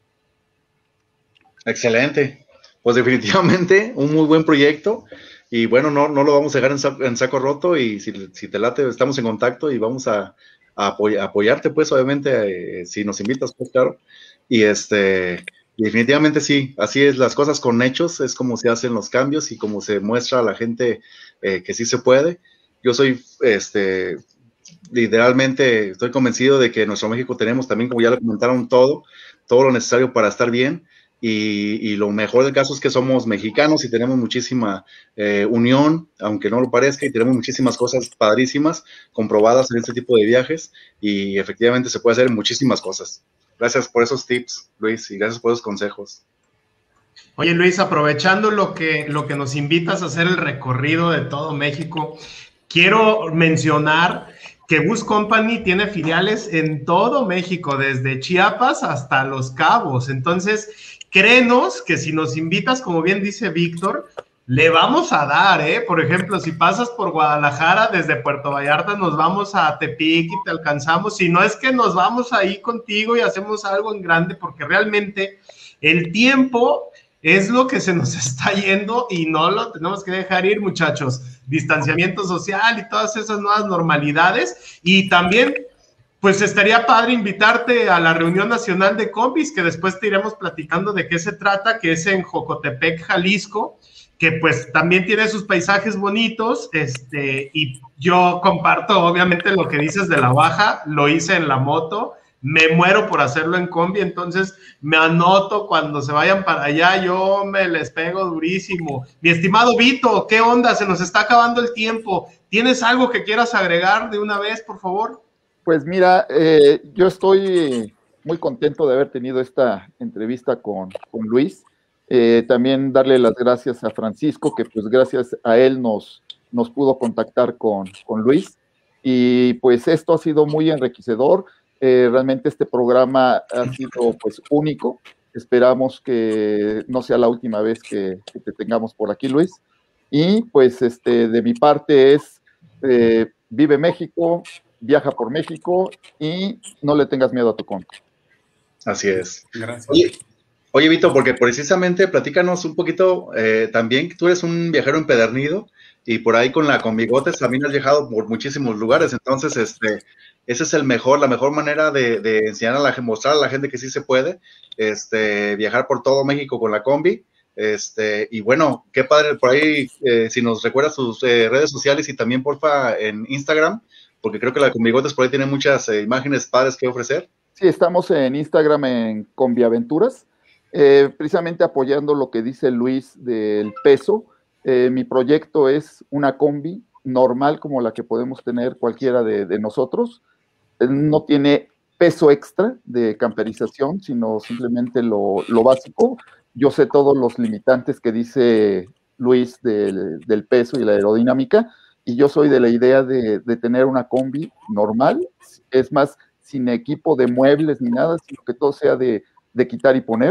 Excelente. Pues definitivamente un muy buen proyecto, y bueno, no, no lo vamos a dejar en saco, en saco roto, y si, si te late, estamos en contacto y vamos a, a, apoy, a apoyarte, pues obviamente, eh, si nos invitas, pues claro, y este... Y definitivamente sí, así es, las cosas con hechos, es como se hacen los cambios y como se muestra a la gente eh, que sí se puede. Yo soy, este, literalmente, estoy convencido de que en nuestro México tenemos también, como ya lo comentaron, todo, todo lo necesario para estar bien, y, y lo mejor del caso es que somos mexicanos y tenemos muchísima eh, unión, aunque no lo parezca, y tenemos muchísimas cosas padrísimas comprobadas en este tipo de viajes, y efectivamente se puede hacer muchísimas cosas. Gracias por esos tips, Luis, y gracias por esos consejos. Oye, Luis, aprovechando lo que, lo que nos invitas a hacer el recorrido de todo México, quiero mencionar que Bus Company tiene filiales en todo México, desde Chiapas hasta Los Cabos. Entonces, créenos que si nos invitas, como bien dice Víctor, le vamos a dar, ¿eh? Por ejemplo, si pasas por Guadalajara, desde Puerto Vallarta nos vamos a Tepic y te alcanzamos. Si no es que nos vamos ahí contigo y hacemos algo en grande, porque realmente el tiempo es lo que se nos está yendo y no lo tenemos que dejar ir, muchachos. Distanciamiento social y todas esas nuevas normalidades. Y también, pues estaría padre invitarte a la reunión nacional de combis, que después te iremos platicando de qué se trata, que es en Jocotepec, Jalisco, que pues también tiene sus paisajes bonitos, este, y yo comparto obviamente lo que dices de la baja, lo hice en la moto, me muero por hacerlo en combi, entonces me anoto cuando se vayan para allá, yo me les pego durísimo. Mi estimado Vito, ¿qué onda? Se nos está acabando el tiempo. ¿Tienes algo que quieras agregar de una vez, por favor? Pues mira, eh, yo estoy muy contento de haber tenido esta entrevista con, con Luis. Eh, también darle las gracias a Francisco, que pues gracias a él nos, nos pudo contactar con, con Luis, y pues esto ha sido muy enriquecedor. Eh, realmente este programa ha sido pues único. Esperamos que no sea la última vez que, que te tengamos por aquí, Luis, y pues este, de mi parte es eh, vive México, viaja por México y no le tengas miedo a tu conto. Así es. Gracias. Oye, Oye, Vito, porque precisamente platícanos un poquito eh, también, tú eres un viajero empedernido y por ahí con la con bigotes también has viajado por muchísimos lugares, entonces este, ese es el mejor, la mejor manera de, de enseñar a la gente, mostrar a la gente que sí se puede, este, viajar por todo México con la combi, este, y bueno, qué padre, por ahí, eh, si nos recuerdas sus eh, redes sociales y también porfa en Instagram, porque creo que la con bigotes por ahí tiene muchas eh, imágenes padres que ofrecer. Sí, estamos en Instagram en Combiaventuras. Eh, precisamente apoyando lo que dice Luis del peso. Eh, mi proyecto es una combi normal como la que podemos tener cualquiera de, de nosotros. Eh, no tiene peso extra de camperización, sino simplemente lo, lo básico. Yo sé todos los limitantes que dice Luis del, del peso y la aerodinámica, y yo soy de la idea de, de tener una combi normal, es más, sin equipo de muebles ni nada, sino que todo sea de, de quitar y poner.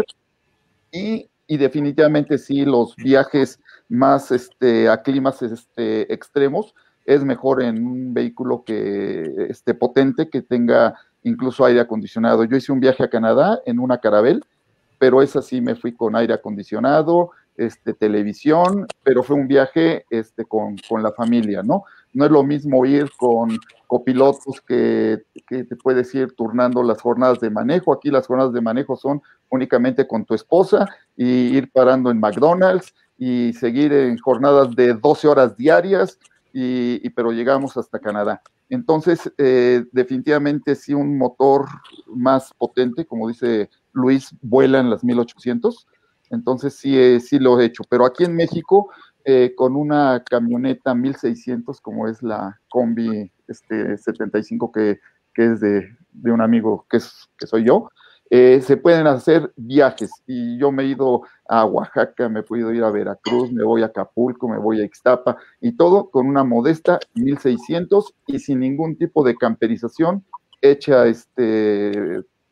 Y, y definitivamente sí, los viajes más este, a climas este, extremos, es mejor en un vehículo que esté potente, que tenga incluso aire acondicionado. Yo hice un viaje a Canadá en una Caravelle, pero esa sí me fui con aire acondicionado, este, televisión, pero fue un viaje este, con, con la familia, ¿no? No es lo mismo ir con copilotos que, que te puedes ir turnando las jornadas de manejo. Aquí las jornadas de manejo son únicamente con tu esposa y ir parando en McDonald's y seguir en jornadas de doce horas diarias, y, y, pero llegamos hasta Canadá. Entonces, eh, definitivamente sí, un motor más potente, como dice Luis, vuela en las mil ochocientos, entonces sí, eh, sí lo he hecho. Pero aquí en México, eh, con una camioneta mil seiscientos, como es la combi este, setenta y cinco, que, que es de, de un amigo que, es, que soy yo, eh, se pueden hacer viajes, y yo me he ido a Oaxaca, me he podido ir a Veracruz, me voy a Acapulco, me voy a Ixtapa, y todo con una modesta mil seiscientos y sin ningún tipo de camperización hecha este,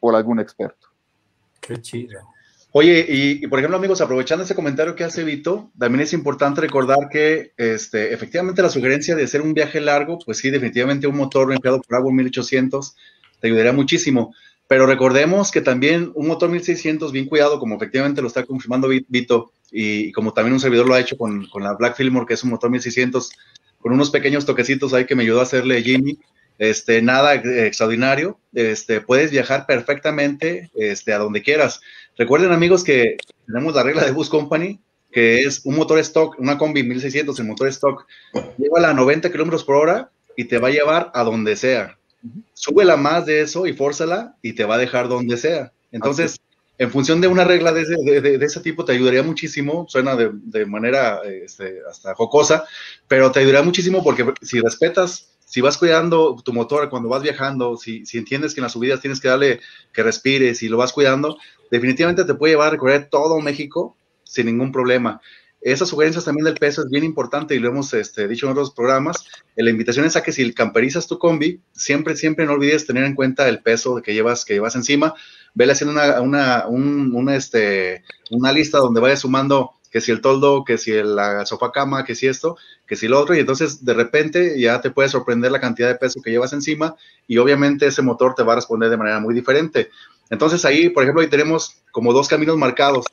por algún experto. Qué chido. Oye, y, y por ejemplo, amigos, aprovechando ese comentario que hace Vito, también es importante recordar que este, efectivamente la sugerencia de hacer un viaje largo, pues sí, definitivamente un motor enfriado por agua mil ochocientos te ayudaría muchísimo. Pero recordemos que también un motor mil seiscientos bien cuidado, como efectivamente lo está confirmando Vito, y como también un servidor lo ha hecho con, con la Black Fillmore, que es un motor mil seiscientos, con unos pequeños toquecitos ahí que me ayudó a hacerle Jimmy, este, nada extraordinario, este, puedes viajar perfectamente este, a donde quieras. Recuerden, amigos, que tenemos la regla de Bus Company, que es un motor stock, una combi mil seiscientos, el motor stock, llévala a noventa kilómetros por hora y te va a llevar a donde sea. Súbela más de eso y fórzala y te va a dejar donde sea. Entonces, en función de una regla de ese, de, de, de ese tipo, te ayudaría muchísimo. Suena de, de manera este, hasta jocosa, pero te ayudaría muchísimo porque si respetas, si vas cuidando tu motor cuando vas viajando, si, si entiendes que en las subidas tienes que darle que respires y lo vas cuidando, definitivamente te puede llevar a recorrer todo México sin ningún problema. Esas sugerencias también del peso es bien importante y lo hemos este, dicho en otros programas. La invitación es a que si camperizas tu combi, siempre, siempre no olvides tener en cuenta el peso que llevas, que llevas encima. Vele haciendo una, una, un, una, este, una lista donde vayas sumando que si el toldo, que si el, la sofá cama, que si esto, que si lo otro, y entonces de repente ya te puede sorprender la cantidad de peso que llevas encima y obviamente ese motor te va a responder de manera muy diferente. Entonces ahí, por ejemplo, ahí tenemos como dos caminos marcados.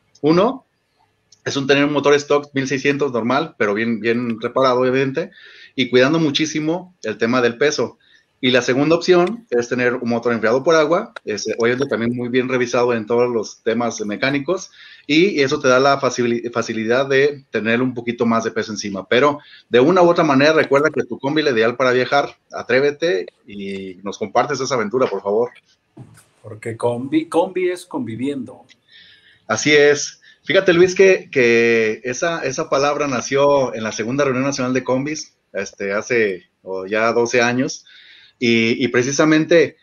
Uno es un tener un motor stock mil seiscientos normal, pero bien, bien reparado, obviamente, y cuidando muchísimo el tema del peso. Y la segunda opción es tener un motor enfriado por agua, es, obviamente también muy bien revisado en todos los temas mecánicos, y eso te da la facilidad de tener un poquito más de peso encima. Pero de una u otra manera, recuerda que tu combi es la ideal para viajar. Atrévete y nos compartes esa aventura, por favor. Porque combi, combi es conviviendo. Así es. Fíjate, Luis, que, que esa, esa palabra nació en la segunda reunión nacional de combis, este, hace oh, ya doce años, y, y precisamente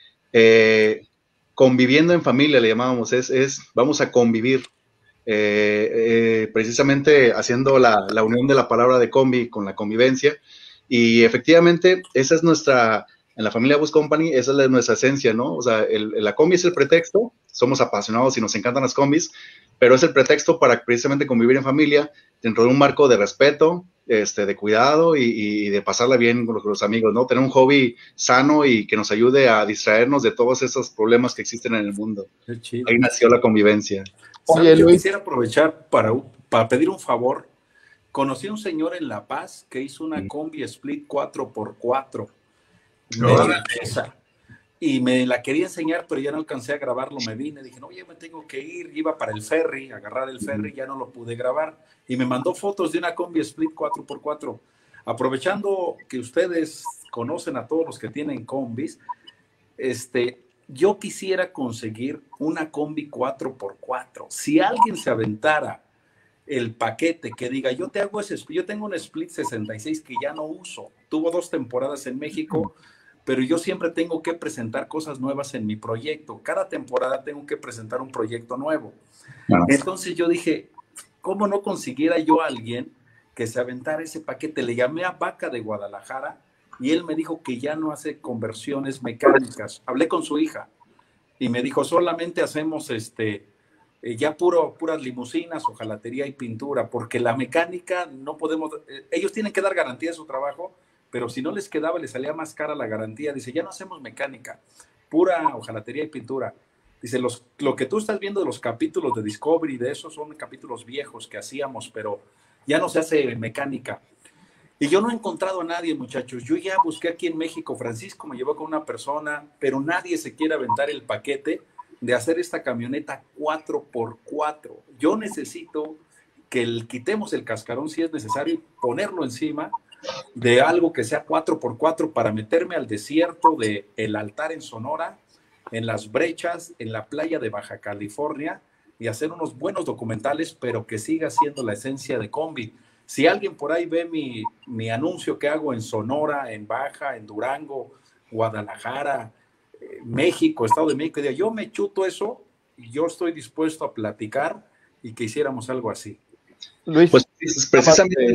eh, conviviendo en familia le llamábamos, es, es vamos a convivir, eh, eh, precisamente haciendo la, la unión de la palabra de combi con la convivencia, y efectivamente esa es nuestra, en la familia Bus Company, esa es nuestra esencia, ¿no? O sea, el, la combi es el pretexto, somos apasionados y nos encantan las combis, pero es el pretexto para precisamente convivir en familia dentro de un marco de respeto, este, de cuidado y, y de pasarla bien con los, con los amigos, ¿no? Tener un hobby sano y que nos ayude a distraernos de todos esos problemas que existen en el mundo. Qué chido. Ahí nació la convivencia. Oye, yo quisiera aprovechar para, para pedir un favor. Conocí a un señor en La Paz que hizo una combi split cuatro por cuatro. Y me la quería enseñar, pero ya no alcancé a grabarlo, me vine, dije, no, ya me tengo que ir, iba para el ferry, agarrar el ferry, ya no lo pude grabar, y me mandó fotos de una combi split cuatro por cuatro. Aprovechando que ustedes conocen a todos los que tienen combis, este, yo quisiera conseguir una combi cuatro por cuatro. Si alguien se aventara el paquete que diga, yo te hago ese, yo tengo un split sesenta y seis que ya no uso, tuvo dos temporadas en México, pero yo siempre tengo que presentar cosas nuevas en mi proyecto. Cada temporada tengo que presentar un proyecto nuevo. Bueno. Entonces yo dije, ¿cómo no consiguiera yo a alguien que se aventara ese paquete? Le llamé a Vaca de Guadalajara y él me dijo que ya no hace conversiones mecánicas. Hablé con su hija y me dijo, solamente hacemos este, eh, ya puro, puras limusinas, hojalatería y pintura, porque la mecánica no podemos, eh, ellos tienen que dar garantía de su trabajo, pero si no les quedaba, les salía más cara la garantía. Dice, ya no hacemos mecánica, pura hojalatería y pintura. Dice, los, lo que tú estás viendo de los capítulos de Discovery, de esos son capítulos viejos que hacíamos, pero ya no se hace mecánica. Y yo no he encontrado a nadie, muchachos. Yo ya busqué aquí en México, Francisco me llevó con una persona, pero nadie se quiere aventar el paquete de hacer esta camioneta cuatro por cuatro. Yo necesito que el, quitemos el cascarón si es necesario y ponerlo encima de algo que sea cuatro por cuatro para meterme al desierto de El Altar en Sonora, en las brechas, en la playa de Baja California y hacer unos buenos documentales, pero que siga siendo la esencia de combi. Si alguien por ahí ve mi, mi anuncio que hago en Sonora, en Baja, en Durango, Guadalajara, eh, México, Estado de México, y diga, yo me chuto eso y yo estoy dispuesto a platicar y que hiciéramos algo así. Luis, pues precisamente...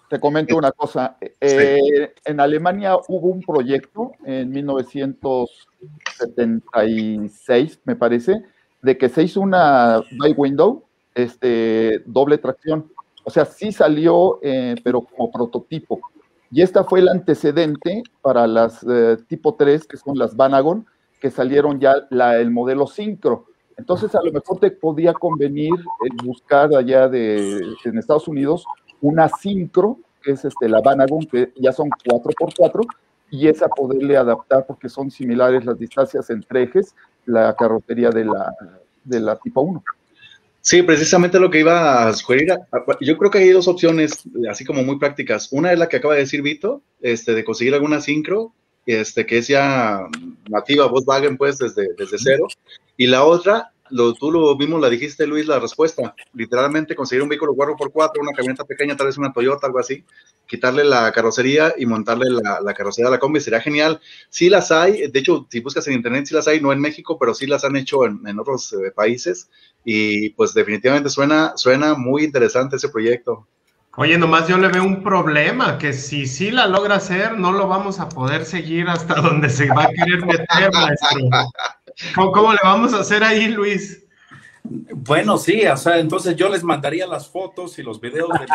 te comento una cosa. Eh, sí. En Alemania hubo un proyecto en mil novecientos setenta y seis, me parece, de que se hizo una by window, este, doble tracción. O sea, sí salió, eh, pero como prototipo. Y esta fue el antecedente para las eh, tipo tres, que son las Vanagon, que salieron ya la, el modelo Syncro. Entonces, a lo mejor te podía convenir eh, buscar allá de, en Estados Unidos una Syncro, que es este, la Vanagon, que ya son cuatro por cuatro, y esa poderle adaptar porque son similares las distancias entre ejes, la carrocería de la, de la tipo uno. Sí, precisamente lo que iba a sugerir. Yo creo que hay dos opciones, así como muy prácticas. Una es la que acaba de decir Vito, este, de conseguir alguna Syncro, este, que es ya nativa Volkswagen, pues, desde, desde cero. Y la otra, lo, tú lo mismo la dijiste, Luis, la respuesta. Literalmente conseguir un vehículo cuatro por cuatro, una camioneta pequeña, tal vez una Toyota, algo así, quitarle la carrocería y montarle la, la carrocería de la combi, sería genial. Sí las hay, de hecho, si buscas en internet, sí las hay, no en México, pero sí las han hecho en, en otros eh, países. Y pues definitivamente suena, suena muy interesante ese proyecto. Oye, nomás yo le veo un problema, que si sí la logra hacer, no lo vamos a poder seguir hasta donde se va a querer meter, maestro. ¿Cómo, cómo le vamos a hacer ahí, Luis? Bueno, sí, o sea, entonces yo les mandaría las fotos y los videos. De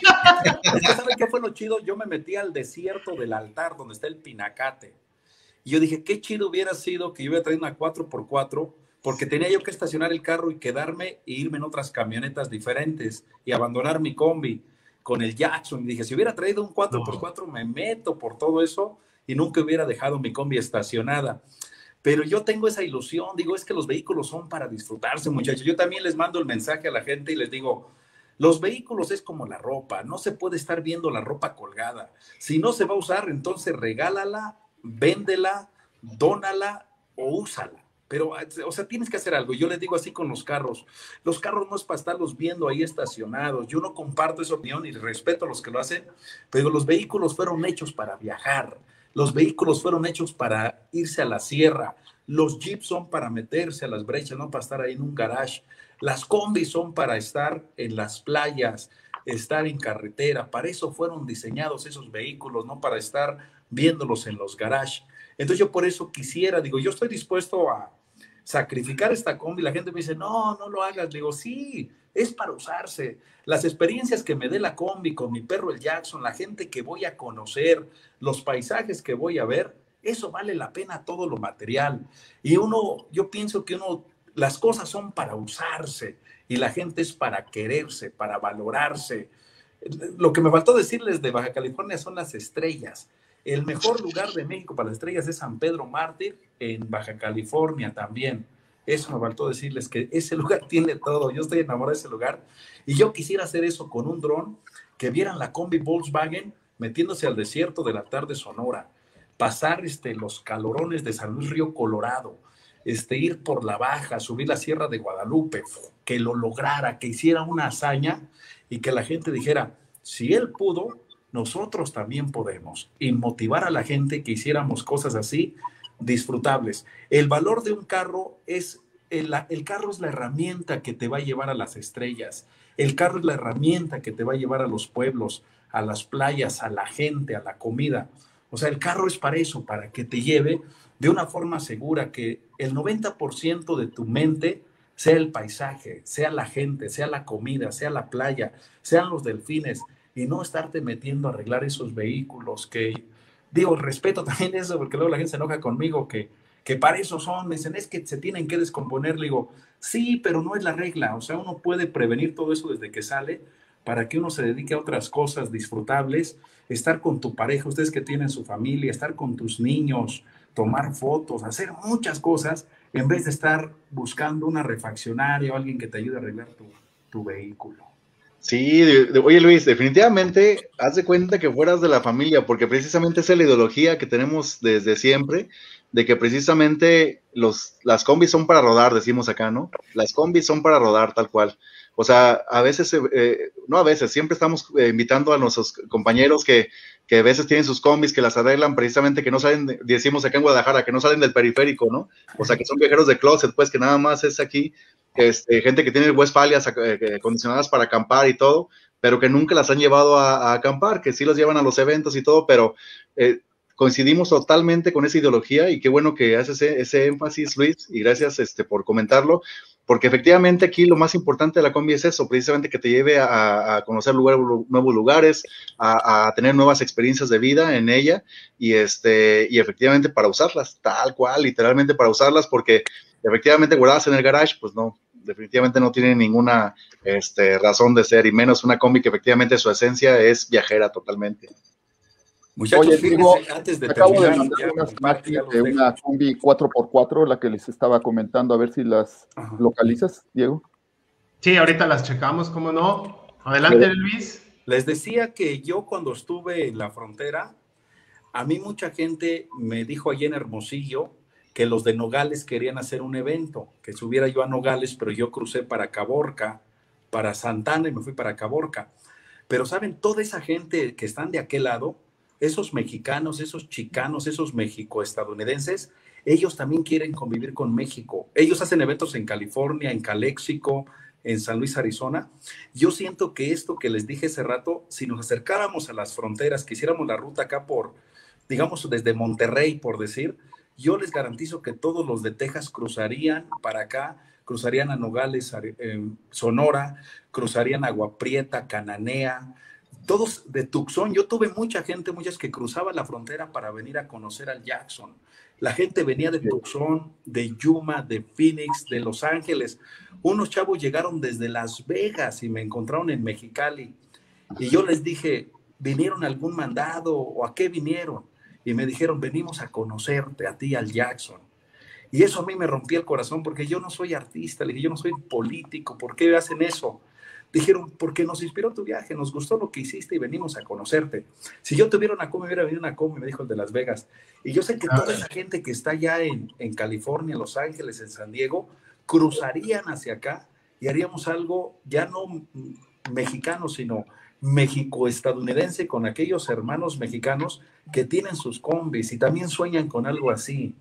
es que, ¿saben qué fue lo chido? Yo me metí al desierto del altar, donde está el Pinacate. Y yo dije, qué chido hubiera sido que yo hubiera traído una cuatro por cuatro, porque tenía yo que estacionar el carro y quedarme e irme en otras camionetas diferentes y abandonar mi combi con el Jackson. Y dije, si hubiera traído un cuatro por cuatro, me meto por todo eso y nunca hubiera dejado mi combi estacionada. Pero yo tengo esa ilusión, digo, es que los vehículos son para disfrutarse, muchachos. Yo también les mando el mensaje a la gente y les digo, los vehículos es como la ropa, no se puede estar viendo la ropa colgada. Si no se va a usar, entonces regálala, véndela, dónala o úsala. Pero, o sea, tienes que hacer algo. Yo les digo así con los carros. Los carros no es para estarlos viendo ahí estacionados. Yo no comparto esa opinión y respeto a los que lo hacen, pero los vehículos fueron hechos para viajar. Los vehículos fueron hechos para irse a la sierra. Los jeeps son para meterse a las brechas, no para estar ahí en un garage. Las combis son para estar en las playas, estar en carretera. Para eso fueron diseñados esos vehículos, no para estar viéndolos en los garages. Entonces yo por eso quisiera, digo, yo estoy dispuesto a sacrificar esta combi. La gente me dice, no, no lo hagas. Digo, sí, es para usarse. Las experiencias que me dé la combi con mi perro el Jackson, la gente que voy a conocer, los paisajes que voy a ver, eso vale la pena todo lo material. Y uno, yo pienso que uno, las cosas son para usarse y la gente es para quererse, para valorarse. Lo que me faltó decirles de Baja California son las estrellas. El mejor lugar de México para las estrellas es San Pedro Mártir, en Baja California también. Eso me faltó decirles, que ese lugar tiene todo. Yo estoy enamorado de ese lugar y yo quisiera hacer eso con un dron, que vieran la combi Volkswagen metiéndose al desierto del altar de Sonora, pasar este, los calorones de San Luis Río Colorado, este, ir por la baja, subir la Sierra de Guadalupe, que lo lograra, que hiciera una hazaña y que la gente dijera, si él pudo, nosotros también podemos, y motivar a la gente que hiciéramos cosas así disfrutables. El valor de un carro es, el, el carro es la herramienta que te va a llevar a las estrellas, el carro es la herramienta que te va a llevar a los pueblos, a las playas, a la gente, a la comida. O sea, el carro es para eso, para que te lleve de una forma segura, que el noventa por ciento de tu mente sea el paisaje, sea la gente, sea la comida, sea la playa, sean los delfines, y no estarte metiendo a arreglar esos vehículos que, digo, respeto también eso, porque luego la gente se enoja conmigo, que, que para eso son, me dicen, es que se tienen que descomponer. Le digo, sí, pero no es la regla. O sea, uno puede prevenir todo eso desde que sale para que uno se dedique a otras cosas disfrutables, estar con tu pareja, ustedes que tienen su familia, estar con tus niños, tomar fotos, hacer muchas cosas, en vez de estar buscando una refaccionaria o alguien que te ayude a arreglar tu, tu vehículo. Sí, de, de, oye Luis, definitivamente haz de cuenta que fueras de la familia, porque precisamente esa es la ideología que tenemos desde siempre, de que precisamente los, las combis son para rodar, decimos acá, ¿no? Las combis son para rodar tal cual. O sea, a veces, eh, no a veces, siempre estamos eh, invitando a nuestros compañeros que, que a veces tienen sus combis, que las arreglan precisamente, que no salen, de, decimos acá en Guadalajara, que no salen del periférico, ¿no? O sea, que son viajeros de closet, pues que nada más es aquí. Este, gente que tiene Westfalias eh, acondicionadas para acampar y todo, pero que nunca las han llevado a, a acampar, que sí los llevan a los eventos y todo, pero eh, coincidimos totalmente con esa ideología y qué bueno que haces ese, ese énfasis, Luis, y gracias este, por comentarlo, porque efectivamente aquí lo más importante de la combi es eso, precisamente que te lleve a, a conocer lugar, nuevos lugares, a, a tener nuevas experiencias de vida en ella y, este, y efectivamente para usarlas, tal cual, literalmente para usarlas, porque efectivamente guardadas en el garage, pues no, definitivamente no tienen ninguna este, razón de ser, y menos una combi que efectivamente su esencia es viajera totalmente. Muchachos, Oye, digo, antes de acabo terminar, de mandar ya, unas ya imágenes los de dejo. una combi cuatro por cuatro, la que les estaba comentando, a ver si las Ajá. localizas, Diego. Sí, ahorita las checamos, ¿cómo no? Adelante, Luis. Les decía que yo cuando estuve en la frontera, a mí mucha gente me dijo allí en Hermosillo que los de Nogales querían hacer un evento, que subiera yo a Nogales, pero yo crucé para Caborca, para Santana y me fui para Caborca. Pero saben, toda esa gente que están de aquel lado, esos mexicanos, esos chicanos, esos mexico-estadounidenses, ellos también quieren convivir con México. Ellos hacen eventos en California, en Calexico, en San Luis, Arizona. Yo siento que esto que les dije hace rato, si nos acercáramos a las fronteras, que hiciéramos la ruta acá por, digamos, desde Monterrey, por decir, yo les garantizo que todos los de Texas cruzarían para acá, cruzarían a Nogales, eh, Sonora, cruzarían a Agua Prieta, Cananea, todos de Tucson. Yo tuve mucha gente, muchas que cruzaban la frontera para venir a conocer al Jackson. La gente venía de Tucson, de Yuma, de Phoenix, de Los Ángeles. Unos chavos llegaron desde Las Vegas y me encontraron en Mexicali. Y yo les dije, ¿vinieron a algún mandado o a qué vinieron? Y me dijeron, venimos a conocerte, a ti, al Jackson. Y eso a mí me rompía el corazón porque yo no soy artista, le dije, yo no soy político, ¿por qué hacen eso? Dijeron, porque nos inspiró tu viaje, nos gustó lo que hiciste y venimos a conocerte. Si yo tuviera una combi, hubiera venido una combi, me dijo el de Las Vegas. Y yo sé que toda esa gente que está allá en, en California, en Los Ángeles, en San Diego, cruzarían hacia acá y haríamos algo ya no mexicano, sino México-estadounidense, con aquellos hermanos mexicanos que tienen sus combis y también sueñan con algo así.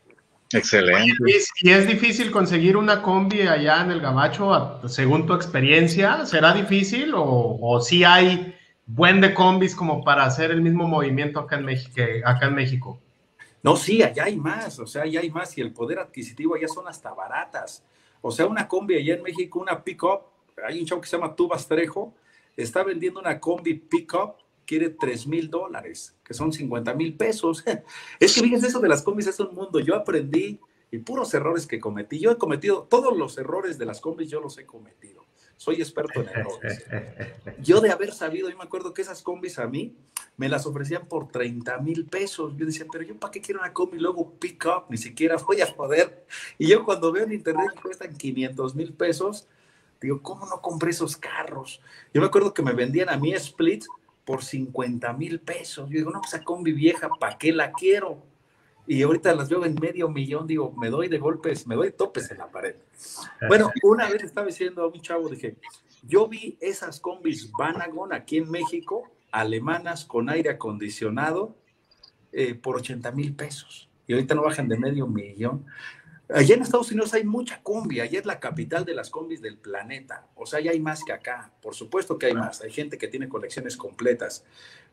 Excelente. ¿Y es difícil conseguir una combi allá en el Gabacho, según tu experiencia? ¿Será difícil o, o sí hay buen de combis como para hacer el mismo movimiento acá en México? Acá en México? No, sí, allá hay más, o sea, allá hay más y el poder adquisitivo allá son hasta baratas. O sea, una combi allá en México, una pick-up, hay un chavo que se llama Tubas Trejo, está vendiendo una combi pick-up, quiere tres mil dólares, que son cincuenta mil pesos. Es que fíjense, eso de las combis es un mundo. Yo aprendí y puros errores que cometí. Yo he cometido todos los errores de las combis, yo los he cometido. Soy experto en errores. Yo de haber sabido, yo me acuerdo que esas combis a mí me las ofrecían por treinta mil pesos. Yo decía, pero yo para qué quiero una combi, luego pick up, ni siquiera voy a poder. Y yo cuando veo en internet que cuestan quinientos mil pesos, digo, ¿cómo no compré esos carros? Yo me acuerdo que me vendían a mí Split por cincuenta mil pesos. Yo digo, no, pues esa combi vieja, ¿para qué la quiero? Y ahorita las veo en medio millón, digo, me doy de golpes, me doy topes en la pared. Bueno, una vez estaba diciendo a un chavo, dije, yo vi esas combis Vanagon aquí en México, alemanas con aire acondicionado, eh, por ochenta mil pesos. Y ahorita no bajan de medio millón. Allá en Estados Unidos hay mucha combi, allá es la capital de las combis del planeta, o sea, ya hay más que acá, por supuesto que hay más, hay gente que tiene colecciones completas.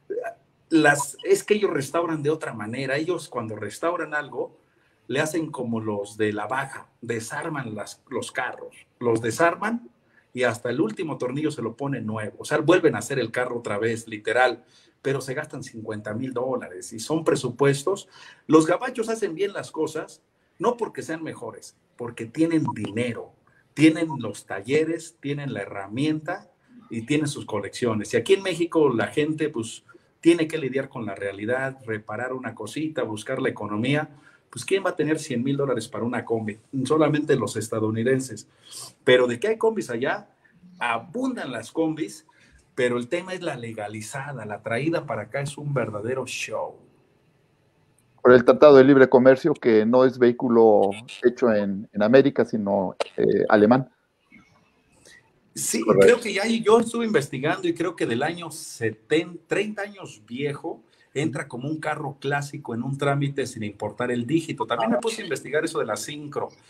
Las, es que ellos restauran de otra manera, ellos cuando restauran algo, le hacen como los de la baja, desarman las, los carros, los desarman y hasta el último tornillo se lo ponen nuevo, o sea, vuelven a hacer el carro otra vez, literal, pero se gastan cincuenta mil dólares y son presupuestos. Los gabachos hacen bien las cosas, no porque sean mejores, porque tienen dinero, tienen los talleres, tienen la herramienta y tienen sus colecciones. Y aquí en México la gente pues tiene que lidiar con la realidad, reparar una cosita, buscar la economía. Pues ¿quién va a tener cien mil dólares para una combi? Solamente los estadounidenses. Pero de que hay combis allá, abundan las combis, pero el tema es la legalizada, la traída para acá es un verdadero show. Por el Tratado de Libre Comercio, que no es vehículo hecho en, en América, sino eh, alemán. Sí, correcto. Creo que ya yo estuve investigando y creo que del año setenta, treinta años viejo, entra como un carro clásico en un trámite sin importar el dígito. También me puse a investigar eso de la Syncro.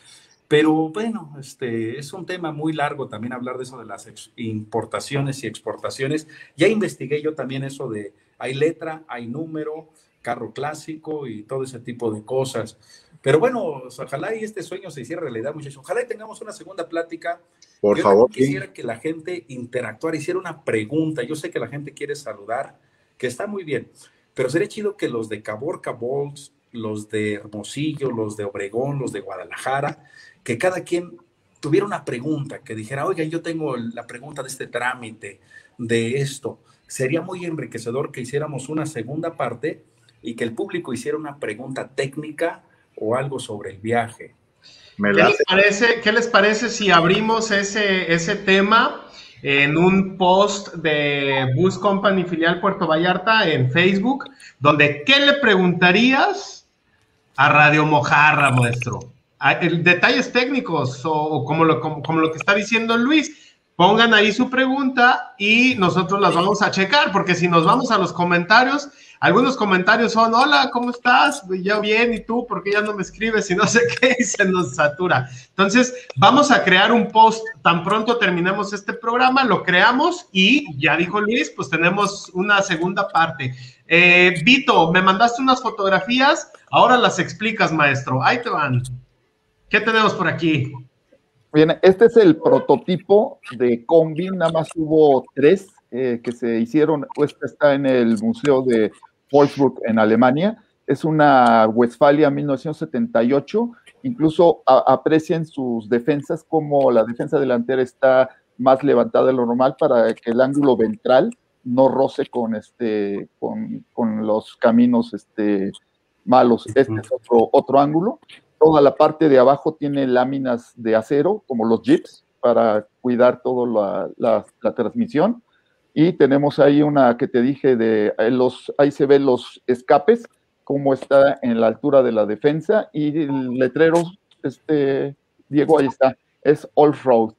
Pero bueno, este, es un tema muy largo también hablar de eso de las importaciones y exportaciones. Ya investigué yo también eso de, hay letra, hay número, carro clásico y todo ese tipo de cosas. Pero bueno, ojalá y este sueño se hiciera realidad, muchachos. Ojalá y tengamos una segunda plática. Por yo favor. Quisiera sí. que la gente interactuara, hiciera una pregunta. Yo sé que la gente quiere saludar, que está muy bien, pero sería chido que los de Caborca Bolts, los de Hermosillo, los de Obregón, los de Guadalajara, que cada quien tuviera una pregunta, que dijera, oigan, yo tengo la pregunta de este trámite, de esto. Sería muy enriquecedor que hiciéramos una segunda parte y que el público hiciera una pregunta técnica o algo sobre el viaje. ¿Qué les parece, qué les parece si abrimos ese, ese tema en un post de Bus Company Filial Puerto Vallarta en Facebook, donde ¿qué le preguntarías a Radio Mojarra, maestro? Detalles técnicos o, o como, lo, como, como lo que está diciendo Luis. Pongan ahí su pregunta y nosotros las vamos a checar, porque si nos vamos a los comentarios, algunos comentarios son, hola, ¿cómo estás? Yo bien, ¿y tú? ¿Por qué ya no me escribes? Y no sé qué, y se nos satura. Entonces, vamos a crear un post, tan pronto terminemos este programa, lo creamos y ya dijo Luis, pues tenemos una segunda parte. Eh, Vito, me mandaste unas fotografías, ahora las explicas, maestro. Ahí te van. ¿Qué tenemos por aquí? Bien, este es el prototipo de combi, nada más hubo tres eh, que se hicieron. Esta está en el Museo de Wolfsburg en Alemania. Es una Westfalia mil novecientos setenta y ocho. Incluso a, aprecien sus defensas, como la defensa delantera está más levantada de lo normal para que el ángulo ventral no roce con, este, con, con los caminos este, malos. Este es otro, otro ángulo. Toda la parte de abajo tiene láminas de acero, como los jeeps, para cuidar toda la, la, la transmisión. Y tenemos ahí una que te dije, de los, ahí se ven los escapes, cómo está en la altura de la defensa. Y el letrero, este, Diego, ahí está, es off-road.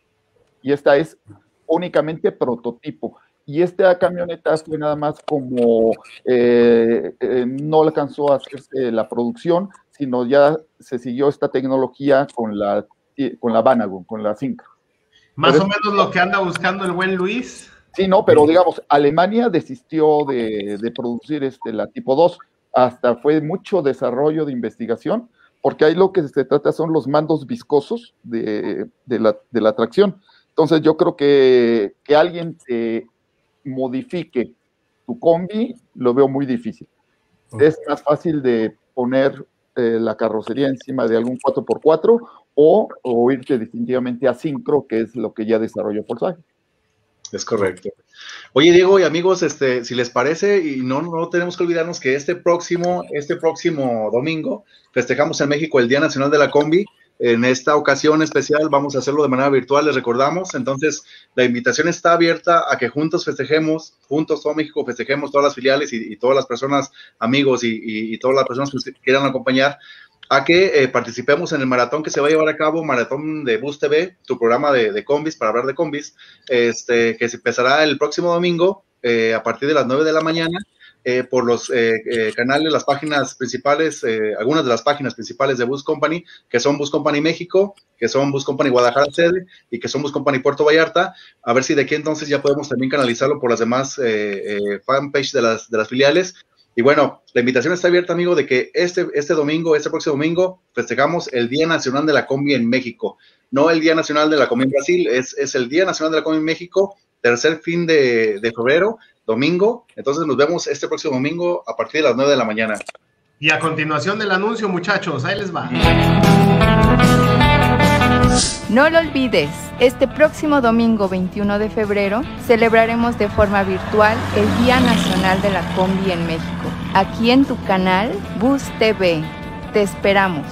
Y esta es únicamente prototipo. Y esta camioneta fue nada más como, eh, eh, no alcanzó a hacerse la producción, sino ya se siguió esta tecnología con la, con la Vanagon, con la Synchro. Más pero o menos lo que anda buscando el buen Luis. Sí, no, pero digamos, Alemania desistió de, de producir este, la tipo dos, hasta fue mucho desarrollo de investigación, porque ahí lo que se trata son los mandos viscosos de, de, la, de la tracción. Entonces yo creo que, que alguien te modifique tu combi, lo veo muy difícil. Okay. Es más fácil de poner eh, la carrocería encima de algún cuatro por cuatro o, o irte definitivamente a Synchro, que es lo que ya desarrolló Volkswagen. Es correcto. Oye, Diego y amigos, este, si les parece, y no, no tenemos que olvidarnos que este próximo, este próximo domingo festejamos en México el Día Nacional de la Combi. En esta ocasión especial vamos a hacerlo de manera virtual, les recordamos. Entonces, la invitación está abierta a que juntos festejemos, juntos todo México festejemos, todas las filiales y, y todas las personas, amigos y, y, y todas las personas que quieran acompañar, a que eh, participemos en el maratón que se va a llevar a cabo, Maratón de Bus T V, tu programa de, de combis, para hablar de combis, este, que se empezará el próximo domingo eh, a partir de las nueve de la mañana. Eh, por los eh, eh, canales, las páginas principales, eh, algunas de las páginas principales de Bus Company, que son Bus Company México, que son Bus Company Guadalajara sede y que son Bus Company Puerto Vallarta. A ver si de aquí entonces ya podemos también canalizarlo por las demás eh, eh, fanpage de las, de las filiales. Y bueno, la invitación está abierta, amigo, de que este, este domingo, este próximo domingo, festejamos el Día Nacional de la Combi en México. No el Día Nacional de la Combi en Brasil, es, es el Día Nacional de la Combi en México, tercer fin de, de febrero, domingo. Entonces nos vemos este próximo domingo a partir de las nueve de la mañana. Y a continuación del anuncio, muchachos, ahí les va. No lo olvides, este próximo domingo veintiuno de febrero celebraremos de forma virtual el Día Nacional de la Combi en México, aquí en tu canal Bus T V. Te esperamos.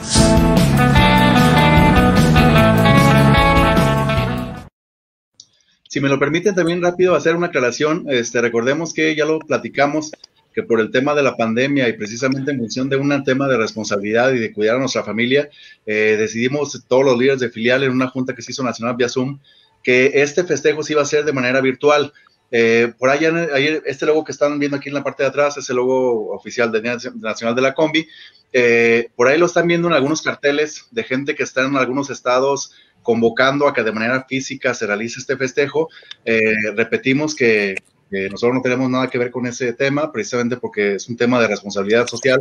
Si me lo permiten también rápido hacer una aclaración, este, recordemos que ya lo platicamos, que por el tema de la pandemia y precisamente en función de un tema de responsabilidad y de cuidar a nuestra familia, eh, decidimos todos los líderes de filial en una junta que se hizo nacional vía Zoom, que este festejo se iba a hacer de manera virtual. Eh, por allá, ahí, este logo que están viendo aquí en la parte de atrás es el logo oficial del Día Nacional de la Combi. Eh, por ahí lo están viendo en algunos carteles de gente que está en algunos estados convocando a que de manera física se realice este festejo. Eh, repetimos que, que nosotros no tenemos nada que ver con ese tema, precisamente porque es un tema de responsabilidad social.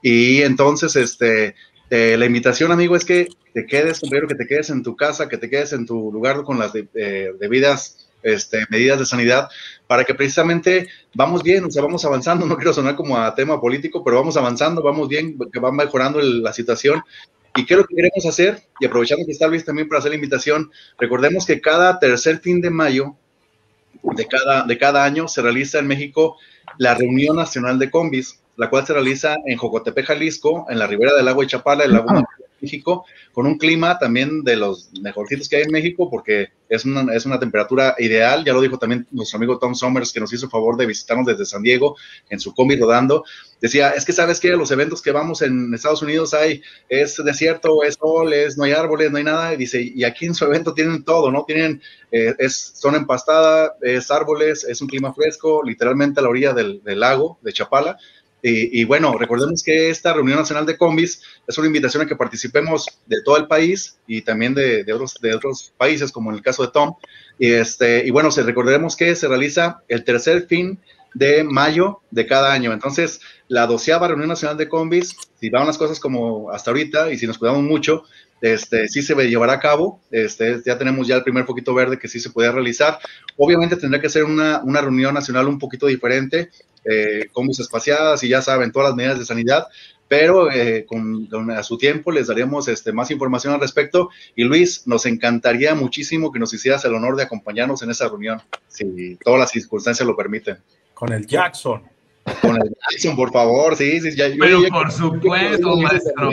Y entonces, este, eh, la invitación, amigo, es que te quedes, primero que te quedes en tu casa, que te quedes en tu lugar con las de, eh, debidas Este, medidas de sanidad, para que precisamente vamos bien, o sea, vamos avanzando. No quiero sonar como a tema político, pero vamos avanzando, vamos bien, que va mejorando el, la situación. ¿Y qué es lo que queremos hacer? Y aprovechando que está Luis también para hacer la invitación, recordemos que cada tercer fin de mayo de cada, de cada año se realiza en México la Reunión Nacional de Combis, la cual se realiza en Jocotepec, Jalisco, en la ribera del lago de Chapala, el lago de México, con un clima también de los mejorcitos que hay en México, porque es una, es una temperatura ideal. Ya lo dijo también nuestro amigo Tom Somers, que nos hizo el favor de visitarnos desde San Diego en su combi rodando. Decía, es que sabes que los eventos que vamos en Estados Unidos hay, es desierto, es sol, es, no hay árboles, no hay nada. Y dice, y aquí en su evento tienen todo, ¿no? Tienen, eh, es zona empastada, es árboles, es un clima fresco, literalmente a la orilla del, del lago de Chapala. Y, y bueno, recordemos que esta Reunión Nacional de Combis es una invitación a que participemos de todo el país y también de, de, otros, de otros países, como en el caso de Tom. Y, este, y bueno, se, recordemos que se realiza el tercer fin de mayo de cada año. Entonces, la doceava Reunión Nacional de Combis, si van las cosas como hasta ahorita y si nos cuidamos mucho, este, sí se llevará a cabo. Este, ya tenemos ya el primer foquito verde que sí se puede realizar. Obviamente tendrá que ser una, una reunión nacional un poquito diferente, eh, combis espaciadas y ya saben, todas las medidas de sanidad, pero eh, con, con, a su tiempo les daremos este, más información al respecto. Y Luis, nos encantaría muchísimo que nos hicieras el honor de acompañarnos en esa reunión, si todas las circunstancias lo permiten. Con el Jackson. Con el Jackson, por favor, sí, sí. Ya, pero yo, por yo, supuesto, yo, maestro.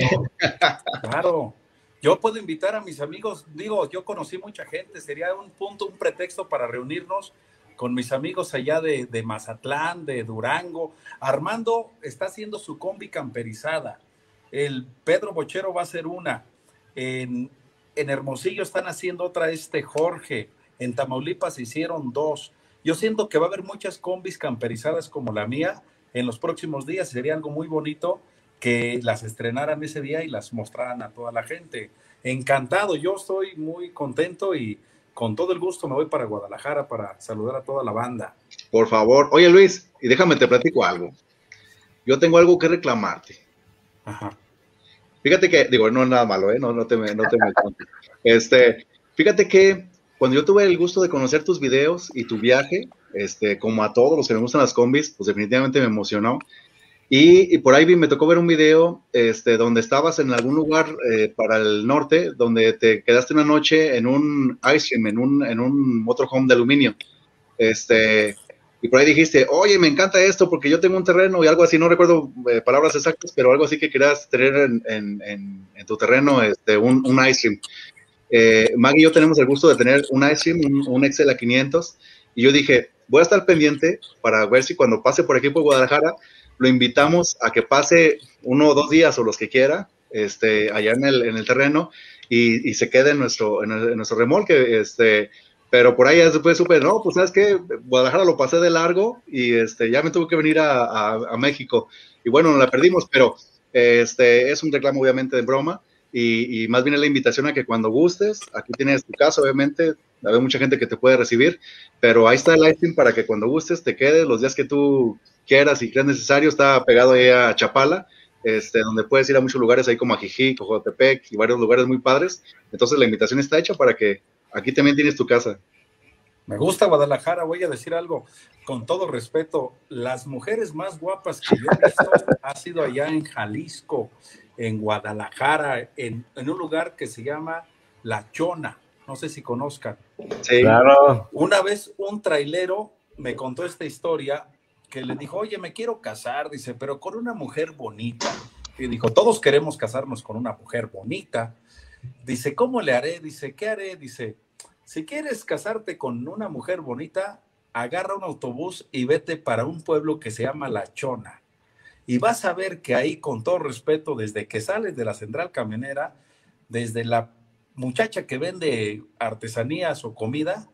Claro. Yo puedo invitar a mis amigos, digo, yo conocí mucha gente, sería un punto, un pretexto para reunirnos con mis amigos allá de, de Mazatlán, de Durango. Armando está haciendo su combi camperizada. El Pedro Bochero va a hacer una. En, en Hermosillo están haciendo otra, este Jorge. En Tamaulipas hicieron dos. Yo siento que va a haber muchas combis camperizadas como la mía en los próximos días. Sería algo muy bonito que las estrenaran ese día y las mostraran a toda la gente. Encantado, yo estoy muy contento y con todo el gusto me voy para Guadalajara para saludar a toda la banda. Por favor. Oye, Luis, y déjame te platico algo. Yo tengo algo que reclamarte. Ajá. Fíjate que, digo, no es nada malo, ¿eh? No, no te me, no te me Este, fíjate que cuando yo tuve el gusto de conocer tus videos y tu viaje, este, como a todos los que me gustan las combis, pues definitivamente me emocionó. Y, y por ahí me tocó ver un video este, donde estabas en algún lugar eh, para el norte, donde te quedaste una noche en un ice cream, en un, en un motorhome de aluminio. Este, y por ahí dijiste, oye, me encanta esto porque yo tengo un terreno y algo así, no recuerdo eh, palabras exactas, pero algo así que querías tener en, en, en, en tu terreno, este, un, un ice cream. Eh, Maggie y yo tenemos el gusto de tener un ice cream, un, un Excel A quinientos, y yo dije, voy a estar pendiente para ver si cuando pase por aquí por Guadalajara, lo invitamos a que pase uno o dos días o los que quiera, este, allá en el, en el terreno y, y se quede en nuestro, en, el, en nuestro remolque, este, pero por ahí después supe, no, pues sabes qué, Guadalajara lo pasé de largo y este, ya me tuve que venir a, a, a México y bueno, nos la perdimos, pero este, es un reclamo obviamente de broma y, y más bien es la invitación a que cuando gustes, aquí tienes tu casa obviamente, hay mucha gente que te puede recibir, pero ahí está el live stream para que cuando gustes te quedes los días que tú quieras y creas necesario. Está pegado ahí a Chapala, este, donde puedes ir a muchos lugares ahí como a Jijic, Jocotepec y varios lugares muy padres. Entonces la invitación está hecha para que aquí también tienes tu casa. Me gusta Guadalajara, voy a decir algo con todo respeto, las mujeres más guapas que yo he visto ha sido allá en Jalisco, en Guadalajara, en, en un lugar que se llama La Chona, no sé si conozcan. Sí, claro. Una vez un trailero me contó esta historia que le dijo, oye, me quiero casar, dice, pero con una mujer bonita. Y dijo, todos queremos casarnos con una mujer bonita. Dice, ¿cómo le haré? Dice, ¿qué haré? Dice, si quieres casarte con una mujer bonita, agarra un autobús y vete para un pueblo que se llama La Chona. Y vas a ver que ahí, con todo respeto, desde que sales de la central camionera, desde la muchacha que vende artesanías o comida,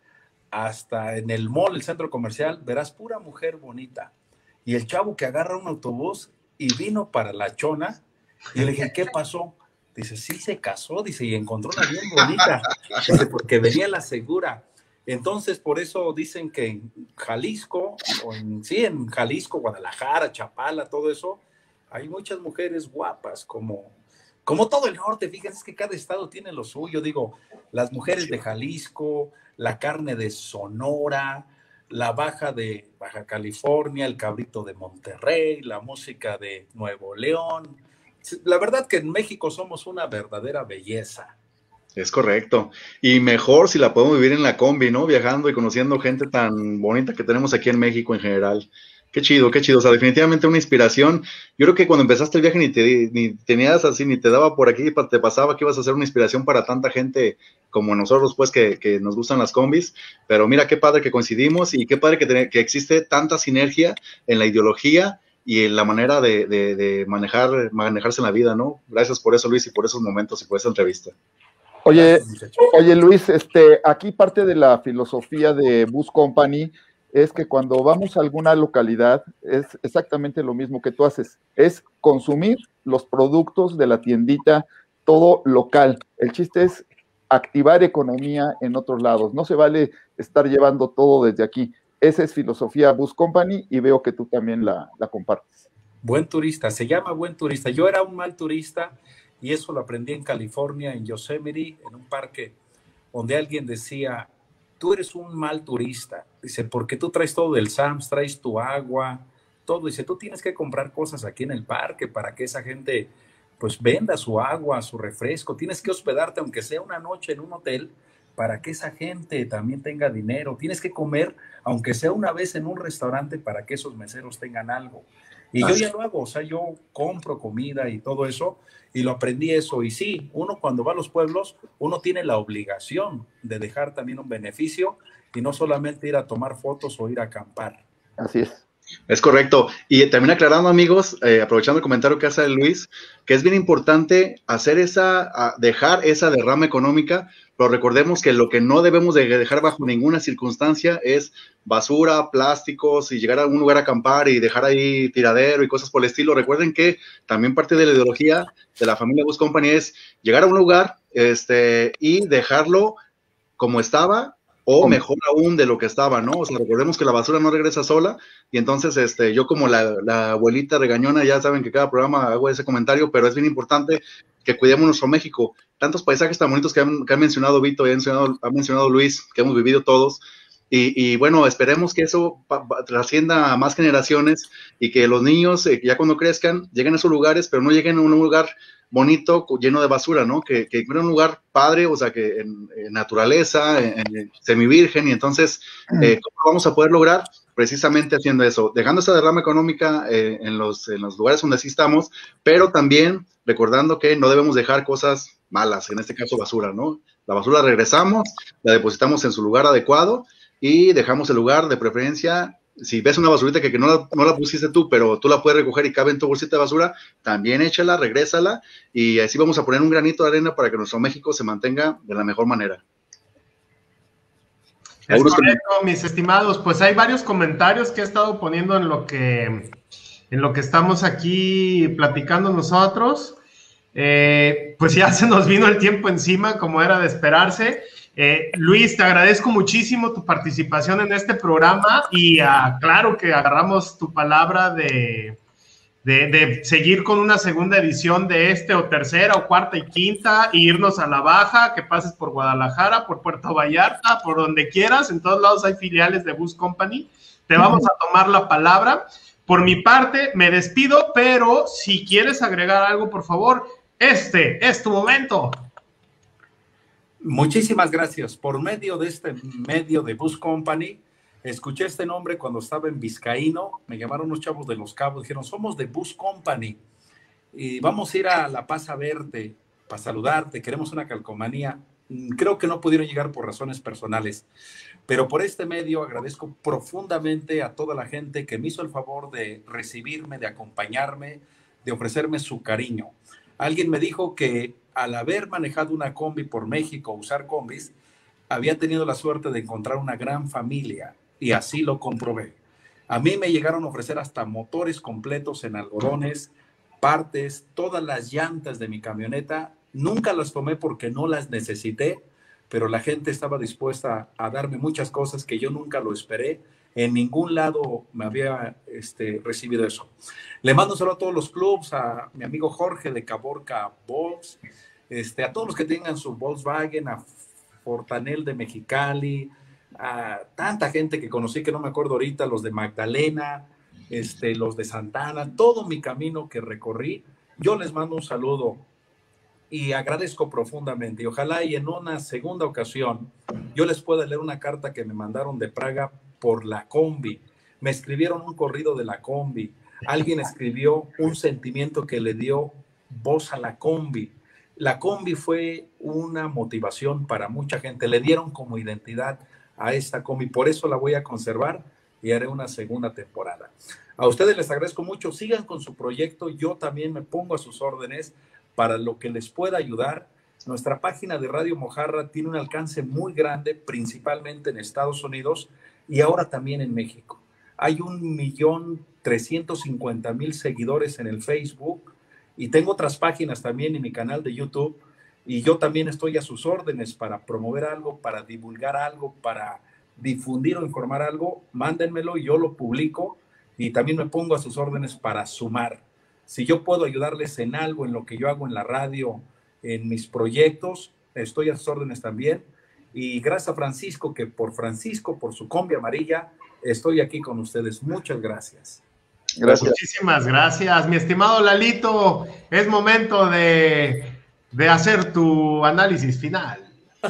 hasta en el mall, el centro comercial, verás pura mujer bonita. Y el chavo que agarra un autobús y vino para La Chona, y yo le dije, ¿qué pasó? Dice, sí se casó, dice, y encontró una bien bonita, dice, porque venía la segura. Entonces, por eso dicen que en Jalisco, o en, sí, en Jalisco, Guadalajara, Chapala, todo eso, hay muchas mujeres guapas, como, como todo el norte. Fíjense que cada estado tiene lo suyo. Digo, las mujeres de Jalisco, la carne de Sonora, la baja de Baja California, el cabrito de Monterrey, la música de Nuevo León. La verdad que en México somos una verdadera belleza. Es correcto. Y mejor si la podemos vivir en la combi, ¿no? Viajando y conociendo gente tan bonita que tenemos aquí en México en general. Qué chido, qué chido. O sea, definitivamente una inspiración. Yo creo que cuando empezaste el viaje ni, te, ni tenías así, ni te daba por aquí, te pasaba que ibas a ser una inspiración para tanta gente como nosotros, pues, que, que nos gustan las combis. Pero mira qué padre que coincidimos y qué padre que, te, que existe tanta sinergia en la ideología y en la manera de, de, de manejar, manejarse en la vida, ¿no? Gracias por eso, Luis, y por esos momentos y por esa entrevista. Oye, oye Luis, este, aquí parte de la filosofía de Bus Company es que cuando vamos a alguna localidad es exactamente lo mismo que tú haces, es consumir los productos de la tiendita, todo local. El chiste es activar economía en otros lados, no se vale estar llevando todo desde aquí. Esa es filosofía Bus Company y veo que tú también la, la compartes. Buen turista, se llama buen turista. Yo era un mal turista y eso lo aprendí en California, en Yosemite, en un parque donde alguien decía, tú eres un mal turista. Dice, porque tú traes todo del Sam's, traes tu agua, todo. Dice, tú tienes que comprar cosas aquí en el parque para que esa gente pues venda su agua, su refresco. Tienes que hospedarte, aunque sea una noche en un hotel, para que esa gente también tenga dinero. Tienes que comer, aunque sea una vez en un restaurante, para que esos meseros tengan algo. Y yo ya lo hago, o sea, yo compro comida y todo eso, y lo aprendí eso. Y sí, uno cuando va a los pueblos, uno tiene la obligación de dejar también un beneficio y no solamente ir a tomar fotos o ir a acampar. Así es. Es correcto. Y también aclarando, amigos, eh, aprovechando el comentario que hace Luis, que es bien importante hacer esa, dejar esa derrama económica, pero recordemos que lo que no debemos de dejar bajo ninguna circunstancia es basura, plásticos y llegar a un lugar a acampar y dejar ahí tiradero y cosas por el estilo. Recuerden que también parte de la ideología de la familia Bus Company es llegar a un lugar este, y dejarlo como estaba, o mejor aún de lo que estaba, ¿no? O sea, recordemos que la basura no regresa sola, y entonces este, yo como la, la abuelita regañona, ya saben que cada programa hago ese comentario, pero es bien importante que cuidemos nuestro México. Tantos paisajes tan bonitos que han, que han mencionado Vito y ha mencionado, ha mencionado Luis, que hemos vivido todos, y, y bueno, esperemos que eso pa, pa, trascienda a más generaciones y que los niños, eh, ya cuando crezcan, lleguen a esos lugares, pero no lleguen a un lugar bonito, lleno de basura, ¿no? Que, que en un lugar padre, o sea, que en, en naturaleza, en, en semivirgen, y entonces, eh, ¿cómo vamos a poder lograr? Precisamente haciendo eso, dejando esa derrama económica eh, en, los, en los lugares donde sí estamos, pero también recordando que no debemos dejar cosas malas, en este caso basura, ¿no? La basura regresamos, la depositamos en su lugar adecuado y dejamos el lugar de preferencia. Si ves una basurita que, que no, la, no la pusiste tú, pero tú la puedes recoger y cabe en tu bolsita de basura, también échala, regrésala, y así vamos a poner un granito de arena para que nuestro México se mantenga de la mejor manera. Es correcto, mis estimados. Pues hay varios comentarios que he estado poniendo en lo que, en lo que estamos aquí platicando nosotros. Eh, pues ya se nos vino el tiempo encima, como era de esperarse. Eh, Luis, te agradezco muchísimo tu participación en este programa y uh, claro que agarramos tu palabra de, de, de seguir con una segunda edición de este, o tercera, o cuarta y quinta, e irnos a la baja, que pases por Guadalajara, por Puerto Vallarta, por donde quieras. En todos lados hay filiales de Bus Company. Te vamos a tomar la palabra. Por mi parte, me despido, pero si quieres agregar algo, por favor, este es tu momento. Muchísimas gracias. Por medio de este medio de Bus Company, escuché este nombre cuando estaba en Vizcaíno, me llamaron unos chavos de Los Cabos, dijeron, somos de Bus Company y vamos a ir a La Paz a verte, para saludarte, queremos una calcomanía. Creo que no pudieron llegar por razones personales, pero por este medio agradezco profundamente a toda la gente que me hizo el favor de recibirme, de acompañarme, de ofrecerme su cariño. Alguien me dijo que al haber manejado una combi por México, usar combis, había tenido la suerte de encontrar una gran familia y así lo comprobé. A mí me llegaron a ofrecer hasta motores completos en algodones, partes, todas las llantas de mi camioneta. Nunca las tomé porque no las necesité, pero la gente estaba dispuesta a darme muchas cosas que yo nunca lo esperé. En ningún lado me había este, recibido eso. Le mando un saludo a todos los clubs, a mi amigo Jorge de Caborca Volks, este, a todos los que tengan su Volkswagen, a Fortanel de Mexicali, a tanta gente que conocí que no me acuerdo ahorita, los de Magdalena, este, los de Santana, todo mi camino que recorrí. Yo les mando un saludo y agradezco profundamente. Y ojalá y en una segunda ocasión yo les pueda leer una carta que me mandaron de Praga por la combi. Me escribieron un corrido de la combi. Alguien escribió un sentimiento que le dio voz a la combi. La combi fue una motivación para mucha gente. Le dieron como identidad a esta combi. Por eso la voy a conservar y haré una segunda temporada. A ustedes les agradezco mucho. Sigan con su proyecto. Yo también me pongo a sus órdenes para lo que les pueda ayudar. Nuestra página de Radio Mojarra tiene un alcance muy grande, principalmente en Estados Unidos y ahora también en México. Hay un millón trescientos cincuenta mil seguidores en el Facebook y tengo otras páginas también en mi canal de YouTube y yo también estoy a sus órdenes para promover algo, para divulgar algo, para difundir o informar algo. Mándenmelo y yo lo publico y también me pongo a sus órdenes para sumar. Si yo puedo ayudarles en algo, en lo que yo hago en la radio, en mis proyectos, estoy a sus órdenes también. Y gracias a Francisco, que por Francisco, por su combi amarilla, estoy aquí con ustedes. Muchas gracias. Gracias. Muchísimas gracias, mi estimado Lalito. Es momento de, de hacer tu análisis final.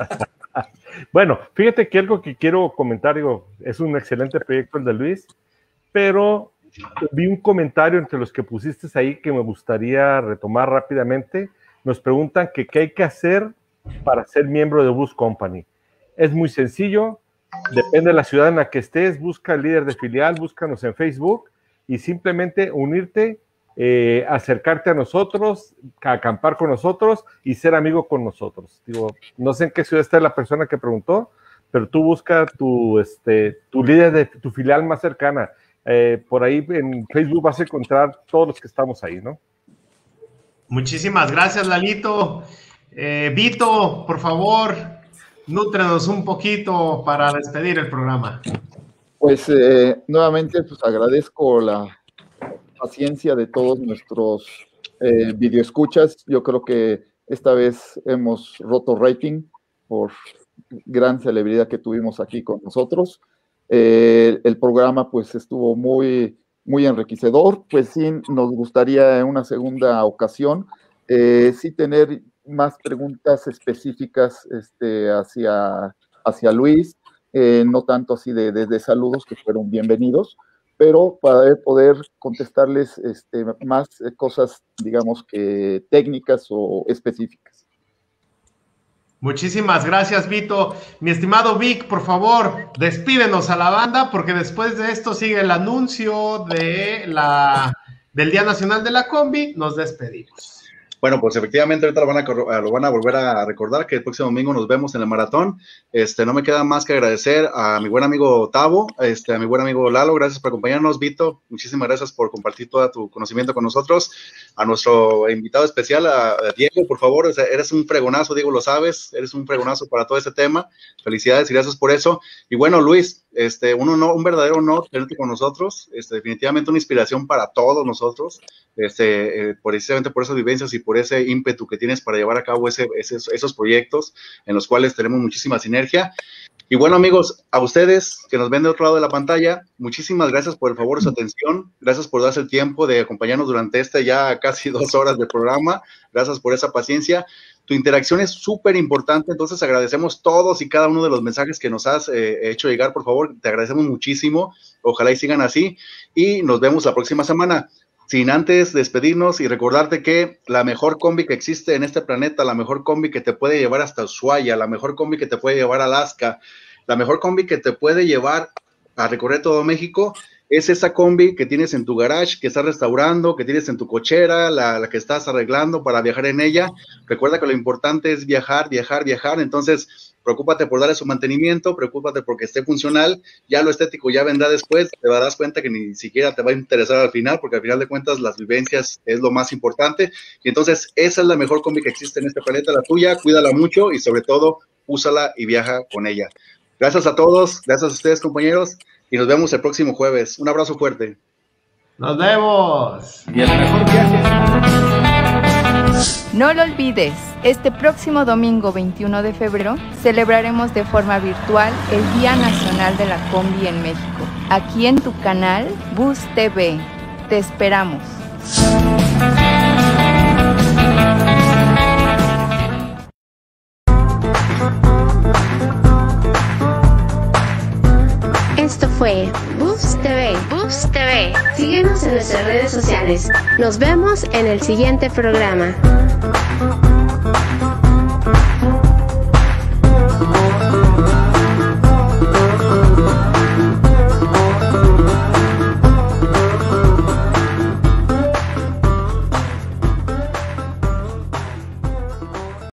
Bueno, fíjate que algo que quiero comentar, digo, es un excelente proyecto el de Luis, pero vi un comentario entre los que pusiste ahí que me gustaría retomar rápidamente. Nos preguntan que qué hay que hacer para ser miembro de Bus Company. Es muy sencillo, depende de la ciudad en la que estés, busca el líder de filial, búscanos en Facebook y simplemente unirte, eh, acercarte a nosotros, a acampar con nosotros y ser amigo con nosotros. Digo, no sé en qué ciudad está la persona que preguntó, pero tú busca tu, este, tu líder de tu filial más cercana. Eh, por ahí en Facebook vas a encontrar todos los que estamos ahí, ¿no? Muchísimas gracias, Lalito. Eh, Vito, por favor, nútrenos un poquito para despedir el programa. Pues eh, nuevamente pues agradezco la paciencia de todos nuestros eh, videoescuchas. Yo creo que esta vez hemos roto rating por gran celebridad que tuvimos aquí con nosotros. Eh, el programa pues estuvo muy, muy enriquecedor. Pues sí, nos gustaría en una segunda ocasión eh, sí tener más preguntas específicas este, hacia, hacia Luis, eh, no tanto así de, de, de saludos que fueron bienvenidos, pero para poder contestarles este, más cosas, digamos que técnicas o específicas. Muchísimas gracias, Vito. Mi estimado Vic, por favor, despídenos a la banda, porque después de esto sigue el anuncio de la, del Día Nacional de la Combi. Nos despedimos. Bueno, pues efectivamente ahorita lo van, a, lo van a volver a recordar que el próximo domingo nos vemos en el maratón. Este, no me queda más que agradecer a mi buen amigo Tavo, este, a mi buen amigo Lalo, gracias por acompañarnos. Vito, muchísimas gracias por compartir todo tu conocimiento con nosotros. A nuestro invitado especial, a, a Diego, por favor, o sea, eres un fregonazo, Diego, lo sabes, eres un fregonazo para todo este tema. Felicidades y gracias por eso. Y bueno, Luis, este, un, honor, un verdadero honor tenerte con nosotros, este, definitivamente una inspiración para todos nosotros, este, eh, precisamente por esas vivencias y por ese ímpetu que tienes para llevar a cabo ese, ese, esos proyectos en los cuales tenemos muchísima sinergia. Y bueno, amigos, a ustedes que nos ven de otro lado de la pantalla, muchísimas gracias por el favor de su atención, gracias por darse el tiempo de acompañarnos durante este ya casi dos horas de programa, gracias por esa paciencia. Tu interacción es súper importante, entonces agradecemos todos y cada uno de los mensajes que nos has eh, hecho llegar, por favor, te agradecemos muchísimo, ojalá y sigan así, y nos vemos la próxima semana. Sin antes despedirnos y recordarte que la mejor combi que existe en este planeta, la mejor combi que te puede llevar hasta Ushuaia, la mejor combi que te puede llevar a Alaska, la mejor combi que te puede llevar a recorrer todo México, es esa combi que tienes en tu garage, que estás restaurando, que tienes en tu cochera, la, la que estás arreglando para viajar en ella. Recuerda que lo importante es viajar, viajar, viajar. Entonces, preocúpate por darle su mantenimiento, preocúpate porque esté funcional, ya lo estético ya vendrá después, te darás cuenta que ni siquiera te va a interesar al final, porque al final de cuentas las vivencias es lo más importante, y entonces esa es la mejor combi que existe en este planeta, la tuya, cuídala mucho y sobre todo, úsala y viaja con ella. Gracias a todos, gracias a ustedes compañeros, y nos vemos el próximo jueves. Un abrazo fuerte. Nos vemos. Y el mejor viaje. No lo olvides, este próximo domingo veintiuno de febrero celebraremos de forma virtual el Día Nacional de la Combi en México, aquí en tu canal Bus T V. Te esperamos. Esto fue Bus T V. Bus T V. Síguenos en nuestras redes sociales. Nos vemos en el siguiente programa.